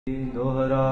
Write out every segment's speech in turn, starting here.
दोहरा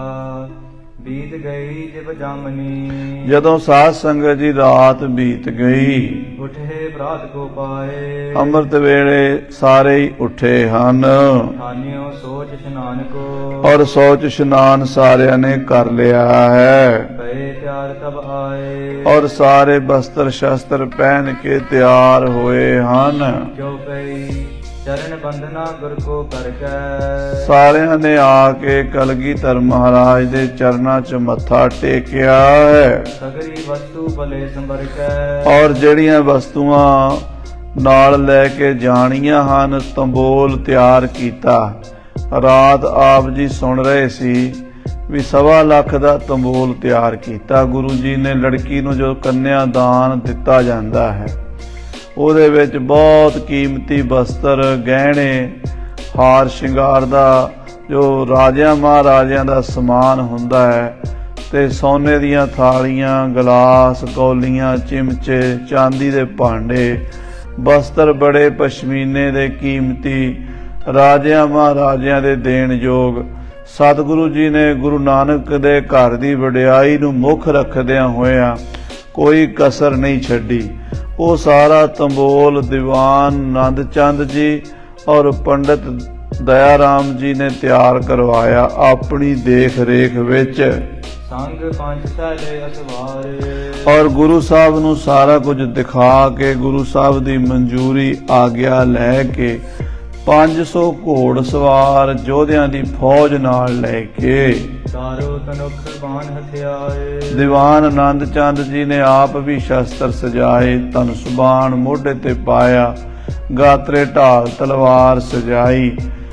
बीत गई जिब जामनी। जदों साध संगत जी रात बीत गई, उठे प्रात को पाए। ਅੰਮ੍ਰਿਤ ਵੇਲੇ ਸਾਰੇ ਹੀ ਉੱਠੇ ਹਨ ठानियो सोच स्नान को। ਔਰ ਸੋਚ ਇਸ਼ਨਾਨ ਸਾਰਿਆਂ ਨੇ ਕਰ ਲਿਆ ਹੈ भय त्यार तब आए। ਔਰ ਸਾਰੇ ਬਸਤਰ ਸ਼ਸਤਰ ਪਹਿਨ ਕੇ ਤਿਆਰ ਹੋਏ ਹਨ। क्यों पई चरण बंदना गुर को करके। ਸਾਰਿਆਂ ਨੇ ਆ ਕੇ ਕਲਗੀਧਰ ਮਹਾਰਾਜ ਦੇ ਚਰਨਾਂ 'ਚ ਮੱਥਾ ਟੇਕਿਆ ਹੈ सगरी वस्तु भले संभर के। ਔਰ ਜਿਹੜੀਆਂ ਵਸਤੂਆਂ ਨਾਲ ਲੈ ਕੇ ਜਾਣੀਆਂ ਹਨ ਤੰਬੋਲ ਤਿਆਰ ਕੀਤਾ। ਰਾਤ ਆਪ ਜੀ ਸੁਣ ਰਹੇ ਸੀ ਵੀ 1.25 ਲੱਖ ਦਾ ਤੰਬੋਲ ਤਿਆਰ ਕੀਤਾ। ਗੁਰੂ ਜੀ ਨੇ ਲੜਕੀ ਨੂੰ ਜੋ ਕੰਨਿਆ ਦਾਨ ਦਿੱਤਾ ਜਾਂਦਾ ਹੈ ਉਹਦੇ ਵਿੱਚ ਬਹੁਤ ਕੀਮਤੀ ਬਸਤਰ ਗਹਿਣੇ ਹਾਰ ਸ਼ਿੰਗਾਰ ਦਾ ਜੋ ਰਾਜਿਆਂ ਮਹਾਰਾਜਿਆਂ ਦਾ ਸਮਾਨ ਹੁੰਦਾ ਹੈ ਤੇ ਸੋਨੇ ਦੀਆਂ ਥਾਲੀਆਂ ਗਲਾਸ ਕੌਲੀਆਂ ਚਿਮਚੇ ਚਾਂਦੀ ਦੇ ਭਾਂਡੇ ਬਸਤਰ ਬੜੇ ਪਸ਼ਮੀਨੇ ਦੇ ਕੀਮਤੀ ਰਾਜਿਆਂ ਮਹਾਰਾਜਿਆਂ ਦੇ ਦੇਣ ਯੋਗ। ਸਤਿਗੁਰੂ ਜੀ ਨੇ ਗੁਰੂ ਨਾਨਕ ਦੇ ਘਰ ਦੀ ਵਡਿਆਈ ਨੂੰ ਮੁੱਖ ਰੱਖਦਿਆਂ ਹੋਇਆਂ ਕੋਈ ਕਸਰ ਨਹੀਂ ਛੱਡੀ। ਉਹ ਸਾਰਾ ਤੰਬੋਲ ਦੀਵਾਨ ਨੰਦ ਚੰਦ ਜੀ ਔਰ ਪੰਡਿਤ ਦਇਆ ਰਾਮ ਜੀ ਨੇ ਤਿਆਰ ਕਰਵਾਇਆ ਆਪਣੀ ਦੇਖ ਰੇਖ ਵਿੱਚ। संग पंच साले असवारे। ਔਰ ਗੁਰੂ ਸਾਹਿਬ ਨੂੰ ਸਾਰਾ ਕੁਝ ਦਿਖਾ ਕੇ ਗੁਰੂ ਸਾਹਿਬ ਦੀ ਮਨਜ਼ੂਰੀ ਆਗਿਆ ਲੈ ਕੇ 500 ਘੋੜ ਸਵਾਰ ਯੋਧਿਆਂ ਦੀ ਫੌਜ ਨਾਲ ਲੈ ਕੇ चारों तनुख बाण हथियाए। ਦੀਵਾਨ ਆਨੰਦ ਚੰਦ ਜੀ ਨੇ ਆਪ ਵੀ ਸ਼ਸਤਰ ਸਜਾਏ ਧਨੁਸ਼ ਬਾਣ ਮੋਢੇ ਤੇ ਪਾਇਆ ਗਾਤਰੇ ਢਾਲ ਤਲਵਾਰ ਸਜਾਈ।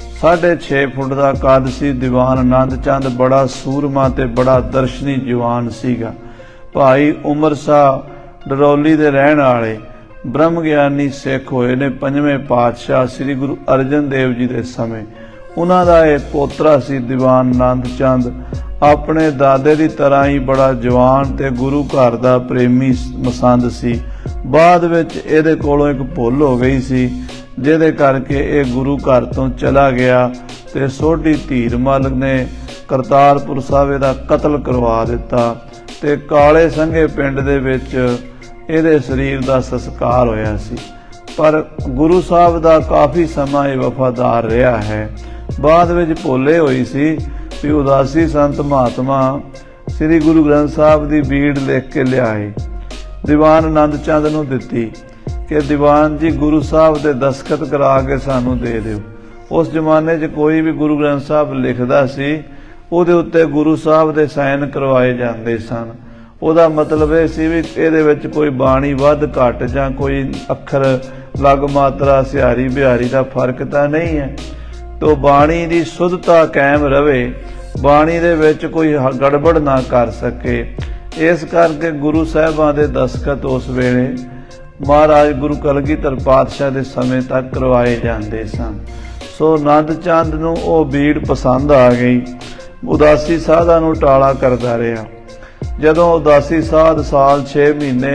6.5 ਫੁੱਟ ਦਾ ਕੱਦ ਸੀ। ਦੀਵਾਨ ਆਨੰਦ ਚੰਦ ਬੜਾ ਸੂਰਮਾ ਤੇ ਬੜਾ ਦਰਸ਼ਨੀ ਜਵਾਨ ਸੀਗਾ। ਭਾਈ ਉਮਰ ਸ਼ਾਹ ਡਰੌਲੀ ਦੇ ਰਹਿਣ ਵਾਲੇ ਬ੍ਰਹਮ ਗਿਆਨੀ ਸਿੱਖ ਹੋਏ ਨੇ 5ਵੇਂ ਪਾਤਸ਼ਾਹ ਸ੍ਰੀ ਗੁਰੂ ਅਰਜਨ ਦੇਵ ਜੀ ਦੇ ਸਮੇਂ। ਉਹਨਾਂ ਦਾ ਇਹ ਪੋਤਰਾ ਸੀ ਦੀਵਾਨ ਆਨੰਦ ਚੰਦ। ਆਪਣੇ ਦਾਦੇ ਦੀ ਤਰ੍ਹਾਂ ਹੀ ਬੜਾ ਜਵਾਨ ਤੇ ਗੁਰੂ ਘਰ ਦਾ ਪ੍ਰੇਮੀ ਮਸੰਦ ਸੀ। ਬਾਅਦ ਵਿੱਚ ਇਹਦੇ ਕੋਲੋਂ ਇੱਕ ਭੁੱਲ ਹੋ ਗਈ ਸੀ ਜਿਹਦੇ ਕਰਕੇ ਇਹ ਗੁਰੂ ਘਰ ਤੋਂ ਚਲਾ ਗਿਆ ਤੇ ਸੋਢੀ ਧੀਰ ਮੱਲ ਨੇ ਕਰਤਾਰਪੁਰ ਸਾਹਿਬ ਦਾ ਕਤਲ ਕਰਵਾ ਦਿੱਤਾ ਤੇ ਕਾਲੇ ਸੰਘੇ ਪਿੰਡ ਦੇ ਵਿੱਚ ਇਹਦੇ ਸਰੀਰ ਦਾ ਸੰਸਕਾਰ ਹੋਇਆ ਸੀ। ਪਰ ਗੁਰੂ ਸਾਹਿਬ ਦਾ ਕਾਫੀ ਸਮਾਂ ਇਹ ਵਫਾਦਾਰ ਰਿਹਾ ਹੈ। ਬਾਅਦ ਵਿੱਚ ਭੁੱਲੇ ਹੋਈ ਸੀ ਵੀ ਉਦਾਸੀ ਸੰਤ ਮਹਾਤਮਾ ਸ੍ਰੀ ਗੁਰੂ ਗ੍ਰੰਥ ਸਾਹਿਬ ਦੀ ਬੀੜ ਲਿਖ ਕੇ ਲਿਆਏ ਦੀਵਾਨ ਆਨੰਦ ਚੰਦ ਨੂੰ ਦਿੱਤੀ ਕਿ ਦੀਵਾਨ ਜੀ ਗੁਰੂ ਸਾਹਿਬ ਦੇ ਦਸਖਤ ਕਰਾ ਕੇ ਸਾਨੂੰ ਦੇ ਦਿਓ। ਉਸ ਜ਼ਮਾਨੇ 'ਚ ਕੋਈ ਵੀ ਗੁਰੂ ਗ੍ਰੰਥ ਸਾਹਿਬ ਲਿਖਦਾ ਸੀ ਉਹਦੇ ਉੱਤੇ ਗੁਰੂ ਸਾਹਿਬ ਦੇ ਸਾਈਨ ਕਰਵਾਏ ਜਾਂਦੇ ਸਨ। ਉਹਦਾ ਮਤਲਬ ਇਹ ਸੀ ਵੀ ਇਹਦੇ ਵਿੱਚ ਕੋਈ ਬਾਣੀ ਵੱਧ ਘੱਟ ਜਾਂ ਕੋਈ ਅੱਖਰ ਲਗ ਮਾਤਰਾ ਸਿਹਾਰੀ ਬਿਹਾਰੀ ਦਾ ਫਰਕ ਤਾਂ ਨਹੀਂ ਹੈ। ਤੋ ਬਾਣੀ ਦੀ ਸ਼ੁੱਧਤਾ ਕਾਇਮ ਰਵੇ, ਬਾਣੀ ਦੇ ਵਿੱਚ ਕੋਈ ਗੜਬੜ ਨਾ ਕਰ ਸਕੇ। ਇਸ ਕਰਕੇ ਗੁਰੂ ਸਾਹਿਬਾਂ ਦੇ ਦਸਖਤ ਉਸ ਵੇਲੇ ਮਹਾਰਾਜ ਗੁਰੂ ਕਲਗੀਧਰ ਪਾਤਸ਼ਾਹ ਦੇ ਸਮੇਂ ਤੱਕ ਕਰਵਾਏ ਜਾਂਦੇ ਸਨ। ਸੋ ਆਨੰਦ ਚੰਦ ਨੂੰ ਉਹ ਬੀੜ ਪਸੰਦ ਆ ਗਈ। ਉਦਾਸੀ ਸਾਧਾਂ ਨੂੰ ਟਾਲਾ ਕਰਦਾ ਰਿਹਾ। ਜਦੋਂ ਉਦਾਸੀ ਸਾਧ ਸਾਲ 6 ਮਹੀਨੇ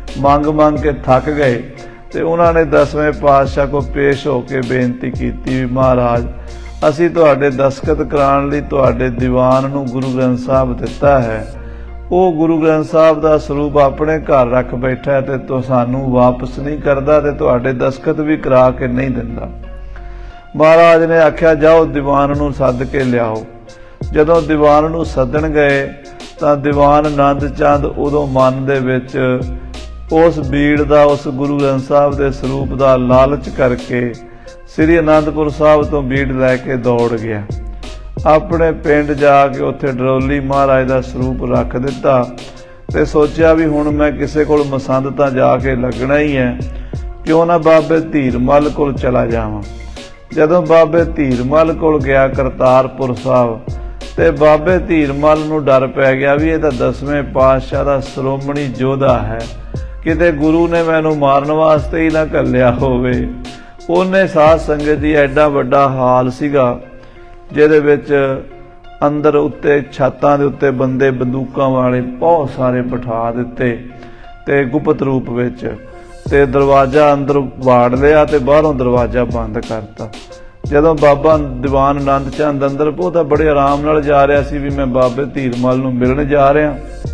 ਮੰਗ ਕੇ ਥੱਕ ਗਏ ਤੇ ਉਹਨਾਂ ਨੇ 10ਵੇਂ ਪਾਤਸ਼ਾਹ ਕੋਲ ਪੇਸ਼ ਹੋ ਕੇ ਬੇਨਤੀ ਕੀਤੀ ਵੀ ਮਹਾਰਾਜ ਅਸੀਂ ਤੁਹਾਡੇ ਦਸਖਤ ਕਰਾਉਣ ਲਈ ਤੁਹਾਡੇ ਦੀਵਾਨ ਨੂੰ ਗੁਰੂ ਗ੍ਰੰਥ ਸਾਹਿਬ ਦਿੱਤਾ ਹੈ। ਉਹ ਗੁਰੂ ਗ੍ਰੰਥ ਸਾਹਿਬ ਦਾ ਸਰੂਪ ਆਪਣੇ ਘਰ ਰੱਖ ਬੈਠਾ ਤੇ ਸਾਨੂੰ ਵਾਪਸ ਨਹੀਂ ਕਰਦਾ ਤੇ ਤੁਹਾਡੇ ਦਸਖਤ ਵੀ ਕਰਾ ਕੇ ਨਹੀਂ ਦਿੰਦਾ। ਮਹਾਰਾਜ ਨੇ ਆਖਿਆ ਜਾਓ ਦੀਵਾਨ ਨੂੰ ਸੱਦ ਕੇ ਲਿਆਓ। ਜਦੋਂ ਦੀਵਾਨ ਨੂੰ ਸੱਦਣ ਗਏ ਤਾਂ ਦੀਵਾਨ ਆਨੰਦ ਚੰਦ ਉਦੋਂ ਮਨ ਦੇ ਵਿੱਚ ਉਸ ਬੀੜ ਦਾ ਉਸ ਗੁਰੂ ਗ੍ਰੰਥ ਸਾਹਿਬ ਦੇ ਸਰੂਪ ਦਾ ਲਾਲਚ ਕਰਕੇ ਸ੍ਰੀ ਅਨੰਦਪੁਰ ਸਾਹਿਬ ਤੋਂ ਬੀੜ ਲੈ ਕੇ ਦੌੜ ਗਿਆ। ਆਪਣੇ ਪਿੰਡ ਜਾ ਕੇ ਉੱਥੇ ਡਰੌਲੀ ਮਹਾਰਾਜ ਦਾ ਸਰੂਪ ਰੱਖ ਦਿੱਤਾ ਤੇ ਸੋਚਿਆ ਵੀ ਹੁਣ ਮੈਂ ਕਿਸੇ ਕੋਲ ਮਸੰਦ ਤਾਂ ਜਾ ਕੇ ਲੱਗਣਾ ਹੀ ਹੈ, ਕਿਉਂ ਨਾ ਬਾਬੇ ਧੀਰ ਮੱਲ ਕੋਲ ਚਲਾ ਜਾਵਾਂ। ਜਦੋਂ ਬਾਬੇ ਧੀਰ ਮੱਲ ਕੋਲ ਗਿਆ ਕਰਤਾਰਪੁਰ ਸਾਹਿਬ ਤੇ ਬਾਬੇ ਧੀਰ ਮੱਲ ਨੂੰ ਡਰ ਪੈ ਗਿਆ ਵੀ ਇਹ ਤਾਂ 10ਵੇਂ ਪਾਤਸ਼ਾਹ ਦਾ ਸ਼੍ਰੋਮਣੀ ਯੋਧਾ ਹੈ, ਕਿਤੇ ਗੁਰੂ ਨੇ ਮੈਨੂੰ ਮਾਰਨ ਵਾਸਤੇ ਹੀ ਨਾ ਘੱਲਿਆ ਹੋਵੇ। ਉਹਨੇ ਸਾਧ ਸੰਗਤ ਜੀ ਐਡਾ ਵੱਡਾ ਹਾਲ ਸੀਗਾ ਜਿਹਦੇ ਵਿੱਚ ਅੰਦਰ ਉੱਤੇ ਛਾਤਾਂ ਦੇ ਉੱਤੇ ਬੰਦੇ ਬੰਦੂਕਾਂ ਵਾਲੇ ਬਹੁਤ ਸਾਰੇ ਬਿਠਾ ਦਿੱਤੇ ਤੇ ਗੁਪਤ ਰੂਪ ਵਿੱਚ ਤੇ ਦਰਵਾਜ਼ਾ ਅੰਦਰ ਵਾੜ ਲਿਆ ਤੇ ਬਾਹਰੋਂ ਦਰਵਾਜ਼ਾ ਬੰਦ ਕਰਤਾ। ਜਦੋਂ ਬਾਬਾ ਦੀਵਾਨ ਆਨੰਦ ਚੰਦ ਅੰਦਰ ਉਹ ਤਾਂ ਬੜੇ ਆਰਾਮ ਨਾਲ ਜਾ ਰਿਹਾ ਸੀ ਵੀ ਮੈਂ ਬਾਬੇ ਧੀਰਮਲ ਨੂੰ ਮਿਲਣ ਜਾ ਰਿਹਾ।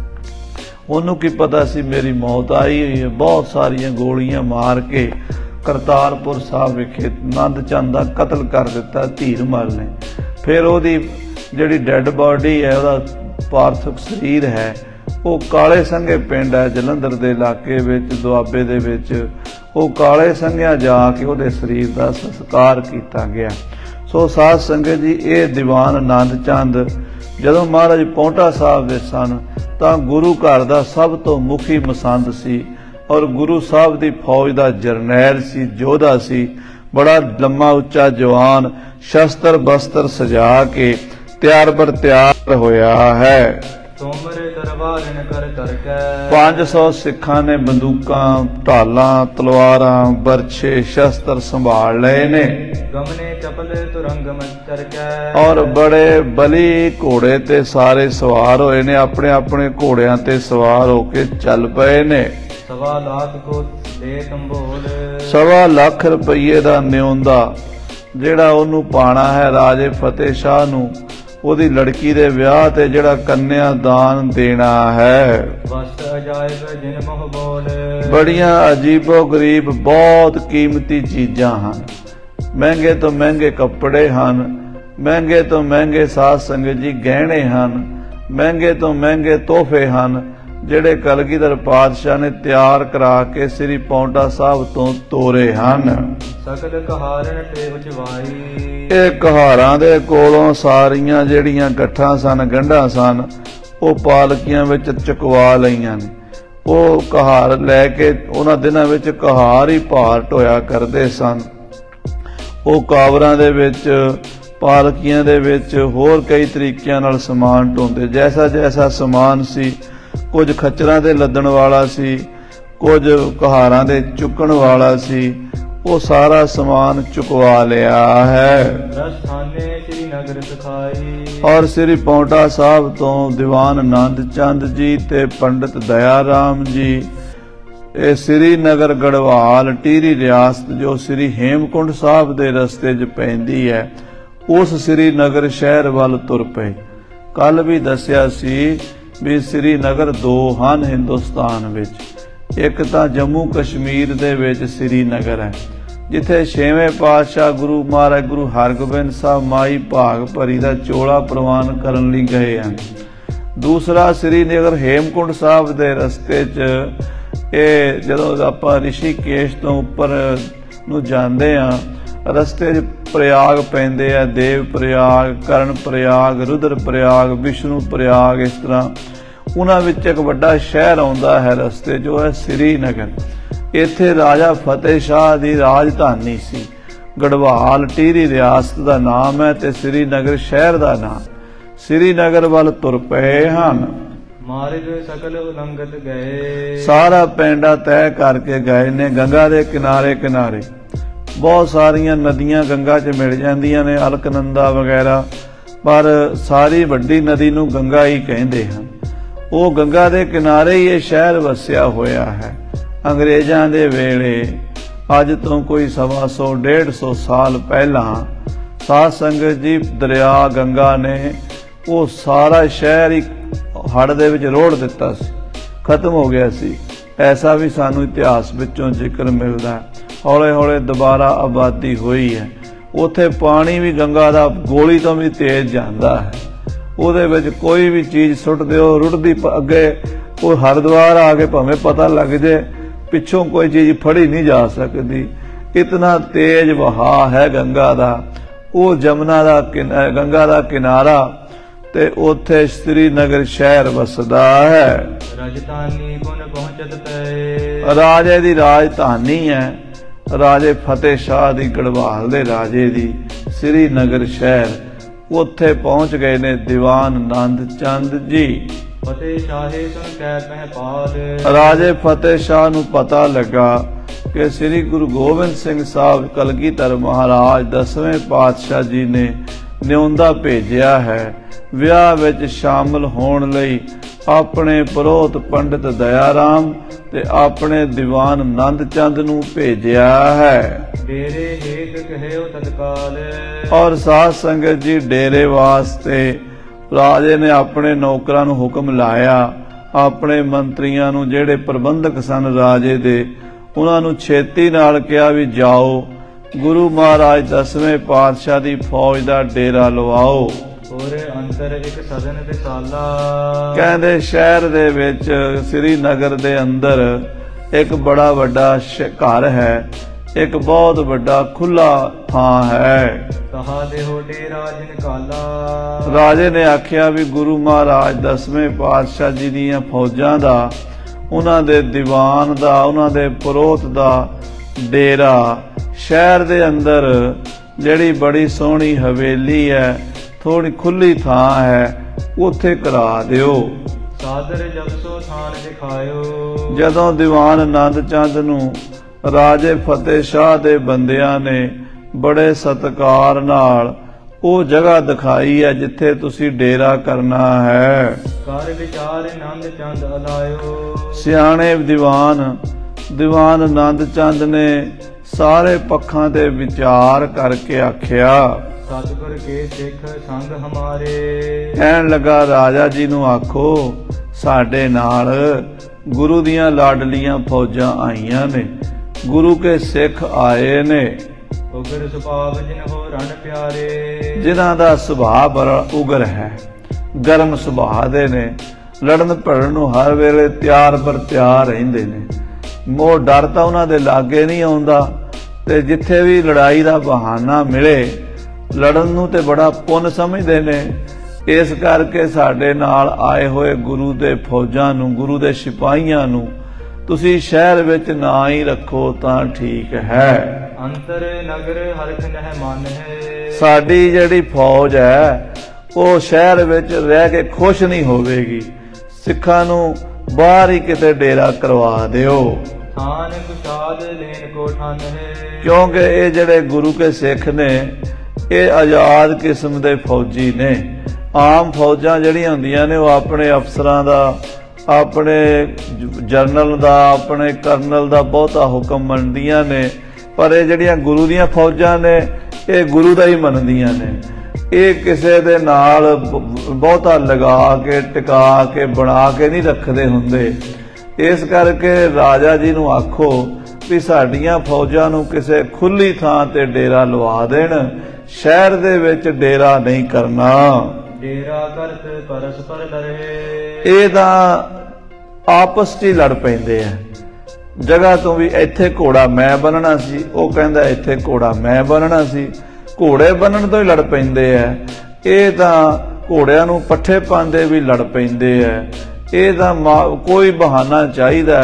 ਉਹਨੂੰ ਕੀ ਪਤਾ ਸੀ ਮੇਰੀ ਮੌਤ ਆਈ ਹੋਈ ਹੈ। ਬਹੁਤ ਸਾਰੀਆਂ ਗੋਲੀਆਂ ਮਾਰ ਕੇ ਕਰਤਾਰਪੁਰ ਸਾਹਿਬ ਵਿਖੇ ਆਨੰਦ ਚੰਦ ਦਾ ਕਤਲ ਕਰ ਦਿੱਤਾ ਧੀਰਮਲ ਨੇ। ਫਿਰ ਉਹਦੀ ਜਿਹੜੀ ਡੈੱਡ ਬਾਡੀ ਹੈ, ਉਹਦਾ ਪਾਰਥਿਵ ਸਰੀਰ ਹੈ, ਉਹ ਕਾਲੇ ਸੰਘੇ ਪਿੰਡ ਹੈ ਜਲੰਧਰ ਦੇ ਇਲਾਕੇ ਵਿੱਚ ਦੁਆਬੇ ਦੇ ਵਿੱਚ, ਉਹ ਕਾਲੇ ਸੰਘਿਆ ਜਾ ਕੇ ਉਹਦੇ ਸਰੀਰ ਦਾ ਸੰਸਕਾਰ ਕੀਤਾ ਗਿਆ। ਸੋ ਸਾਧ ਸੰਗਤ ਜੀ, ਇਹ ਦੀਵਾਨ ਆਨੰਦ ਚੰਦ ਜਦੋਂ ਮਹਾਰਾਜ ਪੌਂਟਾ ਸਾਹਿਬ ਦੇ ਸਨ ਤਾਂ ਗੁਰੂ ਘਰ ਦਾ ਸਭ ਤੋਂ ਮੁਖੀ ਮਸੰਦ ਸੀ ਔਰ ਗੁਰੂ ਸਾਹਿਬ ਦੀ ਫੌਜ ਦਾ ਜਰਨੈਲ ਸੀ, ਯੋਧਾ ਸੀ। ਬੜਾ ਲੰਮਾ ਉੱਚਾ ਜਵਾਨ ਸ਼ਸਤਰ ਬਸਤਰ ਸਜਾ ਕੇ ਤਿਆਰ ਬਰ ਤਿਆਰ ਹੋਇਆ ਹੈ। ਤੋਮਰੇ ਦਰਬਾਰਨ ਕਰ ਕਰਕੇ 500 ਸਿੱਖਾਂ ਨੇ ਬੰਦੂਕਾਂ, ਢਾਲਾਂ, ਤਲਵਾਰਾਂ, ਬਰਛੇ, ਸ਼ਸਤਰ ਸੰਭਾਲ ਲਏ ਨੇ ਗਮਨੇ ਚਪਲ ਤੁਰੰਗ ਮੰਚਰ ਕੇ ਔਰ ਬੜੇ ਬਲੀ ਘੋੜੇ ਤੇ ਸਾਰੇ ਸਵਾਰ ਹੋਏ ਨੇ, ਆਪਣੇ ਆਪਣੇ ਘੋੜਿਆਂ ਤੇ ਸਵਾਰ ਹੋ ਕੇ ਚੱਲ ਪਏ ਨੇ। 1.25 ਲੱਖ ਕੋ ਦੇ ਤੰਬੋਲ 1.25 ਲੱਖ ਰੁਪਏ ਦਾ ਨਿਉਂਦਾ ਜਿਹੜਾ ਉਹਨੂੰ ਪਾਣਾ ਹੈ ਰਾਜੇ ਫਤਿਹ ਸ਼ਾਹ ਨੂੰ, ਉਹਦੀ ਲੜਕੀ ਦੇ ਵਿਆਹ ਤੇ ਜਿਹੜਾ ਕੰਨਿਆ ਦਾਨ ਦੇਣਾ ਹੈ। ਵਸਤ ਅਜਾਇਬ ਜਿਨ ਮੋਹ ਬੋਲ ਬੜੀਆਂ ਅਜੀਬੋ ਗਰੀਬ ਬਹੁਤ ਕੀਮਤੀ ਚੀਜ਼ਾਂ ਹਨ। ਮਹਿੰਗੇ ਤੋਂ ਮਹਿੰਗੇ ਕੱਪੜੇ ਹਨ, ਮਹਿੰਗੇ ਤੋਂ ਮਹਿੰਗੇ ਸਾਧ ਸੰਗਤ ਜੀ ਗਹਿਣੇ ਹਨ, ਮਹਿੰਗੇ ਤੋਂ ਮਹਿੰਗੇ ਤੋਹਫੇ ਹਨ ਜਿਹੜੇ ਕਲਗੀਧਰ ਪਾਤਸ਼ਾਹ ਨੇ ਤਿਆਰ ਕਰਾ ਕੇ ਸ੍ਰੀ ਪੌਂਟਾ ਸਾਹਿਬ ਤੋਂ ਤੋਰੇ ਹਨ। ਸਕਲ ਕਹਾਰਨ ਤੇ ਉਚਵਾਈ ਇਹ ਕਹਾਰਾਂ ਦੇ ਕੋਲੋਂ ਸਾਰੀਆਂ ਜਿਹੜੀਆਂ ਗੱਠਾਂ ਸਨ, ਗੰਢਾਂ ਸਨ, ਉਹ ਪਾਲਕੀਆਂ ਵਿੱਚ ਚੁਕਵਾ ਲਈਆਂ ਨੇ। ਉਹ ਕਹਾਰ ਲੈ ਕੇ ਉਹਨਾਂ ਦਿਨਾਂ ਵਿੱਚ ਕਹਾਰ ਹੀ ਭਾਰ ਢੋਇਆ ਕਰਦੇ ਸਨ। ਉਹ ਕਾਵਰਾਂ ਦੇ ਵਿੱਚ, ਪਾਲਕੀਆਂ ਦੇ ਵਿੱਚ ਹੋਰ ਕਈ ਤਰੀਕਿਆਂ ਨਾਲ ਸਮਾਨ ਢੋਂਦੇ। ਜੈਸਾ ਜੈਸਾ ਸਮਾਨ ਸੀ, ਕੁਝ ਖੱਚਰਾਂ ਦੇ ਲੱਦਣ ਵਾਲਾ ਸੀ, ਕੁਝ ਕਹਾਰਾਂ ਦੇ ਚੁੱਕਣ ਵਾਲਾ ਸੀ, ਉਹ ਸਾਰਾ ਸਮਾਨ ਚੁਕਵਾ ਲਿਆ ਹੈ। ਰਸਥਾਨੇ ਸ੍ਰੀ ਨਗਰ ਸਖਾਈ ਔਰ ਸ੍ਰੀ ਪੌਂਟਾ ਸਾਹਿਬ ਤੋਂ ਦੀਵਾਨ ਆਨੰਦ ਚੰਦ ਜੀ ਤੇ ਪੰਡਿਤ ਦਇਆ ਰਾਮ ਜੀ ਇਹ ਸ੍ਰੀ ਨਗਰ ਗੜਵਾਲ ਟੀਰੀ ਰਿਆਸਤ ਜੋ ਸ੍ਰੀ ਹੇਮਕੁੰਡ ਸਾਹਿਬ ਦੇ ਰਸਤੇ 'ਚ ਪੈਂਦੀ ਹੈ, ਉਸ ਸ੍ਰੀ ਨਗਰ ਸ਼ਹਿਰ ਵੱਲ ਤੁਰ ਪਏ। ਕੱਲ ਵੀ ਦੱਸਿਆ ਸੀ ਵੀ ਸ੍ਰੀ ਨਗਰ 2 ਹਨ ਹਿੰਦੁਸਤਾਨ ਵਿੱਚ। ਇੱਕ ਤਾਂ ਜੰਮੂ ਕਸ਼ਮੀਰ ਦੇ ਵਿੱਚ ਸ੍ਰੀ ਨਗਰ ਹੈ ਜਿੱਥੇ 6ਵੇਂ ਪਾਤਸ਼ਾਹ ਗੁਰੂ ਮਹਾਰਾਜ ਗੁਰੂ ਹਰਗੋਬਿੰਦ ਸਾਹਿਬ ਮਾਈ ਭਾਗ ਭਰੀ ਦਾ ਚੋਲਾ ਪ੍ਰਵਾਨ ਕਰਨ ਲਈ ਗਏ ਹਨ। ਦੂਸਰਾ ਸ੍ਰੀ ਨਗਰ ਹੇਮਕੁੰਡ ਸਾਹਿਬ ਦੇ ਰਸਤੇ 'ਚ ਇਹ ਜਦੋਂ ਆਪਾਂ ਰਿਸ਼ੀਕੇਸ਼ ਤੋਂ ਉੱਪਰ ਨੂੰ ਜਾਂਦੇ ਆ, ਰਸਤੇ 'ਚ ਪ੍ਰਯਾਗ ਪੈਂਦੇ ਆ, ਦੇਵ ਪ੍ਰਯਾਗ, ਕਰਨ ਪ੍ਰਯਾਗ, ਰੁਦਰ ਪ੍ਰਯਾਗ, ਵਿਸ਼ਨੂੰ ਪ੍ਰਯਾਗ, ਇਸ ਤਰ੍ਹਾਂ ਉਹਨਾਂ ਵਿੱਚ ਇੱਕ ਵੱਡਾ ਸ਼ਹਿਰ ਆਉਂਦਾ ਹੈ ਰਸਤੇ, ਜੋ ਹੈ ਸ੍ਰੀ ਨਗਰ। ਇੱਥੇ ਰਾਜਾ ਫਤਿਹ ਸ਼ਾਹ ਦੀ ਰਾਜਧਾਨੀ ਸੀ। ਗੜਵਾਲ ਟੀਰੀ ਰਿਆਸਤ ਦਾ ਨਾਮ ਹੈ ਤੇ ਸ੍ਰੀ ਨਗਰ ਸ਼ਹਿਰ ਦਾ ਨਾਮ। ਸ੍ਰੀ ਨਗਰ ਵੱਲ ਤੁਰ ਪਏ ਹਨ। ਮਾਰਗ ਸਕਲ ਉਲੰਘਤ ਗਏ ਸਾਰਾ ਪੈਂਡਾ ਤੈਅ ਕਰਕੇ ਗਏ ਨੇ। ਗੰਗਾ ਦੇ ਕਿਨਾਰੇ ਕਿਨਾਰੇ ਬਹੁਤ ਸਾਰੀਆਂ ਨਦੀਆਂ ਗੰਗਾ 'ਚ ਮਿਲ ਜਾਂਦੀਆਂ ਨੇ, ਅਲਕਨੰਦਾ ਵਗੈਰਾ, ਪਰ ਸਾਰੀ ਵੱਡੀ ਨਦੀ ਨੂੰ ਗੰਗਾ ਹੀ ਕਹਿੰਦੇ ਹਨ। ਉਹ ਗੰਗਾ ਦੇ ਕਿਨਾਰੇ ਹੀ ਇਹ ਸ਼ਹਿਰ ਵਸਿਆ ਹੋਇਆ ਹੈ। ਅੰਗਰੇਜ਼ਾਂ ਦੇ ਵੇਲੇ ਅੱਜ ਤੋਂ ਕੋਈ 125 150 ਸਾਲ ਪਹਿਲਾਂ ਸਾਧ ਸੰਗਤ ਜੀ ਦਰਿਆ ਗੰਗਾ ਨੇ ਉਹ ਸਾਰਾ ਸ਼ਹਿਰ ਹੀ ਹੜ੍ਹ ਦੇ ਵਿੱਚ ਰੋੜ ਦਿੱਤਾ ਸੀ, ਖਤਮ ਹੋ ਗਿਆ ਸੀ। ਐਸਾ ਵੀ ਸਾਨੂੰ ਇਤਿਹਾਸ ਵਿੱਚੋਂ ਜ਼ਿਕਰ ਮਿਲਦਾ। ਹੌਲੇ ਹੌਲੇ ਦੁਬਾਰਾ ਆਬਾਦੀ ਹੋਈ ਹੈ। ਉੱਥੇ ਪਾਣੀ ਵੀ ਗੰਗਾ ਦਾ ਗੋਲੀ ਤੋਂ ਵੀ ਤੇਜ਼ ਜਾਂਦਾ ਹੈ। ਉਹਦੇ ਵਿੱਚ ਕੋਈ ਵੀ ਚੀਜ਼ ਸੁੱਟ ਦਿਓ, ਰੁੜਦੀ ਅੱਗੇ ਕੋਈ ਹਰਿਦੁਆਰ ਆ ਕੇ ਭਾਵੇਂ ਪਤਾ ਲੱਗ ਜੇ, ਪਿੱਛੋਂ ਕੋਈ ਚੀਜ਼ ਫੜੀ ਨਹੀਂ ਜਾ ਸਕਦੀ। ਇਤਨਾ ਤੇਜ਼ ਵਹਾਅ ਹੈ ਗੰਗਾ ਦਾ। ਉਹ ਜਮਨਾ ਦਾ ਗੰਗਾ ਦਾ ਕਿਨਾਰਾ ਤੇ ਉੱਥੇ ਸ੍ਰੀ ਨਗਰ ਸ਼ਹਿਰ ਵਸਦਾ ਹੈ। ਰਾਜਧਾਨੀ ਗੁਣ ਪਹੁੰਚਤ ਪਏ ਰਾਜੇ ਦੀ ਰਾਜਧਾਨੀ ਹੈ, ਰਾਜੇ ਫਤਿਹ ਸ਼ਾਹ ਦੀ, ਗੜਵਾਲ ਦੇ ਰਾਜੇ ਦੀ ਸ੍ਰੀ ਨਗਰ ਸ਼ਹਿਰ। ਉੱਥੇ ਪਹੁੰਚ ਗਏ ਨੇ ਦੀਵਾਨ ਆਨੰਦ ਚੰਦ ਜੀ। ਫਤਿਹ ਸ਼ਾਹੇ ਸੁਨ ਕੈ ਪਹਿ ਪਾਲ ਰਾਜੇ ਫਤਿਹ ਸ਼ਾਹ ਨੂੰ ਪਤਾ ਲੱਗਾ ਕਿ ਸ੍ਰੀ ਗੁਰੂ ਗੋਬਿੰਦ ਸਿੰਘ ਸਾਹਿਬ ਕਲਗੀਧਰ ਮਹਾਰਾਜ 10ਵੇਂ ਪਾਤਸ਼ਾਹ ਜੀ ਨੇ ਨਿਉਂਦਾ ਭੇਜਿਆ ਹੈ ਵਿਆਹ ਵਿੱਚ ਸ਼ਾਮਲ ਹੋਣ ਲਈ ਆਪਣੇ ਪ੍ਰੋਤ ਪੰਡਿਤ ਦਇਆ ਰਾਮ ਤੇ ਆਪਣੇ ਦੀਵਾਨ ਨੰਦ ਚੰਦ ਨੂੰ ਭੇਜਿਆ ਹੈ। डेरे हेत कहो तत्काल ਔਰ ਸਾਧ ਸੰਗਤ ਜੀ ਡੇਰੇ ਵਾਸਤੇ ਰਾਜੇ ਨੇ ਆਪਣੇ ਨੌਕਰਾਂ ਨੂੰ ਹੁਕਮ ਲਾਇਆ, ਆਪਣੇ ਮੰਤਰੀਆਂ ਨੂੰ ਜਿਹੜੇ ਪ੍ਰਬੰਧਕ ਸਨ ਰਾਜੇ ਦੇ, ਉਹਨਾਂ ਨੂੰ ਛੇਤੀ ਨਾਲ ਕਿਹਾ ਵੀ ਜਾਓ ਗੁਰੂ ਮਹਾਰਾਜ 10ਵੇਂ ਪਾਤਸ਼ਾਹ ਦੀ ਫੌਜ ਦਾ ਡੇਰਾ ਲਵਾਓ। और अंतर एक सदन विशाला ਕਹਿੰਦੇ ਸ਼ਹਿਰ ਦੇ ਵਿੱਚ ਸ੍ਰੀਨਗਰ ਦੇ ਅੰਦਰ ਇੱਕ ਬੜਾ ਵੱਡਾ ਘਰ ਹੈ, ਇੱਕ ਬਹੁਤ ਵੱਡਾ ਖੁੱਲਾ ਥਾਂ ਹੈ। कहा देहो डेरा जिन काला ਰਾਜੇ ਨੇ ਆਖਿਆ ਵੀ ਗੁਰੂ ਮਹਾਰਾਜ 10ਵੇਂ ਪਾਤਸ਼ਾਹ ਜੀ ਦੀਆਂ ਫੌਜਾਂ ਦਾ, ਉਹਨਾਂ ਦੇ ਦੀਵਾਨ ਦਾ, ਉਹਨਾਂ ਦੇ ਪ੍ਰੋਤ ਦਾ ਡੇਰਾ ਸ਼ਹਿਰ ਦੇ ਅੰਦਰ ਜਿਹੜੀ ਬੜੀ ਸੋਹਣੀ ਹਵੇਲੀ ਹੈ, ਥੋੜੀ ਖੁੱਲੀ ਥਾਂ ਹੈ, ਉੱਥੇ ਕਰਾ ਦਿਓ। सादर जब सो थान दिखायो ਜਦੋਂ ਦੀਵਾਨ ਆਨੰਦ ਚੰਦ ਨੂੰ ਰਾਜੇ ਫਤਿਹ ਸ਼ਾਹ ਦੇ ਬੰਦਿਆਂ ਨੇ ਬੜੇ ਸਤਿਕਾਰ ਨਾਲ ਉਹ ਜਗ੍ਹਾ ਦਿਖਾਈ ਹੈ ਜਿੱਥੇ ਤੁਸੀਂ ਡੇਰਾ ਕਰਨਾ ਹੈ। कर विचार नंद चंद अलायो ਸਿਆਣੇ ਦੀਵਾਨ ਆਨੰਦ ਚੰਦ ਨੇ ਸਾਰੇ ਪੱਖਾਂ ਤੇ ਵਿਚਾਰ ਕਰਕੇ ਆਖਿਆ। सतगुर के सिख संग हमारे ਕਹਿਣ ਲੱਗਾ ਰਾਜਾ ਜੀ ਨੂੰ ਆਖੋ ਸਾਡੇ ਨਾਲ ਗੁਰੂ ਦੀਆਂ ਲਾਡਲੀਆਂ ਫੌਜਾਂ ਆਈਆਂ ਨੇ, ਗੁਰੂ ਕੇ ਸਿੱਖ ਆਏ ਨੇ, उग्र स्वभाव जिन हो रण प्यारे ਜਿਨ੍ਹਾਂ ਦਾ ਸੁਭਾਅ ਬੜਾ ਉਗਰ ਹੈ, ਗਰਮ ਸੁਭਾਅ ਦੇ ਨੇ, ਲੜਨ ਭੜਨ ਨੂੰ ਹਰ ਵੇਲੇ ਤਿਆਰ ਬਰ ਤਿਆਰ ਰਹਿੰਦੇ ਨੇ। ਮੋਹ ਡਰ ਤਾਂ ਉਹਨਾਂ ਦੇ ਲਾਗੇ ਨਹੀਂ ਆਉਂਦਾ, ਤੇ ਜਿੱਥੇ ਵੀ ਲੜਾਈ ਦਾ ਬਹਾਨਾ ਮਿਲੇ ਲੜਨ ਨੂੰ ਤੇ ਬੜਾ ਪੁੰਨ ਸਮਝਦੇ ਨੇ। ਇਸ ਕਰਕੇ ਸਾਡੇ ਨਾਲ ਆਏ ਹੋਏ ਗੁਰੂ ਦੇ ਫੌਜਾਂ ਨੂੰ, ਗੁਰੂ ਦੇ ਸਿਪਾਹੀਆਂ ਨੂੰ ਤੁਸੀਂ ਸ਼ਹਿਰ ਵਿੱਚ ਨਾ ਹੀ ਰੱਖੋ ਤਾਂ ਠੀਕ ਹੈ। अंतर नगर हरख नह मन है ਸਾਡੀ ਜਿਹੜੀ ਫੌਜ ਹੈ ਉਹ ਸ਼ਹਿਰ ਵਿੱਚ ਰਹਿ ਕੇ ਖੁਸ਼ ਨਹੀਂ ਹੋਵੇਗੀ, ਸਿੱਖਾਂ ਨੂੰ ਬਾਹਰ ਹੀ ਕਿਤੇ ਡੇਰਾ ਕਰਵਾ ਦਿਓ। थान कुशाद लेन को ठन है ਕਿਉਂਕਿ ਇਹ ਜਿਹੜੇ ਗੁਰੂ ਕੇ ਸਿੱਖ ਨੇ ਇਹ ਆਜ਼ਾਦ ਕਿਸਮ ਦੇ ਫੌਜੀ ਨੇ। ਆਮ ਫੌਜਾਂ ਜਿਹੜੀਆਂ ਹੁੰਦੀਆਂ ਨੇ ਉਹ ਆਪਣੇ ਅਫਸਰਾਂ ਦਾ, ਆਪਣੇ ਜਰਨਲ ਦਾ, ਆਪਣੇ ਕਰਨਲ ਦਾ ਬਹੁਤਾ ਹੁਕਮ ਮੰਨਦੀਆਂ ਨੇ, ਪਰ ਇਹ ਜਿਹੜੀਆਂ ਗੁਰੂ ਦੀਆਂ ਫੌਜਾਂ ਨੇ ਇਹ ਗੁਰੂ ਦਾ ਹੀ ਮੰਨਦੀਆਂ ਨੇ। ਇਹ ਕਿਸੇ ਦੇ ਨਾਲ ਬਹੁਤਾ ਲਗਾ ਕੇ ਟਿਕਾ ਕੇ ਬਣਾ ਕੇ ਨਹੀਂ ਰੱਖਦੇ ਹੁੰਦੇ। ਇਸ ਕਰਕੇ ਰਾਜਾ ਜੀ ਨੂੰ ਆਖੋ ਵੀ ਸਾਡੀਆਂ ਫੌਜਾਂ ਨੂੰ ਕਿਸੇ ਖੁੱਲੀ ਥਾਂ ਤੇ ਡੇਰਾ ਲਵਾ ਦੇਣ, ਸ਼ਹਿਰ ਦੇ ਵਿੱਚ ਡੇਰਾ ਨਹੀਂ ਕਰਨਾ। डेरा करत परस्पर लड़े ਇਹ ਤਾਂ ਆਪਸ 'ਚ ਹੀ ਲੜ ਪੈਂਦੇ ਆ। ਜਗ੍ਹਾ ਤੋਂ ਵੀ ਇੱਥੇ ਘੋੜਾ ਮੈਂ ਬੰਨਣਾ ਸੀ, ਉਹ ਕਹਿੰਦਾ ਇੱਥੇ ਘੋੜਾ ਮੈਂ ਬੰਨਣਾ ਸੀ, ਘੋੜੇ ਬੰਨਣ ਤੋਂ ਹੀ ਲੜ ਪੈਂਦੇ ਆ। ਇਹ ਤਾਂ ਘੋੜਿਆਂ ਨੂੰ ਪੱਠੇ ਪਾਉਂਦੇ ਵੀ ਲੜ ਪੈਂਦੇ ਆ। ਇਹ ਤਾਂ ਕੋਈ ਬਹਾਨਾ ਚਾਹੀਦਾ,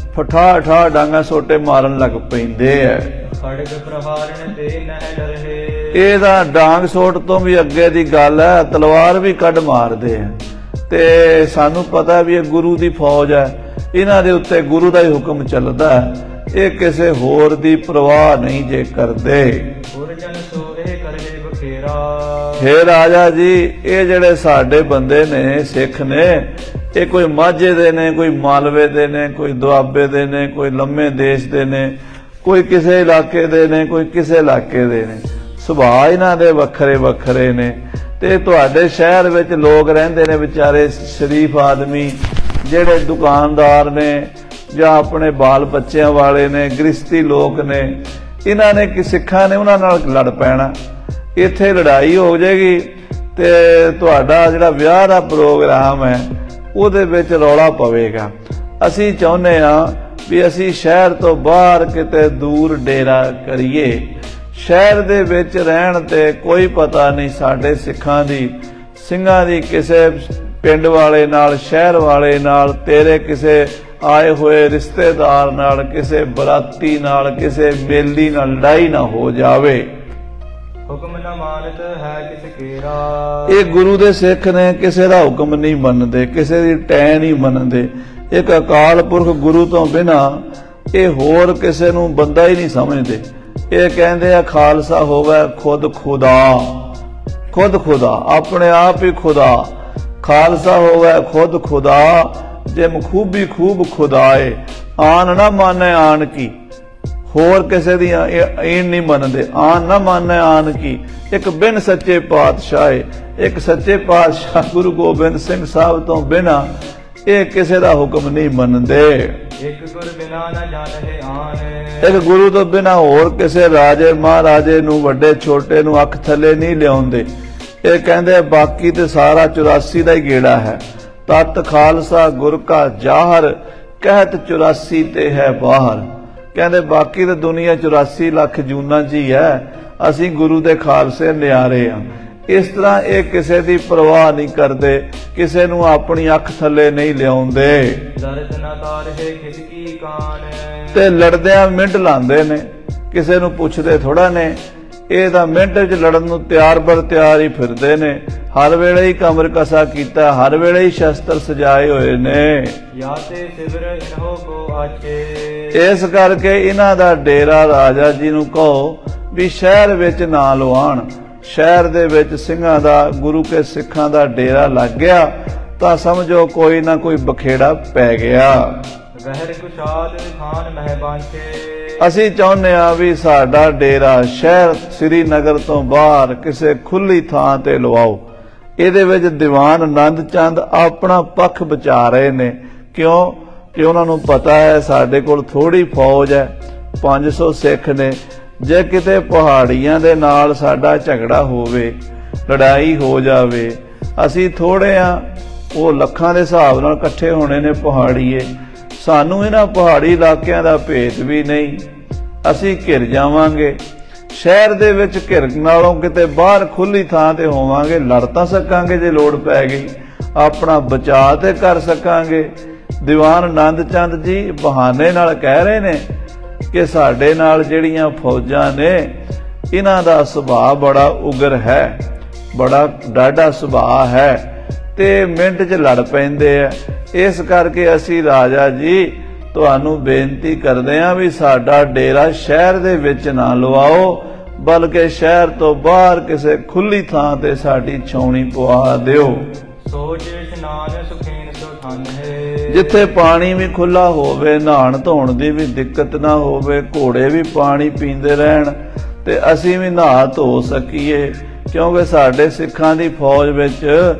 ਠਾ ਡਾਂਗਾ ਸੋਟੇ ਮਾਰਨ ਲੱਗ ਪੈਂਦੇ ਆ। खड़ग प्रहारण ते नह डरे ਇਹ ਤਾਂ ਡਾਂਗ ਸੋਟ ਤੋਂ ਵੀ ਅੱਗੇ ਦੀ ਗੱਲ ਹੈ, ਤਲਵਾਰ ਵੀ ਕੱਢ ਮਾਰਦੇ ਆ। ਤੇ ਸਾਨੂੰ ਪਤਾ ਵੀ ਇਹ ਗੁਰੂ ਦੀ ਫੌਜ ਹੈ, ਇਹਨਾਂ ਦੇ ਉੱਤੇ ਗੁਰੂ ਦਾ ਹੀ ਹੁਕਮ ਚੱਲਦਾ ਹੈ, ਇਹ ਕਿਸੇ ਹੋਰ ਦੀ ਪਰਵਾਹ ਨਹੀਂ ਜੇ ਕਰਦੇ। और जन सोहे करे बखेरा ਹੇ ਰਾਜਾ ਜੀ, ਇਹ ਜਿਹੜੇ ਸਾਡੇ ਬੰਦੇ ਨੇ, ਸਿੱਖ ਨੇ, ਇਹ ਕੋਈ ਮਾਝੇ ਦੇ ਨੇ, ਕੋਈ ਮਾਲਵੇ ਦੇ ਨੇ, ਕੋਈ ਦੁਆਬੇ ਦੇ ਨੇ, ਕੋਈ ਲੰਮੇ ਦੇਸ਼ ਦੇ ਨੇ, ਕੋਈ ਕਿਸੇ ਇਲਾਕੇ ਦੇ ਨੇ, ਕੋਈ ਕਿਸੇ ਇਲਾਕੇ ਦੇ ਨੇ। ਸੁਭਾਅ ਇਹਨਾਂ ਦੇ ਵੱਖਰੇ ਵੱਖਰੇ ਨੇ। ਤੇ ਤੁਹਾਡੇ ਸ਼ਹਿਰ ਵਿੱਚ ਲੋਕ ਰਹਿੰਦੇ ਨੇ ਵਿਚਾਰੇ ਸ਼ਰੀਫ ਆਦਮੀ, ਜਿਹੜੇ ਦੁਕਾਨਦਾਰ ਨੇ ਜਾਂ ਆਪਣੇ ਬਾਲ ਬੱਚਿਆਂ ਵਾਲੇ ਨੇ, ਗ੍ਰਸਤੀ ਲੋਕ ਨੇ। ਇਹਨਾਂ ਨੇ ਕਿ ਸਿੱਖਾਂ ਨੇ ਉਹਨਾਂ ਨਾਲ ਲੜ ਪੈਣਾ, ਇੱਥੇ ਲੜਾਈ ਹੋ ਜਾਏਗੀ ਤੇ ਤੁਹਾਡਾ ਜਿਹੜਾ ਵਿਆਹ ਦਾ ਪ੍ਰੋਗਰਾਮ ਹੈ ਉਹਦੇ ਵਿੱਚ ਰੌਲਾ ਪਵੇਗਾ। ਅਸੀਂ ਚਾਹੁੰਦੇ ਹਾਂ ਵੀ ਅਸੀਂ ਸ਼ਹਿਰ ਤੋਂ ਬਾਹਰ ਕਿਤੇ ਦੂਰ ਡੇਰਾ ਕਰੀਏ। ਸ਼ਹਿਰ ਦੇ ਵਿੱਚ ਰਹਿਣ ਤੇ ਕੋਈ ਪਤਾ ਨਹੀਂ ਸਾਡੇ ਸਿੱਖਾਂ ਦੀ, ਸਿੰਘਾਂ ਦੀ ਕਿਸੇ ਪਿੰਡ ਵਾਲੇ ਨਾਲ, ਸ਼ਹਿਰ ਵਾਲੇ ਨਾਲ, ਤੇਰੇ ਕਿਸੇ ਆਏ ਹੋਏ ਰਿਸ਼ਤੇਦਾਰ ਨਾਲ, ਕਿਸੇ ਬਰਾਤੀ ਨਾਲ, ਕਿਸੇ ਮੇਲੀ ਨਾਲ ਲੜਾਈ ਨਾ ਹੋ ਜਾਵੇ। हुक्म न मानत है किस केरा ਇਹ ਗੁਰੂ ਦੇ ਸਿੱਖ ਨੇ ਕਿਸੇ ਦਾ ਹੁਕਮ ਨਹੀਂ ਮੰਨਦੇ, ਕਿਸੇ ਦੀ ਟੈ ਨਹੀਂ ਮੰਨਦੇ। ਇੱਕ ਅਕਾਲ ਪੁਰਖ ਗੁਰੂ ਤੋਂ ਬਿਨਾ ਇਹ ਹੋਰ ਕਿਸੇ ਨੂੰ ਬੰਦਾ ਹੀ ਨਹੀਂ ਸਮਝਦੇ। ਇਹ ਕਹਿੰਦੇ ਆ ਖਾਲਸਾ ਹੋਵੇ ਖੁਦ ਖੁਦਾ। खुद खुदा, अपने आप ही खुदा। खालसा होवे खुद खुदा, जिम खूबी खूब खुदाए। आन ना माने आन की, होर किसे दी ईन नहीं मनदे। आन ना माने आन की, एक बिन सच्चे पातशाह। एक सच्चे पातशाह गुरु गोबिंद सिंह साहब तो बिना ये किसे दा हुक्म नहीं मनदे। एक गुर बिना न जाने आन। एक गुरु तो बिना होर किसे राजे महाराजे नू वड्डे छोटे नू अख थले नहीं लियाउंदे। ये कहंदे बाकी ते सारा 84 दा ही गेड़ा है। तत खालसा गुर का जाहर, कहत 84 ते है बाहर। कहंदे बाकी ते दुनिया 84 लाख जूना च ही है, असी गुरु दे खालसे न्यारे हां। इस तरह ये किसे दी परवाह नहीं करते, किसे नू अपनी अख थले नहीं लियाउंदे दर्द न तार है खिदकी कान। ते लड़दियां मिंट लांदे ने, किसे नू पुछदे थोड़ा ने। ਇਹ ਤਾਂ ਮਿੰਟ ਵਿੱਚ ਲੜਨ ਨੂੰ ਤਿਆਰ ਬਰ ਤਿਆਰ ਹੀ ਫਿਰਦੇ ਨੇ। ਹਰ ਵੇਲੇ ਹੀ ਕਮਰ ਕਸਾ ਕੀਤਾ, ਹਰ ਵੇਲੇ ਹੀ ਸ਼ਸਤਰ ਸਜਾਏ ਹੋਏ ਨੇ। ਯਾ ਤੇ ਸਿਵਰ ਇਨਹੋ ਕੋ ਆਚੇ। ਇਸ ਕਰਕੇ ਇਹਨਾਂ ਦਾ ਡੇਰਾ ਰਾਜਾ ਜੀ ਨੂੰ ਕਹੋ ਵੀ ਸ਼ਹਿਰ ਵਿੱਚ ਨਾ ਲਵਾਣ। ਸ਼ਹਿਰ ਦੇ ਵਿੱਚ ਸਿੰਘਾਂ ਦਾ, ਗੁਰੂ ਕੇ ਸਿੱਖਾਂ ਦਾ ਡੇਰਾ ਲੱਗ ਗਿਆ ਤਾਂ ਸਮਝੋ ਕੋਈ ਨਾ ਕੋਈ ਬਖੇੜਾ ਪੈ ਗਿਆ। ਵਹਿਰ ਕੁਸ਼ਾਦ ਖਾਨ ਮਹਿ ਬਾਂਛੇ। ਅਸੀਂ ਚਾਹੁੰਦੇ ਆ ਵੀ ਸਾਡਾ ਡੇਰਾ ਸ਼ਹਿਰ ਸ੍ਰੀਨਗਰ ਤੋਂ ਬਾਹਰ ਕਿਸੇ ਖੁੱਲੀ ਥਾਂ ਤੇ ਲਵਾਓ। ਇਹਦੇ ਵਿੱਚ ਦੀਵਾਨ ਆਨੰਦ ਚੰਦ ਆਪਣਾ ਪੱਖ ਬਚਾ ਰਹੇ ਨੇ। ਕਿਉਂ? ਕਿ ਉਹਨਾਂ ਨੂੰ ਪਤਾ ਹੈ ਸਾਡੇ ਕੋਲ ਥੋੜੀ ਫੌਜ ਹੈ, 500 ਸਿੱਖ ਨੇ। ਜੇ ਕਿਤੇ ਪਹਾੜੀਆਂ ਦੇ ਨਾਲ ਸਾਡਾ ਝਗੜਾ ਹੋਵੇ, ਲੜਾਈ ਹੋ ਜਾਵੇ, ਅਸੀਂ ਥੋੜੇ ਆ, ਉਹ ਲੱਖਾਂ ਦੇ ਹਿਸਾਬ ਨਾਲ ਇਕੱਠੇ ਹੋਣੇ ਨੇ ਪਹਾੜੀਏ। ਸਾਨੂੰ ਇਹਨਾਂ ਪਹਾੜੀ ਇਲਾਕਿਆਂ ਦਾ ਭੇਤ ਵੀ ਨਹੀਂ। ਅਸੀਂ ਘਿਰ ਜਾਵਾਂਗੇ। ਸ਼ਹਿਰ ਦੇ ਵਿੱਚ ਘਿਰ ਨਾਲੋਂ ਕਿਤੇ ਬਾਹਰ ਖੁੱਲੀ ਥਾਂ ਤੇ ਹੋਵਾਂਗੇ, ਲੜ ਤਾਂ ਸਕਾਂਗੇ ਜੇ ਲੋੜ ਪੈ ਗਈ, ਆਪਣਾ ਬਚਾਅ ਤੇ ਕਰ ਸਕਾਂਗੇ। ਦੀਵਾਨ ਆਨੰਦ ਚੰਦ ਜੀ ਬਹਾਨੇ ਨਾਲ ਕਹਿ ਰਹੇ ਨੇ ਕਿ ਸਾਡੇ ਨਾਲ ਜਿਹੜੀਆਂ ਫੌਜਾਂ ਨੇ ਇਹਨਾਂ ਦਾ ਸੁਭਾਅ ਬੜਾ ਉਗਰ ਹੈ, ਬੜਾ ਡਾਢਾ ਸੁਭਾਅ ਹੈ ਤੇ ਮਿੰਟ 'ਚ ਲੜ ਪੈਂਦੇ ਆ। ਇਸ ਕਰਕੇ ਅਸੀਂ ਰਾਜਾ ਜੀ ਤੁਹਾਨੂੰ ਬੇਨਤੀ ਕਰਦੇ ਹਾਂ ਵੀ ਸਾਡਾ ਡੇਰਾ ਸ਼ਹਿਰ ਦੇ ਵਿੱਚ ਨਾ ਲਵਾਓ, ਬਲਕਿ ਸ਼ਹਿਰ ਤੋਂ ਬਾਹਰ ਕਿਸੇ ਖੁੱਲੀ ਥਾਂ ਤੇ ਸਾਡੀ ਛਾਉਣੀ ਪਵਾ ਦਿਓ। ਸੋਚ ਇਸ਼ਨਾਨ ਸੁਖੀਨ ਸੁਖਨ ਹੈ। ਜਿੱਥੇ ਪਾਣੀ ਵੀ ਖੁੱਲਾ ਹੋਵੇ, ਨਹਾਣ ਧੋਣ ਦੀ ਵੀ ਦਿੱਕਤ ਨਾ ਹੋਵੇ, ਘੋੜੇ ਵੀ ਪਾਣੀ ਪੀਂਦੇ ਰਹਿਣ ਤੇ ਅਸੀਂ ਵੀ ਨਹਾ ਧੋ ਸਕੀਏ। ਕਿਉਂਕਿ ਸਾਡੇ ਸਿੱਖਾਂ ਦੀ ਫੌਜ ਵਿੱਚ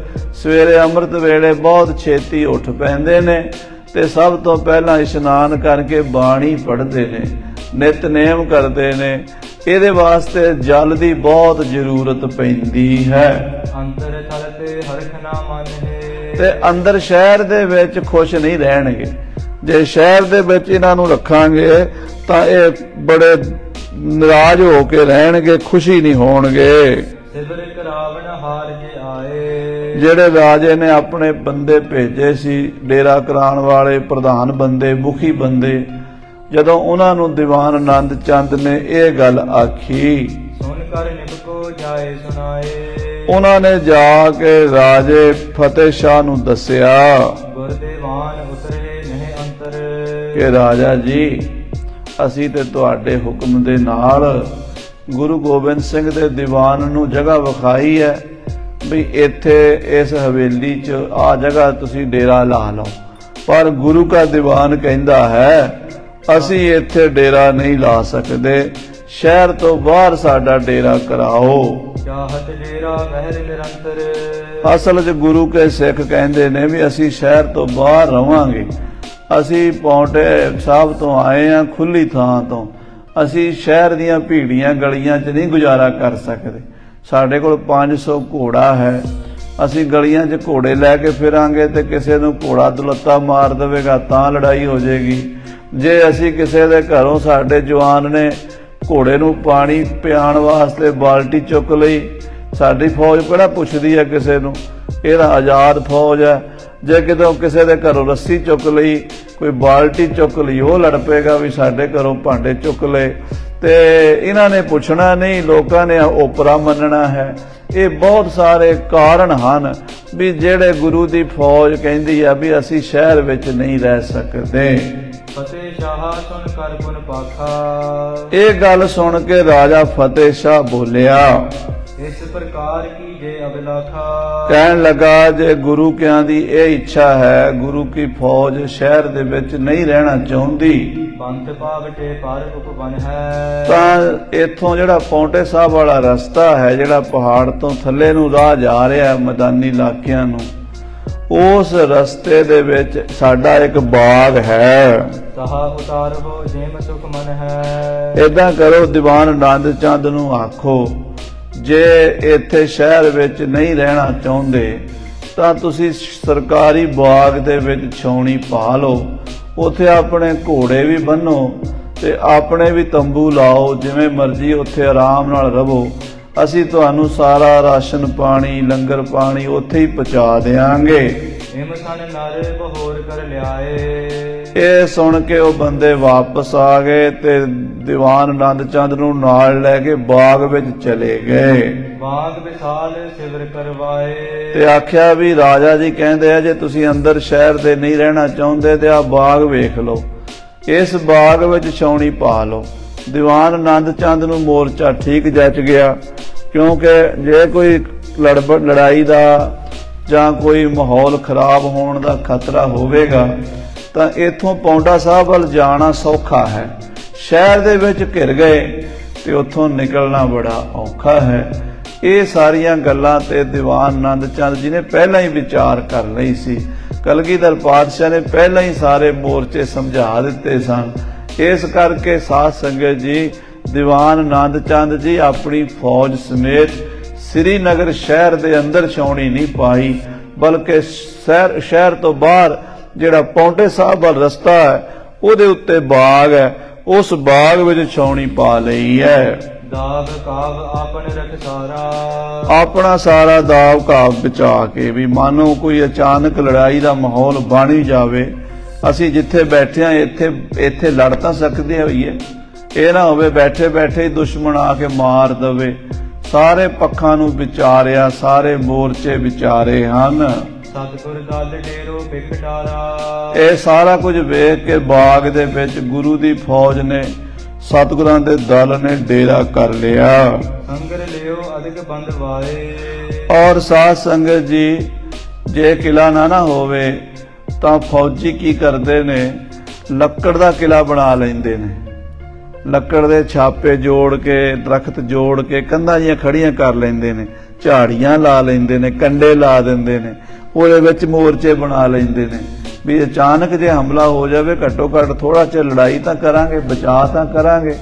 ਸਵੇਰੇ ਅੰਮ੍ਰਿਤ ਵੇਲੇ ਬਹੁਤ ਛੇਤੀ ਉੱਠ ਪੈਂਦੇ ਨੇ ਤੇ ਸਭ ਤੋਂ ਪਹਿਲਾਂ ਇਸ਼ਨਾਨ ਕਰਕੇ ਬਾਣੀ ਪੜ੍ਹਦੇ ਨੇ, ਨਿਤਨੇਮ ਕਰਦੇ ਨੇ। ਇਹਦੇ ਵਾਸਤੇ ਜਲ ਦੀ ਬਹੁਤ ਜ਼ਰੂਰਤ ਪੈਂਦੀ ਹੈ। ਅੰਤਰ ਤਲ ਤੇ ਹਰਖ ਨਾ ਮਨ ਹੈ। ਤੇ ਅੰਦਰ ਸ਼ਹਿਰ ਦੇ ਵਿੱਚ ਖੁਸ਼ ਨਹੀਂ ਰਹਿਣਗੇ। ਜੇ ਸ਼ਹਿਰ ਦੇ ਵਿੱਚ ਇਹਨਾਂ ਨੂੰ ਰੱਖਾਂਗੇ ਤਾਂ ਇਹ ਬੜੇ ਨਾਰਾਜ਼ ਹੋ ਕੇ ਰਹਿਣਗੇ, ਖੁਸ਼ੀ ਨਹੀਂ ਹੋਣਗੇ। ਸਿਵਰ ਕਰਾਵਣ ਹਾਰ ਜੇ ਆਏ। ਜਿਹੜੇ ਰਾਜੇ ਨੇ ਆਪਣੇ ਬੰਦੇ ਭੇਜੇ ਸੀ, ਡੇਰਾ ਕਰਾਉਣ ਵਾਲੇ ਪ੍ਰਧਾਨ ਬੰਦੇ, ਮੁਖੀ ਬੰਦੇ, ਜਦੋਂ ਉਹਨਾਂ ਨੂੰ ਦੀਵਾਨ ਆਨੰਦ ਚੰਦ ਨੇ ਇਹ ਗੱਲ ਆਖੀ, ਸੁਣ ਕਰ ਨਿਭਕੋ ਜਾਏ ਸੁਣਾਏ। ਉਹਨਾਂ ਨੇ ਜਾ ਕੇ ਰਾਜੇ ਫਤਿਹ ਸ਼ਾਹ ਨੂੰ ਦੱਸਿਆ ਗੁਰਦੇਵਾਨ ਉਤਰੇ ਨਹੀਂ ਅੰਤਰ ਕਿ ਰਾਜਾ ਜੀ ਅਸੀਂ ਤੇ ਤੁਹਾਡੇ ਹੁਕਮ ਦੇ ਨਾਲ ਗੁਰੂ ਗੋਬਿੰਦ ਸਿੰਘ ਦੇ ਦੀਵਾਨ ਨੂੰ ਜਗ੍ਹਾ ਵਿਖਾਈ ਹੈ ਵੀ ਇੱਥੇ ਇਸ ਹਵੇਲੀ 'ਚ ਆ ਜਗ੍ਹਾ ਤੁਸੀਂ ਡੇਰਾ ਲਾ ਲਓ, ਪਰ ਗੁਰੂ ਕਾ ਦੀਵਾਨ ਕਹਿੰਦਾ ਹੈ ਅਸੀਂ ਇੱਥੇ ਡੇਰਾ ਨਹੀਂ ਲਾ ਸਕਦੇ, ਸ਼ਹਿਰ ਤੋਂ ਬਾਹਰ ਸਾਡਾ ਡੇਰਾ ਕਰਾਓ। ਚਾਹਤ ਡੇਰਾ ਵਹਿਰ ਨਿਰੰਤਰ। ਅਸਲ 'ਚ ਗੁਰੂ ਕੇ ਸਿੱਖ ਕਹਿੰਦੇ ਨੇ ਵੀ ਅਸੀਂ ਸ਼ਹਿਰ ਤੋਂ ਬਾਹਰ ਰਵਾਂਗੇ। ਅਸੀਂ ਪੌਂਟੇ ਸਾਹਿਬ ਤੋਂ ਆਏ ਹਾਂ, ਖੁੱਲੀ ਥਾਂ ਤੋਂ। ਅਸੀਂ ਸ਼ਹਿਰ ਦੀਆਂ ਭੀੜੀਆਂ ਗਲੀਆਂ 'ਚ ਨਹੀਂ ਗੁਜ਼ਾਰਾ ਕਰ ਸਕਦੇ। ਸਾਡੇ ਕੋਲ 500 ਘੋੜਾ ਹੈ। ਅਸੀਂ ਗਲੀਆਂ 'ਚ ਘੋੜੇ ਲੈ ਕੇ ਫਿਰਾਂਗੇ ਤੇ ਕਿਸੇ ਨੂੰ ਘੋੜਾ ਦੁਲੱਤਾ ਮਾਰ ਦੇਵੇਗਾ ਤਾਂ ਲੜਾਈ ਹੋ ਜਾਏਗੀ। ਜੇ ਅਸੀਂ ਕਿਸੇ ਦੇ ਘਰੋਂ, ਸਾਡੇ ਜਵਾਨ ਨੇ ਘੋੜੇ ਨੂੰ ਪਾਣੀ ਪਿਆਉਣ ਵਾਸਤੇ ਬਾਲਟੀ ਚੁੱਕ ਲਈ, ਸਾਡੀ ਫੌਜ ਕਿਹੜਾ ਪੁੱਛਦੀ ਹੈ ਕਿਸੇ ਨੂੰ? ਇਹ ਤਾਂ ਆਜ਼ਾਦ ਫੌਜ ਹੈ। ਜੇ ਕਿਤੋਂ ਕਿਸੇ ਦੇ ਘਰੋਂ ਰੱਸੀ ਚੁੱਕ ਲਈ, ਕੋਈ ਬਾਲਟੀ ਚੁੱਕ ਲਈ, ਉਹ ਲੜ ਪਏਗਾ ਵੀ ਸਾਡੇ ਘਰੋਂ ਭਾਂਡੇ ਚੁੱਕ ਲਏ। ਤੇ ਇਹਨਾਂ ਨੇ ਪੁੱਛਣਾ ਨਹੀਂ, ਲੋਕਾਂ ਨੇ ਓਪਰਾ ਮੰਨਣਾ ਹੈ। ਇਹ ਬਹੁਤ ਸਾਰੇ ਕਾਰਨ ਹਨ ਵੀ ਜਿਹੜੇ ਗੁਰੂ ਦੀ ਫੌਜ ਕਹਿੰਦੀ ਆ ਵੀ ਅਸੀਂ ਸ਼ਹਿਰ ਵਿੱਚ ਨਹੀਂ ਰਹਿ ਸਕਦੇ। ਫਤਿਹ ਸ਼ਾਹ ਸੁਣ ਕਰ ਗੁਣ ਪਾਖਾ। ਇਹ ਗੱਲ ਸੁਣ ਕੇ ਰਾਜਾ ਫਤਿਹ ਸ਼ਾਹ ਬੋਲਿਆ, इस प्रकार की जे अभिलाखा। ਕਹਿਣ ਲੱਗਾ ਜੇ ਗੁਰੂ ਕਿਆਂ ਦੀ ਇਹ ਇੱਛਾ ਹੈ, ਗੁਰੂ ਕੀ ਫੌਜ ਸ਼ਹਿਰ ਦੇ ਵਿੱਚ ਨਹੀਂ ਰਹਿਣਾ ਚਾਹੁੰਦੀ, ਬੰਤ ਪਾਵਟੇ ਪਰ ਉਪਵਨ ਹੈ। ਤਾਂ ਇੱਥੋਂ ਜਿਹੜਾ ਪੌਂਟੇ ਸਾਹਿਬ ਵਾਲਾ ਰਸਤਾ ਹੈ, ਜਿਹੜਾ ਪਹਾੜ ਤੋਂ ਥੱਲੇ ਨੂੰ ਰਾਹ ਜਾ ਰਿਹਾ ਹੈ ਮੈਦਾਨੀ ਇਲਾਕਿਆਂ ਨੂੰ, ਉਸ ਰਸਤੇ ਦੇ ਵਿੱਚ ਸਾਡਾ ਇੱਕ ਬਾਗ ਹੈ। ਸਹਾ ਉਤਾਰ ਹੋ ਜਿਮ ਸੁਖ ਮਨ ਹੈ। ਏਦਾਂ ਕਰੋ, ਦੀਵਾਨ ਆਨੰਦ ਚੰਦ ਨੂੰ ਆਖੋ ਜੇ ਇੱਥੇ ਸ਼ਹਿਰ ਵਿੱਚ ਨਹੀਂ ਰਹਿਣਾ ਚਾਹੁੰਦੇ ਤਾਂ ਤੁਸੀਂ ਸਰਕਾਰੀ ਬਾਗ ਦੇ ਵਿੱਚ ਛਾਉਣੀ ਪਾ ਲਓ, ਉੱਥੇ ਆਪਣੇ ਘੋੜੇ ਵੀ ਬੰਨੋ ਤੇ ਆਪਣੇ ਵੀ ਤੰਬੂ ਲਾਓ, ਜਿਵੇਂ ਮਰਜ਼ੀ ਉੱਥੇ ਆਰਾਮ ਨਾਲ ਰਹੋ। ਅਸੀਂ ਤੁਹਾਨੂੰ ਸਾਰਾ ਰਾਸ਼ਨ ਪਾਣੀ ਲੰਗਰ ਪਾਣੀ ਉੱਥੇ ਹੀ ਪਹੁੰਚਾ ਦੇਵਾਂਗੇ। ਹਿਮ ਸਨ ਨਰ ਬਹੋਰ ਕਰ ਲਿਆਏ। ਇਹ ਸੁਣ ਕੇ ਉਹ ਬੰਦੇ ਵਾਪਸ ਆ ਗਏ ਤੇ ਦੀਵਾਨ ਆਨੰਦ ਚੰਦ ਨੂੰ ਨਾਲ ਲੈ ਕੇ ਬਾਗ ਵਿੱਚ ਚਲੇ ਗਏ। ਬਾਗ ਵਿਸਾਲ ਸਿਵਰ ਕਰਵਾਏ। ਤੇ ਆਖਿਆ ਵੀ ਰਾਜਾ ਜੀ ਕਹਿੰਦੇ ਆ ਜੇ ਤੁਸੀਂ ਅੰਦਰ ਸ਼ਹਿਰ ਦੇ ਨਹੀਂ ਰਹਿਣਾ ਚਾਹੁੰਦੇ ਤੇ ਆ ਬਾਗ ਵੇਖ ਲਓ, ਇਸ ਬਾਗ ਵਿੱਚ ਛਾਉਣੀ ਪਾ ਲਓ। ਦੀਵਾਨ ਆਨੰਦ ਚੰਦ ਨੂੰ ਮੋਰਚਾ ਠੀਕ ਜੱਚ ਗਿਆ, ਕਿਉਂਕਿ ਜੇ ਕੋਈ ਲੜਾਈ ਦਾ ਜਾਂ ਕੋਈ ਮਾਹੌਲ ਖਰਾਬ ਹੋਣ ਦਾ ਖਤਰਾ ਹੋਵੇਗਾ ਤਾਂ ਇੱਥੋਂ ਪੌਂਟਾ ਸਾਹਿਬ ਵੱਲ ਜਾਣਾ ਸੌਖਾ ਹੈ। ਸ਼ਹਿਰ ਦੇ ਵਿੱਚ ਘਿਰ ਗਏ ਤੇ ਉੱਥੋਂ ਨਿਕਲਣਾ ਬੜਾ ਔਖਾ ਹੈ। ਇਹ ਸਾਰੀਆਂ ਗੱਲਾਂ ਤੇ ਦੀਵਾਨ ਆਨੰਦ ਚੰਦ ਜੀ ਨੇ ਪਹਿਲਾਂ ਹੀ ਵਿਚਾਰ ਕਰ ਲਈ ਸੀ। ਕਲਗੀਧਰ ਪਾਤਸ਼ਾਹ ਨੇ ਪਹਿਲਾਂ ਹੀ ਸਾਰੇ ਮੋਰਚੇ ਸਮਝਾ ਦਿੱਤੇ ਸਨ। ਇਸ ਕਰਕੇ ਸਾਧ ਸੰਗਤ ਜੀ, ਦੀਵਾਨ ਆਨੰਦ ਚੰਦ ਜੀ ਆਪਣੀ ਫੌਜ ਸਮੇਤ ਸ੍ਰੀਨਗਰ ਸ਼ਹਿਰ ਦੇ ਅੰਦਰ ਛਾਉਣੀ ਨਹੀਂ ਪਾਈ, ਬਲਕਿ ਸ਼ਹਿਰ ਤੋਂ ਬਾਹਰ ਜਿਹੜਾ ਪੌਂਟੇ ਸਾਹਿਬ ਵੱਲ ਰਸਤਾ ਹੈ ਉਹਦੇ ਉੱਤੇ ਬਾਗ ਹੈ, ਉਸ ਬਾਗ ਵਿੱਚ ਛਾਉਣੀ ਪਾ ਲਈ ਹੈ। ਦਾਵ ਕਾਵ ਆਪਨ ਰਖ ਸਾਰਾ। ਆਪਣਾ ਸਾਰਾ ਦਾਵ ਕਾਵ ਬਚਾ ਕੇ, ਵੀ ਮਾਨੋ ਕੋਈ ਅਚਾਨਕ ਲੜਾਈ ਦਾ ਮਾਹੌਲ ਬਣ ਹੀ ਜਾਵੇ, ਅਸੀਂ ਜਿੱਥੇ ਬੈਠੇ ਹਾਂ ਇੱਥੇ ਲੜ ਤਾਂ ਸਕਦੇ ਹੋਈਏ, ਇਹ ਨਾ ਹੋਵੇ ਬੈਠੇ ਬੈਠੇ ਹੀ ਦੁਸ਼ਮਣ ਆ ਕੇ ਮਾਰ ਦਵੇ। ਸਾਰੇ ਪੱਖਾਂ ਨੂੰ ਵਿਚਾਰਿਆ, ਸਾਰੇ ਮੋਰਚੇ ਵਿਚਾਰੇ ਹਨ। ਸਤਿਗੁਰ ਦਲ ਡੇਰੋ ਬਿਖ ਡਾਰਾ। ਇਹ ਸਾਰਾ ਕੁਝ ਵੇਖ ਕੇ ਬਾਗ ਦੇ ਵਿੱਚ ਗੁਰੂ ਦੀ ਫੌਜ ਨੇ, ਸਤਿਗੁਰਾਂ ਦੇ ਦਲ ਨੇ ਡੇਰਾ ਕਰ ਲਿਆ। ਸੰਗਰ ਲਿਓ ਅਧਿਕ ਬੰਦ ਵਾਏ। ਔਰ ਸਾਧ ਸੰਗਤ ਜੀ, ਜੇ ਕਿਲਾ ਨਾ ਹੋਵੇ ਤਾਂ ਫੌਜੀ ਕੀ ਕਰਦੇ ਨੇ, ਲੱਕੜ ਦਾ ਕਿਲਾ ਬਣਾ ਲੈਂਦੇ ਨੇ। ਲੱਕੜ ਦੇ ਛਾਪੇ ਜੋੜ ਕੇ, ਦਰਖਤ ਜੋੜ ਕੇ ਕੰਧਾਂ ਜੀਆਂ ਖੜੀਆਂ ਕਰ ਲੈਂਦੇ ਨੇ, ਝਾੜੀਆਂ ਲਾ ਲੈਂਦੇ ਨੇ, ਕੰਡੇ ਲਾ ਦਿੰਦੇ ਨੇ, ਉਹਦੇ ਵਿੱਚ ਮੋਰਚੇ ਬਣਾ ਲੈਂਦੇ ਨੇ ਵੀ ਅਚਾਨਕ ਜੇ ਹਮਲਾ ਹੋ ਜਾਵੇ ਘੱਟੋ ਘੱਟ ਥੋੜਾ ਚਿਰ ਲੜਾਈ ਤਾਂ ਕਰਾਂਗੇ, ਬਚਾਅ ਤਾਂ ਕਰਾਂਗੇ।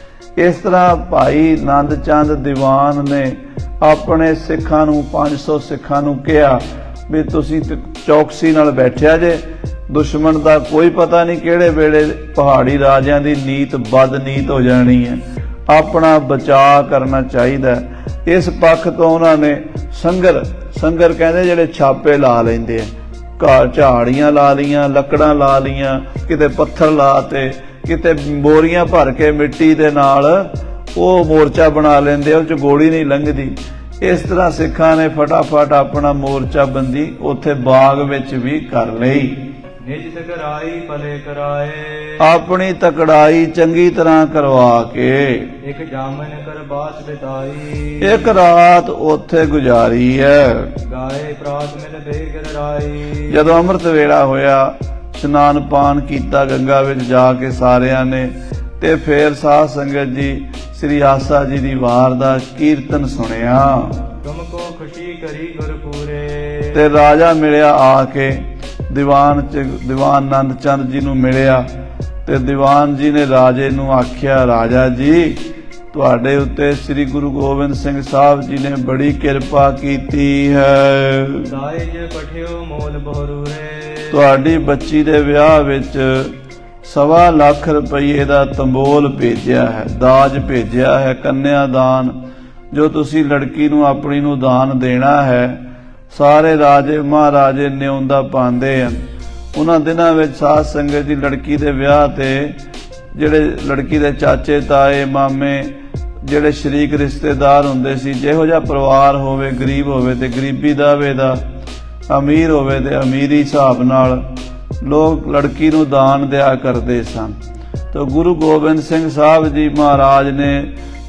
ਇਸ ਤਰ੍ਹਾਂ ਭਾਈ ਆਨੰਦ ਚੰਦ ਦੀਵਾਨ ਨੇ ਆਪਣੇ ਸਿੱਖਾਂ ਨੂੰ, 500 ਸਿੱਖਾਂ ਨੂੰ ਕਿਹਾ ਵੀ ਤੁਸੀਂ ਚੌਕਸੀ ਨਾਲ ਬੈਠਿਆ ਜੇ, ਦੁਸ਼ਮਣ ਦਾ ਕੋਈ ਪਤਾ ਨਹੀਂ ਕਿਹੜੇ ਵੇਲੇ ਪਹਾੜੀ ਰਾਜਿਆਂ ਦੀ ਨੀਤ ਬਦਨੀਤ ਹੋ ਜਾਣੀ ਹੈ, ਆਪਣਾ ਬਚਾਅ ਕਰਨਾ ਚਾਹੀਦਾ। ਇਸ ਪੱਖ ਤੋਂ ਉਹਨਾਂ ਨੇ ਸੰਗਰ ਕਹਿੰਦੇ ਜਿਹੜੇ ਛਾਪੇ ਲਾ ਲੈਂਦੇ ਆ, ਝਾੜੀਆਂ ਲਾ ਲੀਆਂ, ਲੱਕੜਾਂ ਲਾ ਲੀਆਂ, ਕਿਤੇ ਪੱਥਰ ਲਾਤੇ, ਕਿਤੇ ਬੋਰੀਆਂ ਭਰ ਕੇ ਮਿੱਟੀ ਦੇ ਨਾਲ ਉਹ ਮੋਰਚਾ ਬਣਾ ਲੈਂਦੇ, ਉਹ 'ਚ ਗੋਲੀ ਨਹੀਂ ਲੰਘਦੀ। ਇਸ ਤਰ੍ਹਾਂ ਸਿੱਖਾਂ ਨੇ ਫਟਾਫਟ ਆਪਣਾ ਮੋਰਚਾਬੰਦੀ ਉੱਥੇ ਬਾਗ ਵਿੱਚ ਵੀ ਕਰ ਲਈ। ਨਿਜ ਤਕੜਾਈ ਭਲੇ ਕਰਾਏ। ਆਪਣੀ ਤਕੜਾਈ ਚੰਗੀ ਤਰ੍ਹਾਂ ਕਰਵਾ ਕੇ ਇੱਕ ਜਾਮਨ ਕਰ ਬਾਸ ਬਿਤਾਈ। ਇੱਕ ਰਾਤ ਉੱਥੇ ਗੁਜ਼ਾਰੀ ਹੈ। ਗਾਏ ਪ੍ਰਾਤ ਮਿਲ ਬੇਗਰ ਰਾਈ। ਜਦੋਂ ਅੰਮ੍ਰਿਤ ਵੇਲਾ ਹੋਇਆ, ਇਸ਼ਨਾਨ ਪਾਨ ਕੀਤਾ ਗੰਗਾ ਵਿੱਚ ਜਾ ਕੇ ਸਾਰਿਆਂ ਨੇ, ਤੇ ਫੇਰ ਸਾਧ ਸੰਗਤ ਜੀ ਸ੍ਰੀ ਆਸਾ ਜੀ ਦੀ ਵਾਰ ਦਾ ਕੀਰਤਨ ਸੁਣਿਆ। ਤੁਮ ਕੋ ਖੁਸ਼ੀ ਕਰੀ ਗੁਰਪੂਰੇ। ਤੇ ਰਾਜਾ ਮਿਲਿਆ ਆ ਕੇ, ਦੀਵਾਨ ਆਨੰਦ ਚੰਦ ਜੀ ਨੂੰ ਮਿਲਿਆ ਤੇ ਦੀਵਾਨ ਜੀ ਨੇ ਰਾਜੇ ਨੂੰ ਆਖਿਆ, ਰਾਜਾ ਜੀ ਤੁਹਾਡੇ ਉੱਤੇ ਸ੍ਰੀ ਗੁਰੂ ਗੋਬਿੰਦ ਸਿੰਘ ਸਾਹਿਬ ਜੀ ਨੇ ਬੜੀ ਕਿਰਪਾ ਕੀਤੀ ਹੈ। ਦਾਇਜ ਪਠਿਓ ਮੋਲ ਬਹਰੂਰੇ। ਤੁਹਾਡੀ ਬੱਚੀ ਦੇ ਵਿਆਹ ਵਿੱਚ 1.25 ਲੱਖ ਰੁਪਏ ਦਾ ਤੰਬੋਲ ਭੇਜਿਆ ਹੈ, ਦਾਜ ਭੇਜਿਆ ਹੈ, ਕੰਨਿਆ ਦਾਨ, ਜੋ ਤੁਸੀਂ ਲੜਕੀ ਨੂੰ ਆਪਣੀ ਨੂੰ ਦਾਨ ਦੇਣਾ ਹੈ। ਸਾਰੇ ਰਾਜੇ ਮਹਾਰਾਜੇ ਨਿਉਂਦਾ ਪਾਉਂਦੇ ਹਨ। ਉਹਨਾਂ ਦਿਨਾਂ ਵਿੱਚ ਸਾਧ ਸੰਗਤ ਦੀ ਲੜਕੀ ਦੇ ਵਿਆਹ ਤੇ ਜਿਹੜੇ ਲੜਕੀ ਦੇ ਚਾਚੇ ਤਾਏ ਮਾਮੇ, ਜਿਹੜੇ ਸ਼ਰੀਕ ਰਿਸ਼ਤੇਦਾਰ ਹੁੰਦੇ ਸੀ, ਜਿਹੋ ਜਿਹਾ ਪਰਿਵਾਰ ਹੋਵੇ, ਗਰੀਬ ਹੋਵੇ ਤੇ ਗਰੀਬੀ ਦਾਵੇ ਦਾ, ਅਮੀਰ ਹੋਵੇ ਤੇ ਅਮੀਰੀ ਹਿਸਾਬ ਨਾਲ ਲੋਕ ਲੜਕੀ ਨੂੰ ਦਾਨ ਦਿਆ ਕਰਦੇ ਸਨ। ਤਾਂ ਗੁਰੂ ਗੋਬਿੰਦ ਸਿੰਘ ਸਾਹਿਬ ਜੀ ਮਹਾਰਾਜ ਨੇ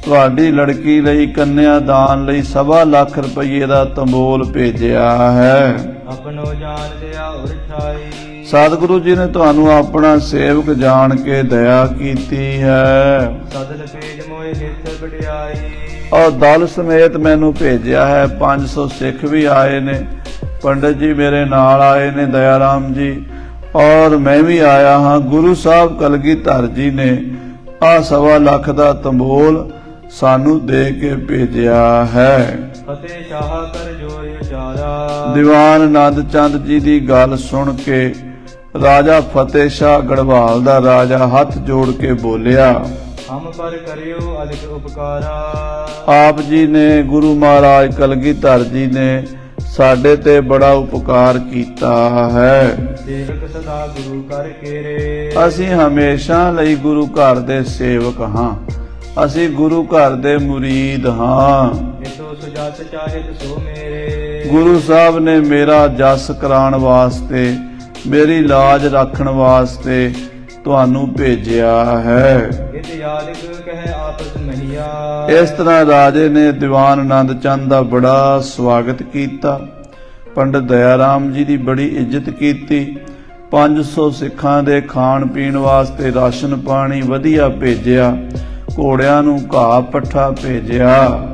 ਤੁਹਾਡੀ ਲੜਕੀ ਲਈ ਕੰਨਿਆ ਦਾਨ ਲਈ 1.25 ਲੱਖ ਰੁਪਏ ਦਾ ਤੰਬੋਲ ਭੇਜਿਆ ਹੈ। ਆਪਣੋ ਜਾਣ ਦਿਆ ਉਰ ਠਾਈ। ਸਤਿਗੁਰੂ ਜੀ ਨੇ ਤੁਹਾਨੂੰ ਆਪਣਾ ਸੇਵਕ ਜਾਣ ਕੇ ਦਇਆ ਕੀਤੀ ਹੈ। ਸਦਲ ਪੇਜ ਮੋਏ ਨਿਤ ਵਡਿਆਈ। ਔਰ ਦਲ ਸਮੇਤ ਮੈਨੂੰ ਭੇਜਿਆ ਹੈ। 500 ਸਿੱਖ ਵੀ ਆਏ ਨੇ, ਪੰਡਤ ਜੀ ਮੇਰੇ ਨਾਲ ਆਏ ਨੇ, ਦਇਆ ਰਾਮ ਜੀ, ਔਰ ਮੈਂ ਵੀ ਆਇਆ ਹਾਂ। ਗੁਰੂ ਸਾਹਿਬ ਕਲਗੀਧਰ ਜੀ ਨੇ ਆਹ 1.25 ਲੱਖ ਦਾ ਤੰਬੋਲ ਸਾਨੂੰ ਦੇ ਕੇ ਭੇਜਿਆ ਹੈ। ਫਤਿਹ ਸ਼ਾਹ ਕਰ ਜੋਰ ਉਚਾਰਾ। ਦੀਵਾਨ ਆਨੰਦ ਚੰਦ ਜੀ ਦੀ ਗੱਲ ਸੁਣ ਕੇ ਰਾਜਾ ਫਤਿਹ ਸ਼ਾਹ ਗੜਵਾਲ ਦਾ ਰਾਜਾ ਹੱਥ ਜੋੜ ਕੇ ਬੋਲਿਆ, ਹਮ ਪਰ ਕਰਿਓ ਅਦਿਕ ਉਪਕਾਰਾ। ਆਪ ਜੀ ਨੇ, ਗੁਰੂ ਮਹਾਰਾਜ ਕਲਗੀਧਰ ਜੀ ਨੇ ਸਾਡੇ ਤੇ ਬੜਾ ਉਪਕਾਰ ਕੀਤਾ ਹੈ। ਸੇਵਕ ਸਦਾ ਗੁਰੂ ਕਰ ਕੇਰੇ। ਅਸੀਂ ਹਮੇਸ਼ਾ ਲਈ ਗੁਰੂ ਘਰ ਦੇ ਸੇਵਕ ਹਾਂ। ਅਸੀਂ ਗੁਰੂ ਘਰ ਦੇ ਮੁਰੀਦ ਹਾਂ। ਇਤੋ ਸੁਜਾਤ ਚਾਹਿਤ ਸੋ ਮੇਰੇ। ਗੁਰੂ ਸਾਹਿਬ ਨੇ ਮੇਰਾ ਜਸ ਕਰਾਉਣ ਵਾਸਤੇ, ਮੇਰੀ ਲਾਜ ਰੱਖਣ ਵਾਸਤੇ ਤੁਹਾਨੂੰ ਭੇਜਿਆ ਹੈ। ਇਤ ਯਾਦਿਕ ਕਹਿ ਆਪਸ ਮਹੀਆ। ਇਸ ਤਰ੍ਹਾਂ ਰਾਜੇ ਨੇ ਦੀਵਾਨ ਆਨੰਦ ਚੰਦ ਦਾ ਬੜਾ ਸਵਾਗਤ ਕੀਤਾ। ਪੰਡਤ ਦਇਆ ਰਾਮ ਜੀ ਦੀ ਬੜੀ ਇੱਜ਼ਤ ਕੀਤੀ। 500 ਸਿੱਖਾਂ ਦੇ ਖਾਣ ਪੀਣ ਵਾਸਤੇ ਰਾਸ਼ਨ ਪਾਣੀ ਵਧੀਆ ਭੇਜਿਆ। ਘੋੜਿਆਂ ਨੂੰ ਘਾਹ ਪੱਠਾ ਭੇਜਿਆ।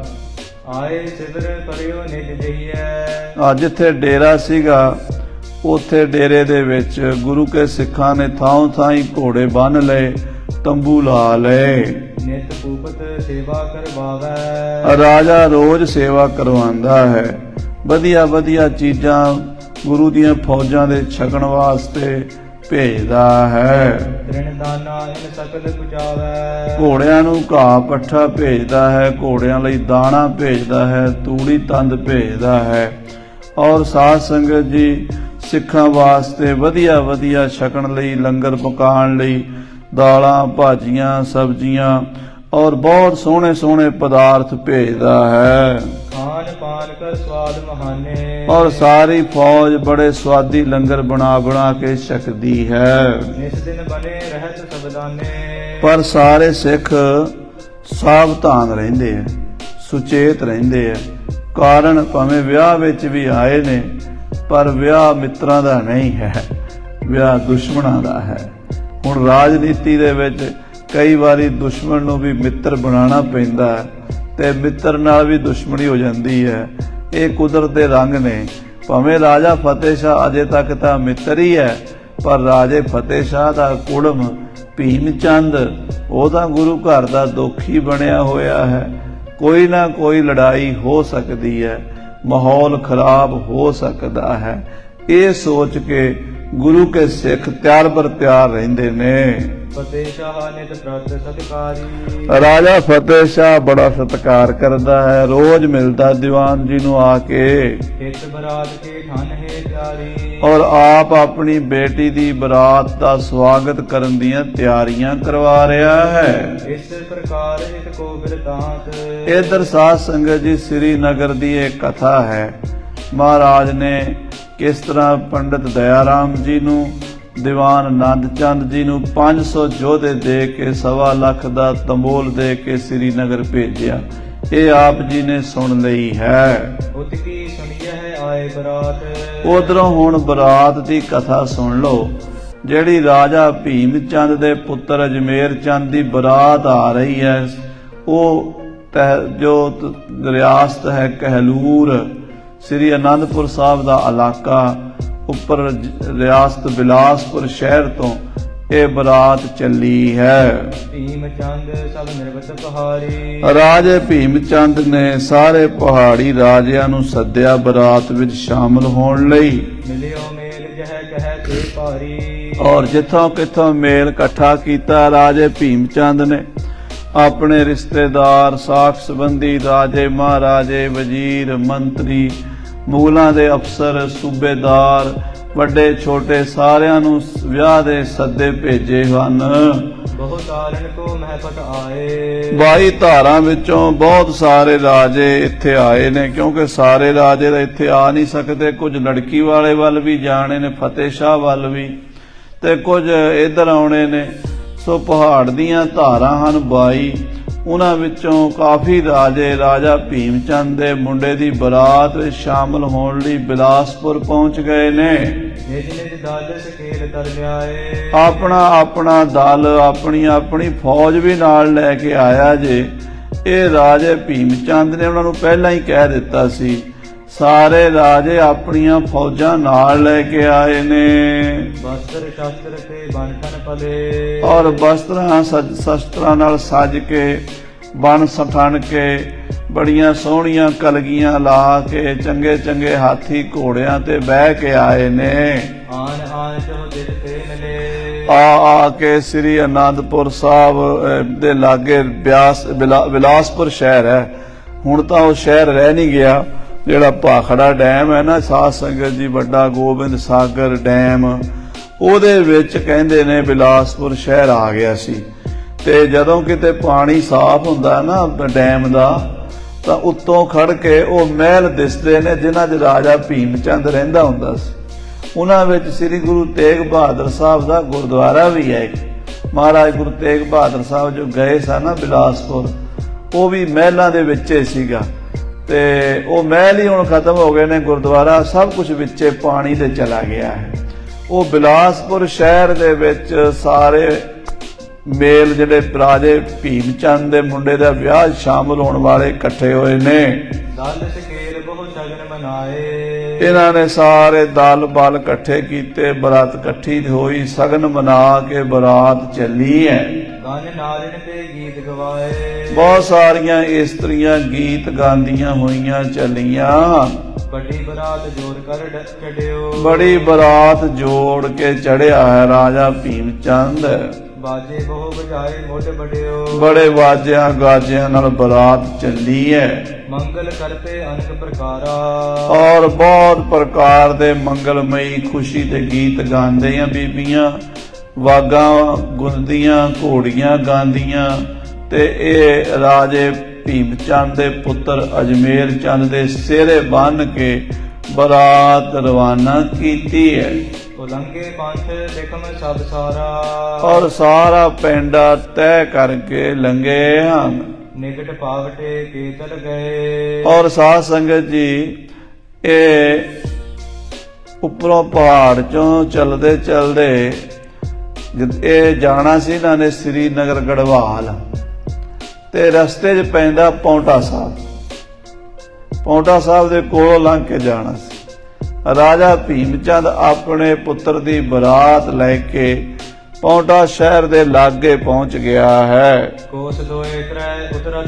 ਆਏ ਸਿਦਰ ਕਰਿਓ ਨਿਜ ਜਈਐ। ਅੱਜ ਜਿੱਥੇ ਡੇਰਾ ਸੀਗਾ, ਉੱਥੇ ਡੇਰੇ ਦੇ ਵਿੱਚ ਗੁਰੂ ਕੇ ਸਿੱਖਾਂ ਨੇ ਥਾਂ ਥਾਂ ਘੋੜੇ ਬੰਨ ਲਏ, ਤੰਬੂ ਲਾ ਲਏ। ਨਿਤ ਭੂਪਤ ਸੇਵਾ ਕਰਵਾਵੈ। ਰਾਜਾ ਰੋਜ਼ ਸੇਵਾ ਕਰਵਾਉਂਦਾ ਹੈ। ਵਧੀਆ ਵਧੀਆ ਚੀਜ਼ਾਂ ਗੁਰੂ ਦੀਆਂ ਫੌਜਾਂ ਦੇ ਛਕਣ ਵਾਸਤੇ ਭੇਜਦਾ ਹੈ। ਤ੍ਰਿਣ ਦਾਨਾ ਇਨ ਸਕਲ ਪੁਚਾਵੈ। ਘੋੜਿਆਂ ਨੂੰ ਘਾਹ ਪੱਠਾ ਭੇਜਦਾ ਹੈ, ਘੋੜਿਆਂ ਲਈ ਦਾਣਾ ਭੇਜਦਾ ਹੈ, ਤੂੜੀ ਤੰਦ ਭੇਜਦਾ ਹੈ। ਔਰ ਸਾਧ ਸੰਗਤ ਜੀ ਸਿੱਖਾਂ ਵਾਸਤੇ ਵਧੀਆ ਵਧੀਆ ਛਕਣ ਲਈ, ਲੰਗਰ ਪਕਾਉਣ ਲਈ ਦਾਲਾਂ, ਭਾਜੀਆਂ, ਸਬਜ਼ੀਆਂ ਔਰ ਬਹੁਤ ਸੋਹਣੇ ਸੋਹਣੇ ਪਦਾਰਥ ਭੇਜਦਾ ਹੈ। ਖਾਨ ਪਾਨ ਕਰ ਸਵਾਦ ਮਹਾਨੇ। ਔਰ ਸਾਰੀ ਫੌਜ ਬੜੇ ਸਵਾਦੀ ਲੰਗਰ ਬਣਾ ਬਣਾ ਕੇ ਛਕਦੀ ਹੈ। ਇਸ ਦਿਨ ਬਨੇ ਰਹਿਤ ਸਬਦਾਨੇ। ਪਰ ਸਾਰੇ ਸਿੱਖ ਸਾਵਧਾਨ ਰਹਿੰਦੇ ਆ, ਸੁਚੇਤ ਰਹਿੰਦੇ ਆ। ਕਾਰਨ ਭਾਵੇਂ ਵਿਆਹ ਵਿੱਚ ਵੀ ਆਏ ਨੇ, ਪਰ ਵਿਆਹ ਮਿੱਤਰਾਂ ਦਾ ਨਹੀਂ ਹੈ, ਵਿਆਹ ਦੁਸ਼ਮਣਾਂ ਦਾ ਹੈ। ਹੁਣ ਰਾਜਨੀਤੀ ਦੇ ਵਿੱਚ ਕਈ ਵਾਰੀ ਦੁਸ਼ਮਣ ਨੂੰ ਵੀ ਮਿੱਤਰ ਬਣਾਉਣਾ ਪੈਂਦਾ ਹੈ ਤੇ ਮਿੱਤਰ ਨਾਲ ਵੀ ਦੁਸ਼ਮਣੀ ਹੋ ਜਾਂਦੀ ਹੈ। ਇਹ ਕੁਦਰਤ ਦੇ ਰੰਗ ਨੇ। ਭਾਵੇਂ ਰਾਜਾ ਫਤਿਹ ਸ਼ਾਹ ਅਜੇ ਤੱਕ ਤਾਂ ਮਿੱਤਰ ਹੀ ਹੈ, ਪਰ ਰਾਜੇ ਫਤਿਹ ਸ਼ਾਹ ਦਾ ਕੁੜਮ ਭੀਮ ਚੰਦ, ਉਹ ਤਾਂ ਗੁਰੂ ਘਰ ਦਾ ਦੋਖੀ ਬਣਿਆ ਹੋਇਆ ਹੈ। ਕੋਈ ਨਾ ਕੋਈ ਲੜਾਈ ਹੋ ਸਕਦੀ ਹੈ, ਮਾਹੌਲ ਖਰਾਬ ਹੋ ਸਕਦਾ ਹੈ। ਇਹ ਸੋਚ ਕੇ ਗੁਰੂ ਕੇ ਸਿੱਖ ਤਿਆਰ ਬਰ ਤਿਆਰ ਰਹਿੰਦੇ ਨੇ। ਫਤਿਹ ਸ਼ਾਹ ਨਿਤ ਪ੍ਰਤ ਸਤਿਕਾਰੀ। ਰਾਜਾ ਫਤਿਹ ਸ਼ਾਹ ਬੜਾ ਸਤਿਕਾਰ ਕਰਦਾ ਹੈ। ਰੋਜ਼ ਮਿਲਦਾ ਦੀਵਾਨ ਜੀ ਨੂੰ ਆ ਕੇ। ਹਿਤ ਬਰਾਤ ਕੇ ਠਨ ਹੈ ਤਿਆਰੀ। ਔਰ ਆਪ ਆਪਣੀ ਬੇਟੀ ਦੀ ਬਰਾਤ ਦਾ ਸਵਾਗਤ ਕਰਨ ਦੀਆਂ ਤਿਆਰੀਆਂ ਕਰਵਾ ਰਿਹਾ ਹੈ। ਇਸ ਪ੍ਰਕਾਰ ਇਕ ਕੋ ਬਿਰਤਾਂਤ। ਇਧਰ ਸਾਧ ਸੰਗਤ ਜੀ ਸ੍ਰੀਨਗਰ ਦੀ ਇੱਕ ਕਥਾ ਹੈ। ਮਹਾਰਾਜ ਨੇ ਕਿਸ ਤਰ੍ਹਾਂ ਪੰਡਤ ਦਇਆ ਰਾਮ ਜੀ ਨੂੰ, ਦੀਵਾਨ ਆਨੰਦ ਚੰਦ ਜੀ ਨੂੰ 500 ਯੋਧੇ ਦੇ ਕੇ 1.25 ਲੱਖ ਦਾ ਤੰਬੋਲ ਦੇ ਕੇ ਸ੍ਰੀਨਗਰ ਭੇਜਿਆ। ਇਹ ਆਪ ਜੀ ਨੇ ਸੁਣ ਲਈ ਹੈ। ਉਤਕੀ ਸੁਣੀਐ ਹੈ ਆਏ ਬਰਾਤ। ਉਧਰੋਂ ਹੁਣ ਬਰਾਤ ਦੀ ਕਥਾ ਸੁਣ ਲਓ। ਜਿਹੜੀ ਰਾਜਾ ਭੀਮ ਚੰਦ ਦੇ ਪੁੱਤਰ ਅਜਮੇਰ ਚੰਦ ਦੀ ਬਰਾਤ ਆ ਰਹੀ ਹੈ। ਉਹ ਜੋ ਰਿਆਸਤ ਹੈ ਕਹਿਲੂਰ, ਸ੍ਰੀ ਅਨੰਦਪੁਰ ਸਾਹਿਬ ਦਾ ਇਲਾਕਾ, ਉੱਪਰ ਰਿਆਸਤ ਬਿਲਾਸਪੁਰ ਸ਼ਹਿਰ ਤੋਂ ਇਹ ਬਰਾਤ ਚੱਲੀ ਹੈ। ਭੀਮ ਚੰਦ ਸਭ ਨਿਰਵਤ ਪਹਾੜੀ। ਰਾਜੇ ਭੀਮ ਚੰਦ ਨੇ ਸਾਰੇ ਪਹਾੜੀ ਰਾਜਿਆਂ ਨੂੰ ਸੱਦਿਆ ਬਰਾਤ ਵਿੱਚ ਸ਼ਾਮਲ ਹੋਣ ਲਈ। ਮਿਲਿਓ ਮੇਲ ਜਹ ਕਹਿ ਤੇ ਭਾਰੀ। ਔਰ ਜਿੱਥੋਂ ਕਿੱਥੋਂ ਮੇਲ ਇਕੱਠਾ ਕੀਤਾ ਰਾਜੇ ਭੀਮ ਚੰਦ ਨੇ। ਆਪਣੇ ਰਿਸ਼ਤੇਦਾਰ, ਸਾਖ ਸੰਬੰਧੀ, ਰਾਜੇ ਮਹਾਰਾਜੇ, ਵਜ਼ੀਰ, ਮੰਤਰੀ, ਮੁਗਲਾਂ ਦੇ ਅਫਸਰ, ਸੂਬੇਦਾਰ, ਵੱਡੇ ਛੋਟੇ ਸਾਰਿਆਂ ਨੂੰ ਵਿਆਹ ਦੇ ਸੱਦੇ ਭੇਜੇ ਹਨ। ਬਹੁਤ ਤਾਰਨ ਕੋ ਮਹਿਫਤ ਆਏ। 22 ਧਾਰਾਂ ਵਿੱਚੋਂ ਬਹੁਤ ਸਾਰੇ ਰਾਜੇ ਇੱਥੇ ਆਏ ਨੇ, ਕਿਉਂਕਿ ਸਾਰੇ ਰਾਜੇ ਤਾਂ ਇੱਥੇ ਆ ਨਹੀਂ ਸਕਦੇ। ਕੁਝ ਲੜਕੀ ਵਾਲੇ ਵੱਲ ਵੀ ਜਾਣੇ ਨੇ, ਫਤਿਹ ਸ਼ਾਹ ਵੱਲ ਵੀ, ਤੇ ਕੁਝ ਇੱਧਰ ਆਉਣੇ ਨੇ। ਸੋ ਪਹਾੜ ਦੀਆਂ ਧਾਰਾਂ ਹਨ 22। ਉਹਨਾਂ ਵਿੱਚੋਂ ਕਾਫੀ ਰਾਜੇ ਰਾਜਾ ਭੀਮ ਚੰਦ ਦੇ ਮੁੰਡੇ ਦੀ ਬਰਾਤ ਵਿੱਚ ਸ਼ਾਮਲ ਹੋਣ ਲਈ ਬਿਲਾਸਪੁਰ ਪਹੁੰਚ ਗਏ ਨੇ। ਨਿਜ ਨਿਜ ਦਲ ਸਕੇਲ ਤਰ ਲਿਆਏ। ਆਪਣਾ ਆਪਣਾ ਦਲ ਆਪਣੀ ਆਪਣੀ ਫੌਜ ਵੀ ਨਾਲ ਲੈ ਕੇ ਆਇਆ ਜੇ। ਇਹ ਰਾਜੇ ਭੀਮ ਚੰਦ ਨੇ ਉਹਨਾਂ ਨੂੰ ਪਹਿਲਾਂ ਹੀ ਕਹਿ ਦਿੱਤਾ ਸੀ। ਸਾਰੇ ਰਾਜੇ ਆਪਣੀਆਂ ਫੌਜਾਂ ਨਾਲ ਲੈ ਕੇ ਆਏ ਨੇ। ਵਸਤਰ ਸ਼ਸਤਰ ਤੇ ਬਨਠਨ ਪਲੇ। ਔਰ ਵਸਤਰਾਂ ਸ਼ਸਤਰਾਂ ਨਾਲ ਸਜ ਕੇ ਬਨ ਸਠਣ ਕੇ ਬੜੀਆਂ ਸੋਹਣੀਆਂ ਕਲਗੀਆਂ ਲਾ ਕੇ ਚੰਗੇ ਚੰਗੇ ਹਾਥੀ ਘੋੜਿਆਂ ਤੇ ਬਹਿ ਕੇ ਆਏ ਨੇ। ਆਨ ਆਨ ਜੋ ਦਿਲ ਤੇ ਮਿਲੇ। ਆ ਕੇ ਸ੍ਰੀ ਅਨੰਦਪੁਰ ਸਾਹਿਬ ਦੇ ਲਾਗੇ ਬਿਲਾਸਪੁਰ ਸ਼ਹਿਰ ਹੈ। ਹੁਣ ਤਾਂ ਉਹ ਸ਼ਹਿਰ ਰਹਿ ਨਹੀਂ ਗਿਆ। ਜਿਹੜਾ ਭਾਖੜਾ ਡੈਮ ਹੈ ਨਾ, ਸਾਧ ਸੰਗਤ ਜੀ, ਵੱਡਾ ਗੋਬਿੰਦ ਸਾਗਰ ਡੈਮ, ਉਹਦੇ ਵਿੱਚ ਕਹਿੰਦੇ ਨੇ ਬਿਲਾਸਪੁਰ ਸ਼ਹਿਰ ਆ ਗਿਆ ਸੀ। ਤੇ ਜਦੋਂ ਕਿਤੇ ਪਾਣੀ ਸਾਫ਼ ਹੁੰਦਾ ਨਾ ਡੈਮ ਦਾ, ਤਾਂ ਉੱਤੋਂ ਖੜ ਕੇ ਉਹ ਮਹਿਲ ਦਿਸਦੇ ਨੇ ਜਿਨ੍ਹਾਂ 'ਚ ਰਾਜਾ ਭੀਮ ਚੰਦ ਰਹਿੰਦਾ ਹੁੰਦਾ ਸੀ। ਉਹਨਾਂ ਵਿੱਚ ਸ੍ਰੀ ਗੁਰੂ ਤੇਗ ਬਹਾਦਰ ਸਾਹਿਬ ਦਾ ਗੁਰਦੁਆਰਾ ਵੀ ਹੈ। ਮਹਾਰਾਜ ਗੁਰੂ ਤੇਗ ਬਹਾਦਰ ਸਾਹਿਬ ਜੋ ਗਏ ਸਨ ਨਾ ਬਿਲਾਸਪੁਰ, ਉਹ ਵੀ ਮਹਿਲਾਂ ਦੇ ਵਿੱਚ ਸੀਗਾ। ਤੇ ਉਹ ਮਹਿਲ ਹੀ ਹੁਣ ਖਤਮ ਹੋ ਗਏ ਨੇ, ਗੁਰਦੁਆਰਾ ਸਭ ਕੁਝ ਵਿੱਚੇ ਪਾਣੀ ਤੇ ਚਲਾ ਗਿਆ ਹੈ। ਉਹ ਬਿਲਾਸਪੁਰ ਸ਼ਹਿਰ ਦੇ ਵਿੱਚ ਸਾਰੇ ਮੇਲ ਜਿਹੜੇ ਰਾਜੇ ਭੀਮ ਚੰਦ ਦੇ ਮੁੰਡੇ ਦਾ ਵਿਆਹ ਸ਼ਾਮਲ ਹੋਣ ਵਾਲੇ ਇਕੱਠੇ ਹੋਏ ਨੇ। ਦਲ ਸਕੇਲ ਬਹੁ ਸ਼ਗਨ ਮਨਾਏ। ਇਹਨਾਂ ਨੇ ਸਾਰੇ ਦਲ ਬਲ ਇਕੱਠੇ ਕੀਤੇ, ਬਰਾਤ ਇਕੱਠੀ ਹੋਈ, ਸ਼ਗਨ ਮਨਾ ਕੇ ਬਰਾਤ ਚੱਲੀ ਹੈ। ਗਨ ਨਾਰਿਨ ਤੇ ਗੀਤ ਗਵਾਏ। ਬਹੁਤ ਸਾਰੀਆਂ ਇਸਤਰੀਆਂ ਗੀਤ ਗਾਉਂਦੀਆਂ ਹੋਈਆਂ ਚੱਲੀਆਂ। ਵੱਡੀ ਬਰਾਤ ਜੋੜ ਕਰ ਚੜਿਓ। ਬੜੀ ਬਰਾਤ ਜੋੜ ਕੇ ਚੜਿਆ ਹੈ ਰਾਜਾ ਭੀਮ ਚੰਦ। ਬਾਜੇ ਬਹੁ ਵਜਾਏ ਮੁੱਢ ਬੜਿਓ। ਬੜੇ ਵਾਜਿਆਂ ਗਾਜਿਆਂ ਨਾਲ ਬਰਾਤ ਚੱਲੀ ਹੈ। ਮੰਗਲ ਕਰਤੇ ਅਨੇਕ ਪ੍ਰਕਾਰਾ। ਔਰ ਬਹੁਤ ਪ੍ਰਕਾਰ ਦੇ ਮੰਗਲਮਈ ਖੁਸ਼ੀ ਦੇ ਗੀਤ ਗਾਉਂਦੀਆਂ ਬੀਬੀਆਂ, ਵਾਗਾਂ ਗੁੰਦੀਆਂ, ਘੋੜੀਆਂ ਗਾਉਂਦੀਆਂ। ਤੇ ਇਹ ਰਾਜੇ ਭੀਮ ਚੰਦ ਦੇ ਪੁੱਤਰ ਅਜਮੇਰ ਚੰਦ ਦੇ ਸਿਹਰੇ ਬੰਨ੍ਹ ਕੇ ਬਰਾਤ ਰਵਾਨਾ ਕੀਤੀ ਹੈ। ਉਲੰਘੇ ਪੰਥ ਲਿਖਮ ਸਭ ਸਾਰਾ। ਔਰ ਸਾਰਾ ਪਿੰਡਾ ਤੈਅ ਕਰਕੇ ਲੰਘੇ ਹਨ। ਨਿਕਟ ਪਾਵਟੇ ਕੀਤਲ ਗਏ। ਔਰ ਸਾਧ ਸੰਗਤ ਜੀ, ਇਹ ਉੱਪਰੋਂ ਪਹਾੜ ਚੋਂ ਚਲਦੇ ਚਲਦੇ ਇਹ ਜਾਣਾ ਸੀ ਇਹਨਾਂ ਨੇ ਸ੍ਰੀਨਗਰ ਗੜਵਾਲ, ਤੇ ਰਸਤੇ 'ਚ ਪੈਂਦਾ ਪੌਂਟਾ ਸਾਹਿਬ। ਪੌਂਟਾ ਸਾਹਿਬ ਦੇ ਕੋਲੋਂ ਲੰਘ ਕੇ ਜਾਣਾ ਸੀ। ਰਾਜਾ ਭੀਮ ਚੰਦ ਆਪਣੇ ਪੁੱਤਰ ਦੀ ਬਰਾਤ ਲੈ ਕੇ ਪੌਂਟਾ ਸ਼ਹਿਰ ਦੇ ਲਾਗੇ ਪਹੁੰਚ ਗਿਆ ਹੈ। ਕੋਸ ਦੋਏ ਤ੍ਰੈ ਉਤਰਤ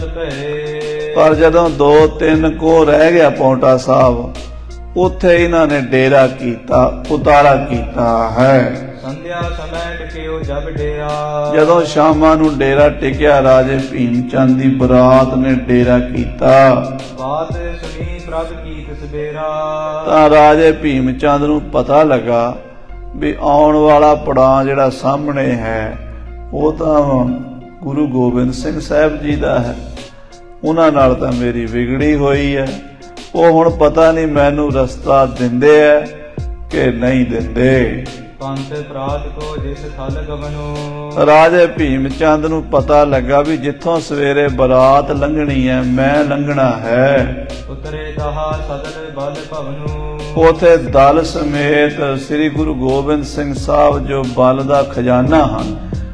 ਭਏ। ਪਰ ਜਦੋਂ 2-3 ਕੋਹ ਰਹਿ ਗਿਆ ਪੌਂਟਾ ਸਾਹਿਬ, ਉੱਥੇ ਇਹਨਾਂ ਨੇ ਡੇਰਾ ਕੀਤਾ, ਉਤਾਰਾ ਕੀਤਾ ਹੈ। ਸੰਧਿਆ ਸਮੇਂ ਟਿਕਿਓ ਜਬ ਡੇਰਾ। ਜਦੋਂ ਸ਼ਾਮਾਂ ਨੂੰ ਡੇਰਾ ਟਿਕਿਆ, ਰਾਜੇ ਭੀਮ ਚੰਦ ਦੀ ਬਰਾਤ ਨੇ ਡੇਰਾ ਕੀਤਾ। ਬਾਤ ਸੁਣੀ ਪ੍ਰਭ ਕੀ ਤਸਬੇਰਾ। ਤਾਂ ਰਾਜੇ ਭੀਮ ਚੰਦ ਨੂੰ ਪਤਾ ਲੱਗਾ ਵੀ ਆਉਣ ਵਾਲਾ ਪੜਾਅ ਜਿਹੜਾ ਸਾਹਮਣੇ ਹੈ ਉਹ ਤਾਂ ਗੁਰੂ ਗੋਬਿੰਦ ਸਿੰਘ ਸਾਹਿਬ ਜੀ ਦਾ ਹੈ। ਉਹਨਾਂ ਨਾਲ ਤਾਂ ਮੇਰੀ ਵਿਗੜੀ ਹੋਈ ਹੈ। ਉਹ ਹੁਣ ਪਤਾ ਨਹੀਂ ਮੈਨੂੰ ਰਸਤਾ ਦਿੰਦੇ ਹੈ ਕਿ ਨਹੀਂ ਦਿੰਦੇ। ਪੰਥ ਪ੍ਰਾਤ ਕੋ ਜਿਸ ਥਲ ਗਵਨੋ। ਰਾਜੇ ਭੀਮ ਚੰਦ ਨੂੰ ਪਤਾ ਲੱਗਾ ਵੀ ਜਿੱਥੋਂ ਸਵੇਰੇ ਬਰਾਤ ਲੰਘਣੀ ਹੈ, ਮੈਂ ਲੰਘਣਾ ਹੈ। ਉਤਰੇ ਤਹਾ ਸਦਲ ਬਲ ਭਵਨੂ। ਉਥੇ ਦਲ ਸਮੇਤ ਸ੍ਰੀ ਗੁਰੂ ਗੋਬਿੰਦ ਸਿੰਘ ਸਾਹਿਬ ਜੋ ਬਲ ਦਾ ਖਜ਼ਾਨਾ ਹਨ,